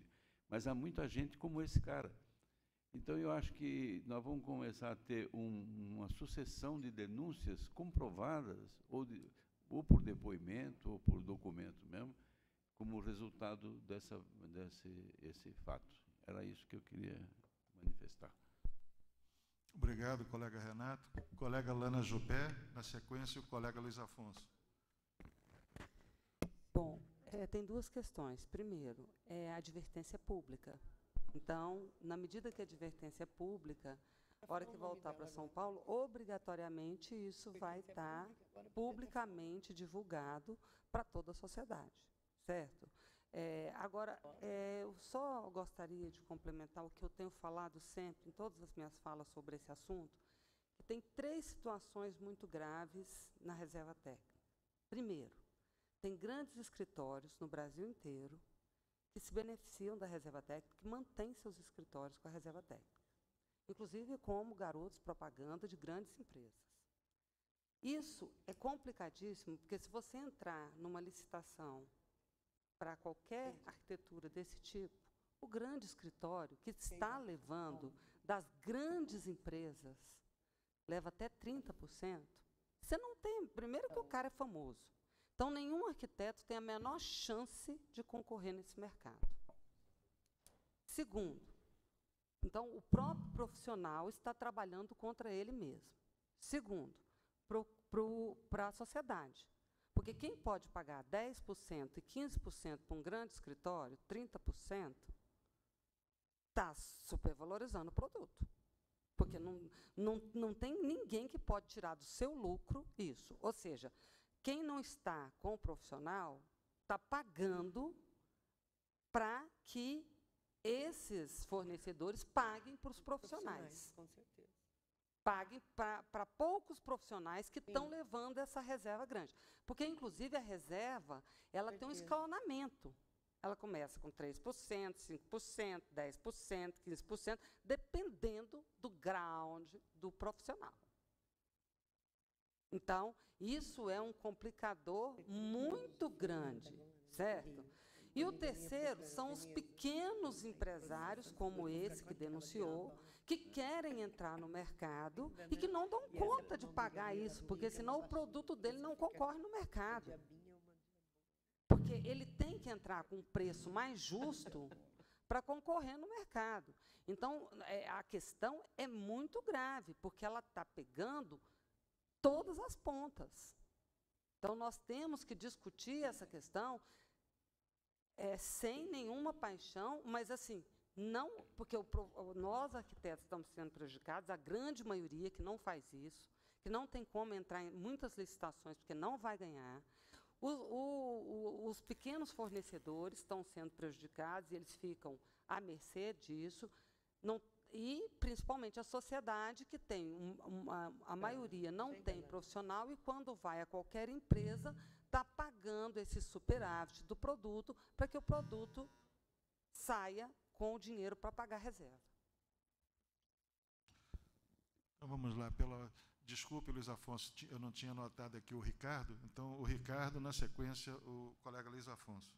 mas há muita gente como esse cara. Então, eu acho que nós vamos começar a ter um, uma sucessão de denúncias comprovadas, ou, de, ou por depoimento, ou por documento mesmo, como resultado dessa, desse esse fato. Era isso que eu queria manifestar. Obrigado, colega Renato. Colega Lana Jupé, na sequência, o colega Luiz Afonso. Bom, é, tem duas questões. Primeiro, é a advertência pública. Então, na medida que a advertência é pública, a hora que voltar para São Paulo, obrigatoriamente isso vai estar publicamente divulgado para toda a sociedade, certo? É, agora, é, eu só gostaria de complementar o que eu tenho falado sempre, em todas as minhas falas sobre esse assunto, que tem três situações muito graves na reserva técnica. Primeiro, tem grandes escritórios no Brasil inteiro que se beneficiam da reserva técnica, que mantêm seus escritórios com a reserva técnica, inclusive como garotos propaganda de grandes empresas. Isso é complicadíssimo, porque se você entrar numa licitação para qualquer arquitetura desse tipo, o grande escritório que está levando das grandes empresas, leva até trinta por cento, você não tem, primeiro que o cara é famoso, então nenhum arquiteto tem a menor chance de concorrer nesse mercado. Segundo, então o próprio profissional está trabalhando contra ele mesmo. Segundo, para a sociedade. Porque quem pode pagar dez por cento e quinze por cento para um grande escritório, trinta por cento, está supervalorizando o produto. Porque não, não, não tem ninguém que pode tirar do seu lucro isso. Ou seja, quem não está com o profissional está pagando para que esses fornecedores paguem para os profissionais. Com certeza. Paguem para poucos profissionais que estão levando essa reserva grande. Porque, inclusive, a reserva ela tem um escalonamento. Ela começa com três por cento, cinco por cento, dez por cento, quinze por cento, dependendo do ground do profissional. Então, isso é um complicador muito grande, certo? E o terceiro são os pequenos empresários, como esse que denunciou, que querem entrar no mercado e que não dão conta de pagar isso, porque senão o produto dele não concorre no mercado. Porque ele tem que entrar com um preço mais justo para concorrer no mercado. Então, é, a questão é muito grave, porque ela está pegando todas as pontas. Então, nós temos que discutir essa questão é, sem nenhuma paixão, mas assim, não, porque o, nós arquitetos estamos sendo prejudicados, a grande maioria que não faz isso, que não tem como entrar em muitas licitações, porque não vai ganhar. O, o, o, os pequenos fornecedores estão sendo prejudicados e eles ficam à mercê disso, não, e principalmente a sociedade, que tem um, uma, a maioria não tem profissional e quando vai a qualquer empresa está pagando esse superávit do produto para que o produto saia com o dinheiro para pagar a reserva. Então vamos lá. Pela, desculpe, Luiz Afonso, eu não tinha notado aqui o Ricardo. Então, o Ricardo, na sequência, o colega Luiz Afonso.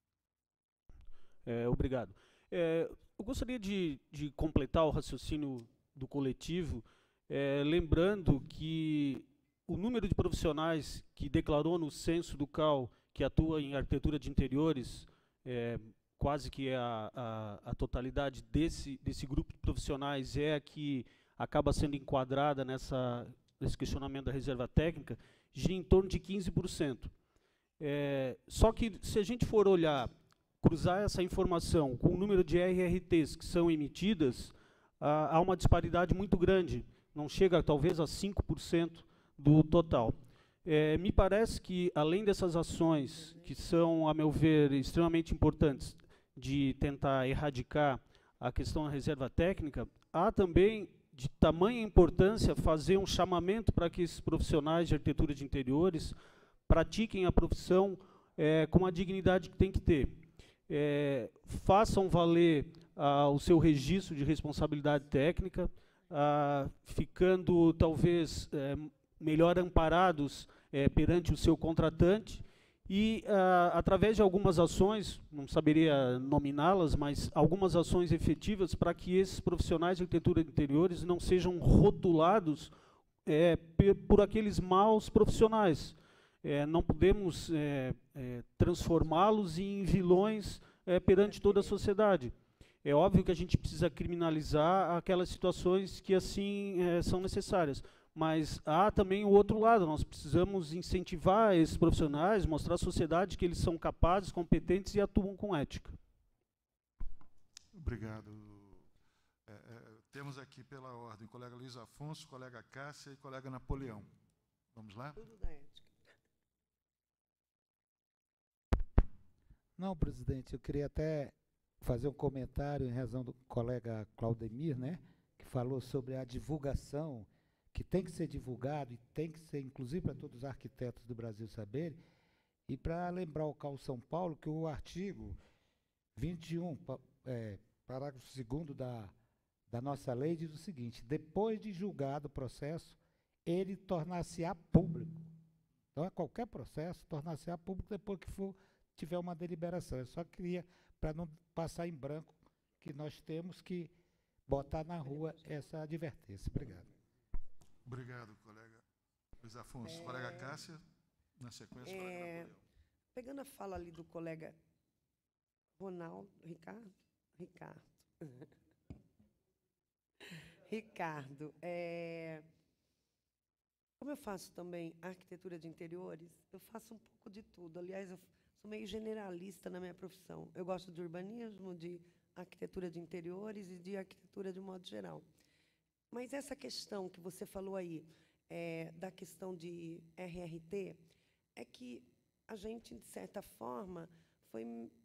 É, obrigado. É, eu gostaria de, de completar o raciocínio do coletivo, é, lembrando que o número de profissionais que declarou no censo do C A U que atua em arquitetura de interiores, é, quase que a, a, a totalidade desse, desse grupo de profissionais é a que acaba sendo enquadrada nessa, nesse questionamento da reserva técnica, gira em torno de quinze por cento. É, só que, se a gente for olhar, cruzar essa informação com o número de R R Ts que são emitidas, ah, há uma disparidade muito grande, não chega talvez a cinco por cento do total. É, me parece que, além dessas ações, que são, a meu ver, extremamente importantes, de tentar erradicar a questão da reserva técnica, há também, de tamanha importância, fazer um chamamento para que esses profissionais de arquitetura de interiores pratiquem a profissão é, com a dignidade que tem que ter. É, façam valer ah, o seu registro de responsabilidade técnica, ah, ficando, talvez, é, melhor amparados é, perante o seu contratante, E, ah, através de algumas ações, não saberia nominá-las, mas algumas ações efetivas para que esses profissionais de arquitetura de interiores não sejam rotulados é, por aqueles maus profissionais. É, não podemos é, é, transformá-los em vilões é, perante toda a sociedade. É óbvio que a gente precisa criminalizar aquelas situações que assim é, são necessárias. Mas há também o outro lado, nós precisamos incentivar esses profissionais, mostrar à sociedade que eles são capazes, competentes e atuam com ética. Obrigado. É, é, temos aqui pela ordem o colega Luiz Afonso, colega Cássia e colega Napoleão. Vamos lá? Tudo da ética. Não, presidente, eu queria até fazer um comentário em razão do colega Claudemir, né, que falou sobre a divulgação, que tem que ser divulgado e tem que ser, inclusive, para todos os arquitetos do Brasil saberem, e para lembrar o C A U São Paulo que o artigo vinte e um, é, parágrafo segundo da, da nossa lei, diz o seguinte: depois de julgado o processo, ele tornar-se-á público. Então, é qualquer processo, tornar-se-á público depois que for, tiver uma deliberação. Eu só queria, para não passar em branco, que nós temos que botar na rua essa advertência. Obrigado. Obrigado, colega Luiz Afonso. É, colega Cássia, na sequência, é, colega Napoleão. Pegando a fala ali do colega Ronaldo, Ricardo, Ricardo, Ricardo, é, como eu faço também arquitetura de interiores, eu faço um pouco de tudo. Aliás, eu sou meio generalista na minha profissão. Eu gosto de urbanismo, de arquitetura de interiores e de arquitetura de modo geral. Mas essa questão que você falou aí, é, da questão de R R T, é que a gente, de certa forma, foi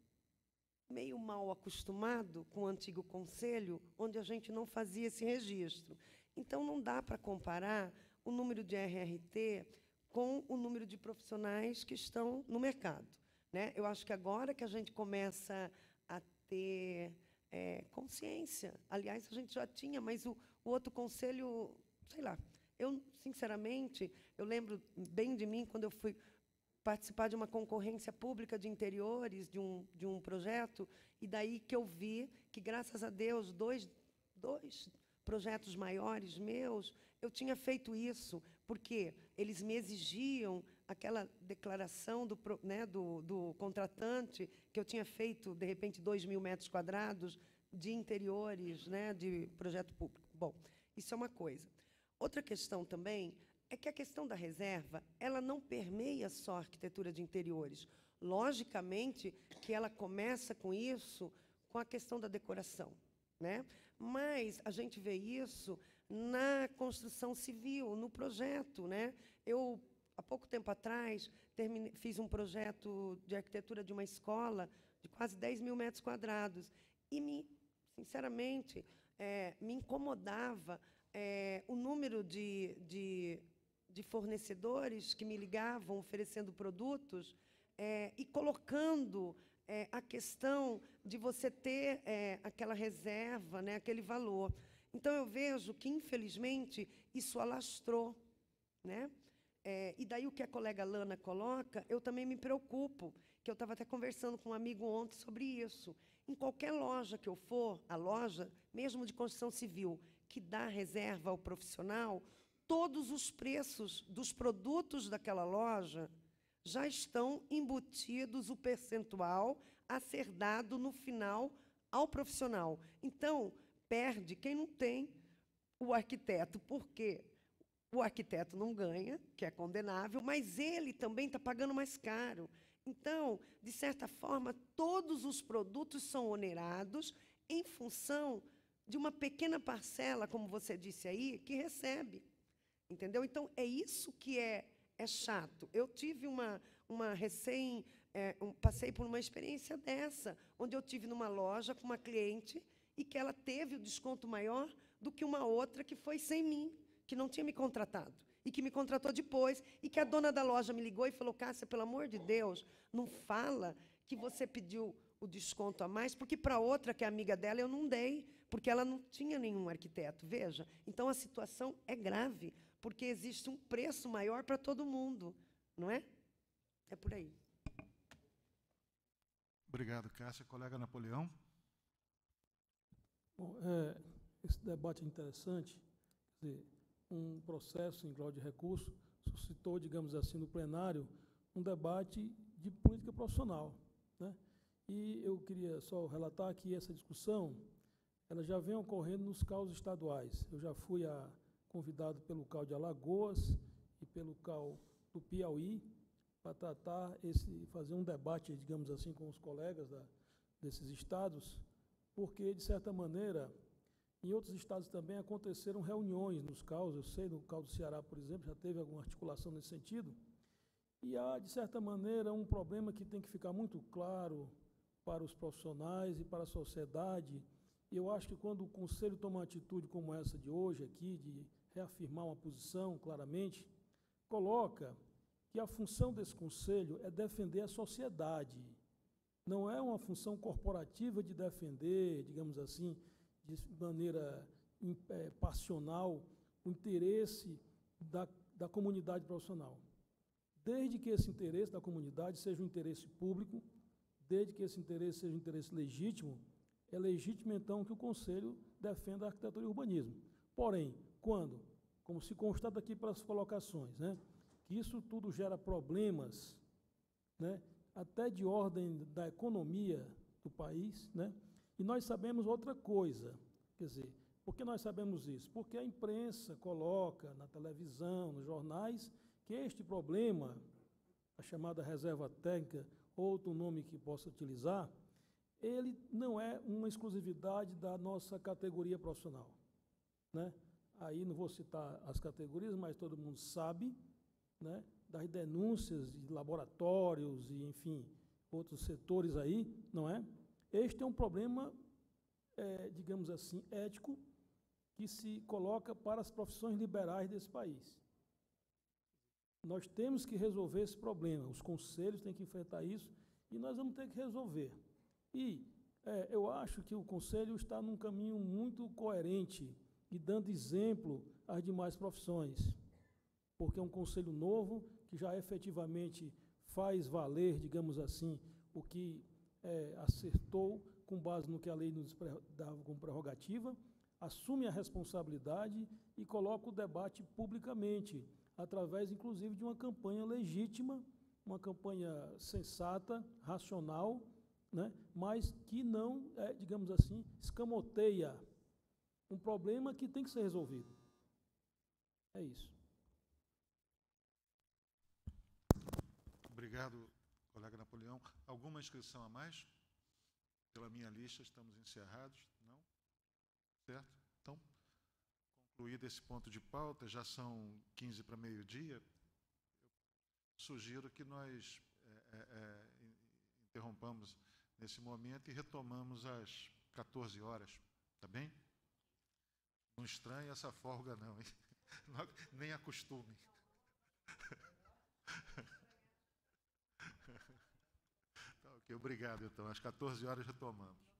meio mal acostumado com o antigo conselho, onde a gente não fazia esse registro. Então, não dá para comparar o número de R R T com o número de profissionais que estão no mercado, né? Eu acho que agora que a gente começa a ter é, consciência, aliás, a gente já tinha, mas o O outro conselho, sei lá, eu, sinceramente, eu lembro bem de mim quando eu fui participar de uma concorrência pública de interiores, de um, de um projeto, e daí que eu vi que, graças a Deus, dois, dois projetos maiores meus, eu tinha feito isso, porque eles me exigiam aquela declaração do, né, do, do contratante, que eu tinha feito, de repente, dois mil metros quadrados de interiores, né, de projeto público. Bom, isso é uma coisa. Outra questão também é que a questão da reserva, ela não permeia só a arquitetura de interiores. Logicamente que ela começa com isso, com a questão da decoração, né? Mas a gente vê isso na construção civil, no projeto, né? Eu, há pouco tempo atrás, terminei, fiz um projeto de arquitetura de uma escola de quase dez mil metros quadrados. E, me, sinceramente, É, me incomodava é, o número de, de, de fornecedores que me ligavam oferecendo produtos é, e colocando é, a questão de você ter é, aquela reserva, né, aquele valor. Então, eu vejo que, infelizmente, isso alastrou, né? É, e daí o que a colega Lana coloca, eu também me preocupo, que eu estava até conversando com um amigo ontem sobre isso. Em qualquer loja que eu for, a loja, mesmo de construção civil, que dá reserva ao profissional, todos os preços dos produtos daquela loja já estão embutidos o percentual a ser dado no final ao profissional. Então, perde quem não tem o arquiteto, porque o arquiteto não ganha, que é condenável, mas ele também está pagando mais caro. Então, de certa forma, todos os produtos são onerados em função de uma pequena parcela, como você disse aí, que recebe. Entendeu? Então, é isso que é, é chato. Eu tive uma, uma recém... É, um, passei por uma experiência dessa, onde eu tive numa loja com uma cliente e que ela teve o desconto maior do que uma outra que foi sem mim, que não tinha me contratado. E que me contratou depois, e que a dona da loja me ligou e falou: Cássia, pelo amor de Deus, não fala que você pediu o desconto a mais, porque para outra, que é amiga dela, eu não dei, porque ela não tinha nenhum arquiteto. Veja, então a situação é grave, porque existe um preço maior para todo mundo, não é? É por aí. Obrigado, Cássia. Colega Napoleão. Bom, é, esse debate é interessante. Quer dizer, um processo em grau de recurso suscitou, digamos assim, no plenário, um debate de política profissional, né? E eu queria só relatar que essa discussão ela já vem ocorrendo nos C A Us estaduais. Eu já fui a, convidado pelo C A U de Alagoas e pelo C A U do Piauí para tratar esse, fazer um debate, digamos assim, com os colegas da, desses estados, porque, de certa maneira, em outros estados também aconteceram reuniões nos C A Us. Eu sei, no C A U do Ceará, por exemplo, já teve alguma articulação nesse sentido. E há, de certa maneira, um problema que tem que ficar muito claro para os profissionais e para a sociedade. E eu acho que quando o Conselho toma uma atitude como essa de hoje aqui, de reafirmar uma posição claramente, coloca que a função desse Conselho é defender a sociedade. Não é uma função corporativa de defender, digamos assim, de maneira é, passional, o interesse da, da comunidade profissional. Desde que esse interesse da comunidade seja um interesse público, desde que esse interesse seja um interesse legítimo, é legítimo, então, que o Conselho defenda a arquitetura e o urbanismo. Porém, quando, como se constata aqui pelas colocações, né, que isso tudo gera problemas, né, até de ordem da economia do país, né, e nós sabemos outra coisa, quer dizer, por que nós sabemos isso? Porque a imprensa coloca na televisão, nos jornais, que este problema, a chamada reserva técnica, outro nome que possa utilizar, ele não é uma exclusividade da nossa categoria profissional, né? Aí não vou citar as categorias, mas todo mundo sabe, né, das denúncias de laboratórios e, enfim, outros setores aí, não é? Este é um problema, é, digamos assim, ético, que se coloca para as profissões liberais desse país. Nós temos que resolver esse problema, os conselhos têm que enfrentar isso e nós vamos ter que resolver. E é, eu acho que o Conselho está num caminho muito coerente e dando exemplo às demais profissões, porque é um Conselho novo que já efetivamente faz valer, digamos assim, o que é, acertou com base no que a lei nos dava como prerrogativa, assume a responsabilidade e coloca o debate publicamente, através, inclusive, de uma campanha legítima, uma campanha sensata, racional, né, mas que não, é, digamos assim, escamoteia um problema que tem que ser resolvido. É isso. Obrigado, colega Napoleão. Alguma inscrição a mais? Pela minha lista, estamos encerrados? Não? Certo? Então, concluído esse ponto de pauta, já são quinze para meio-dia, sugiro que nós é, é, interrompamos nesse momento e retomamos às quatorze horas, tá bem? Não estranhe essa folga não, hein? Não, nem acostume. Tá, ok, obrigado então, às quatorze horas retomamos.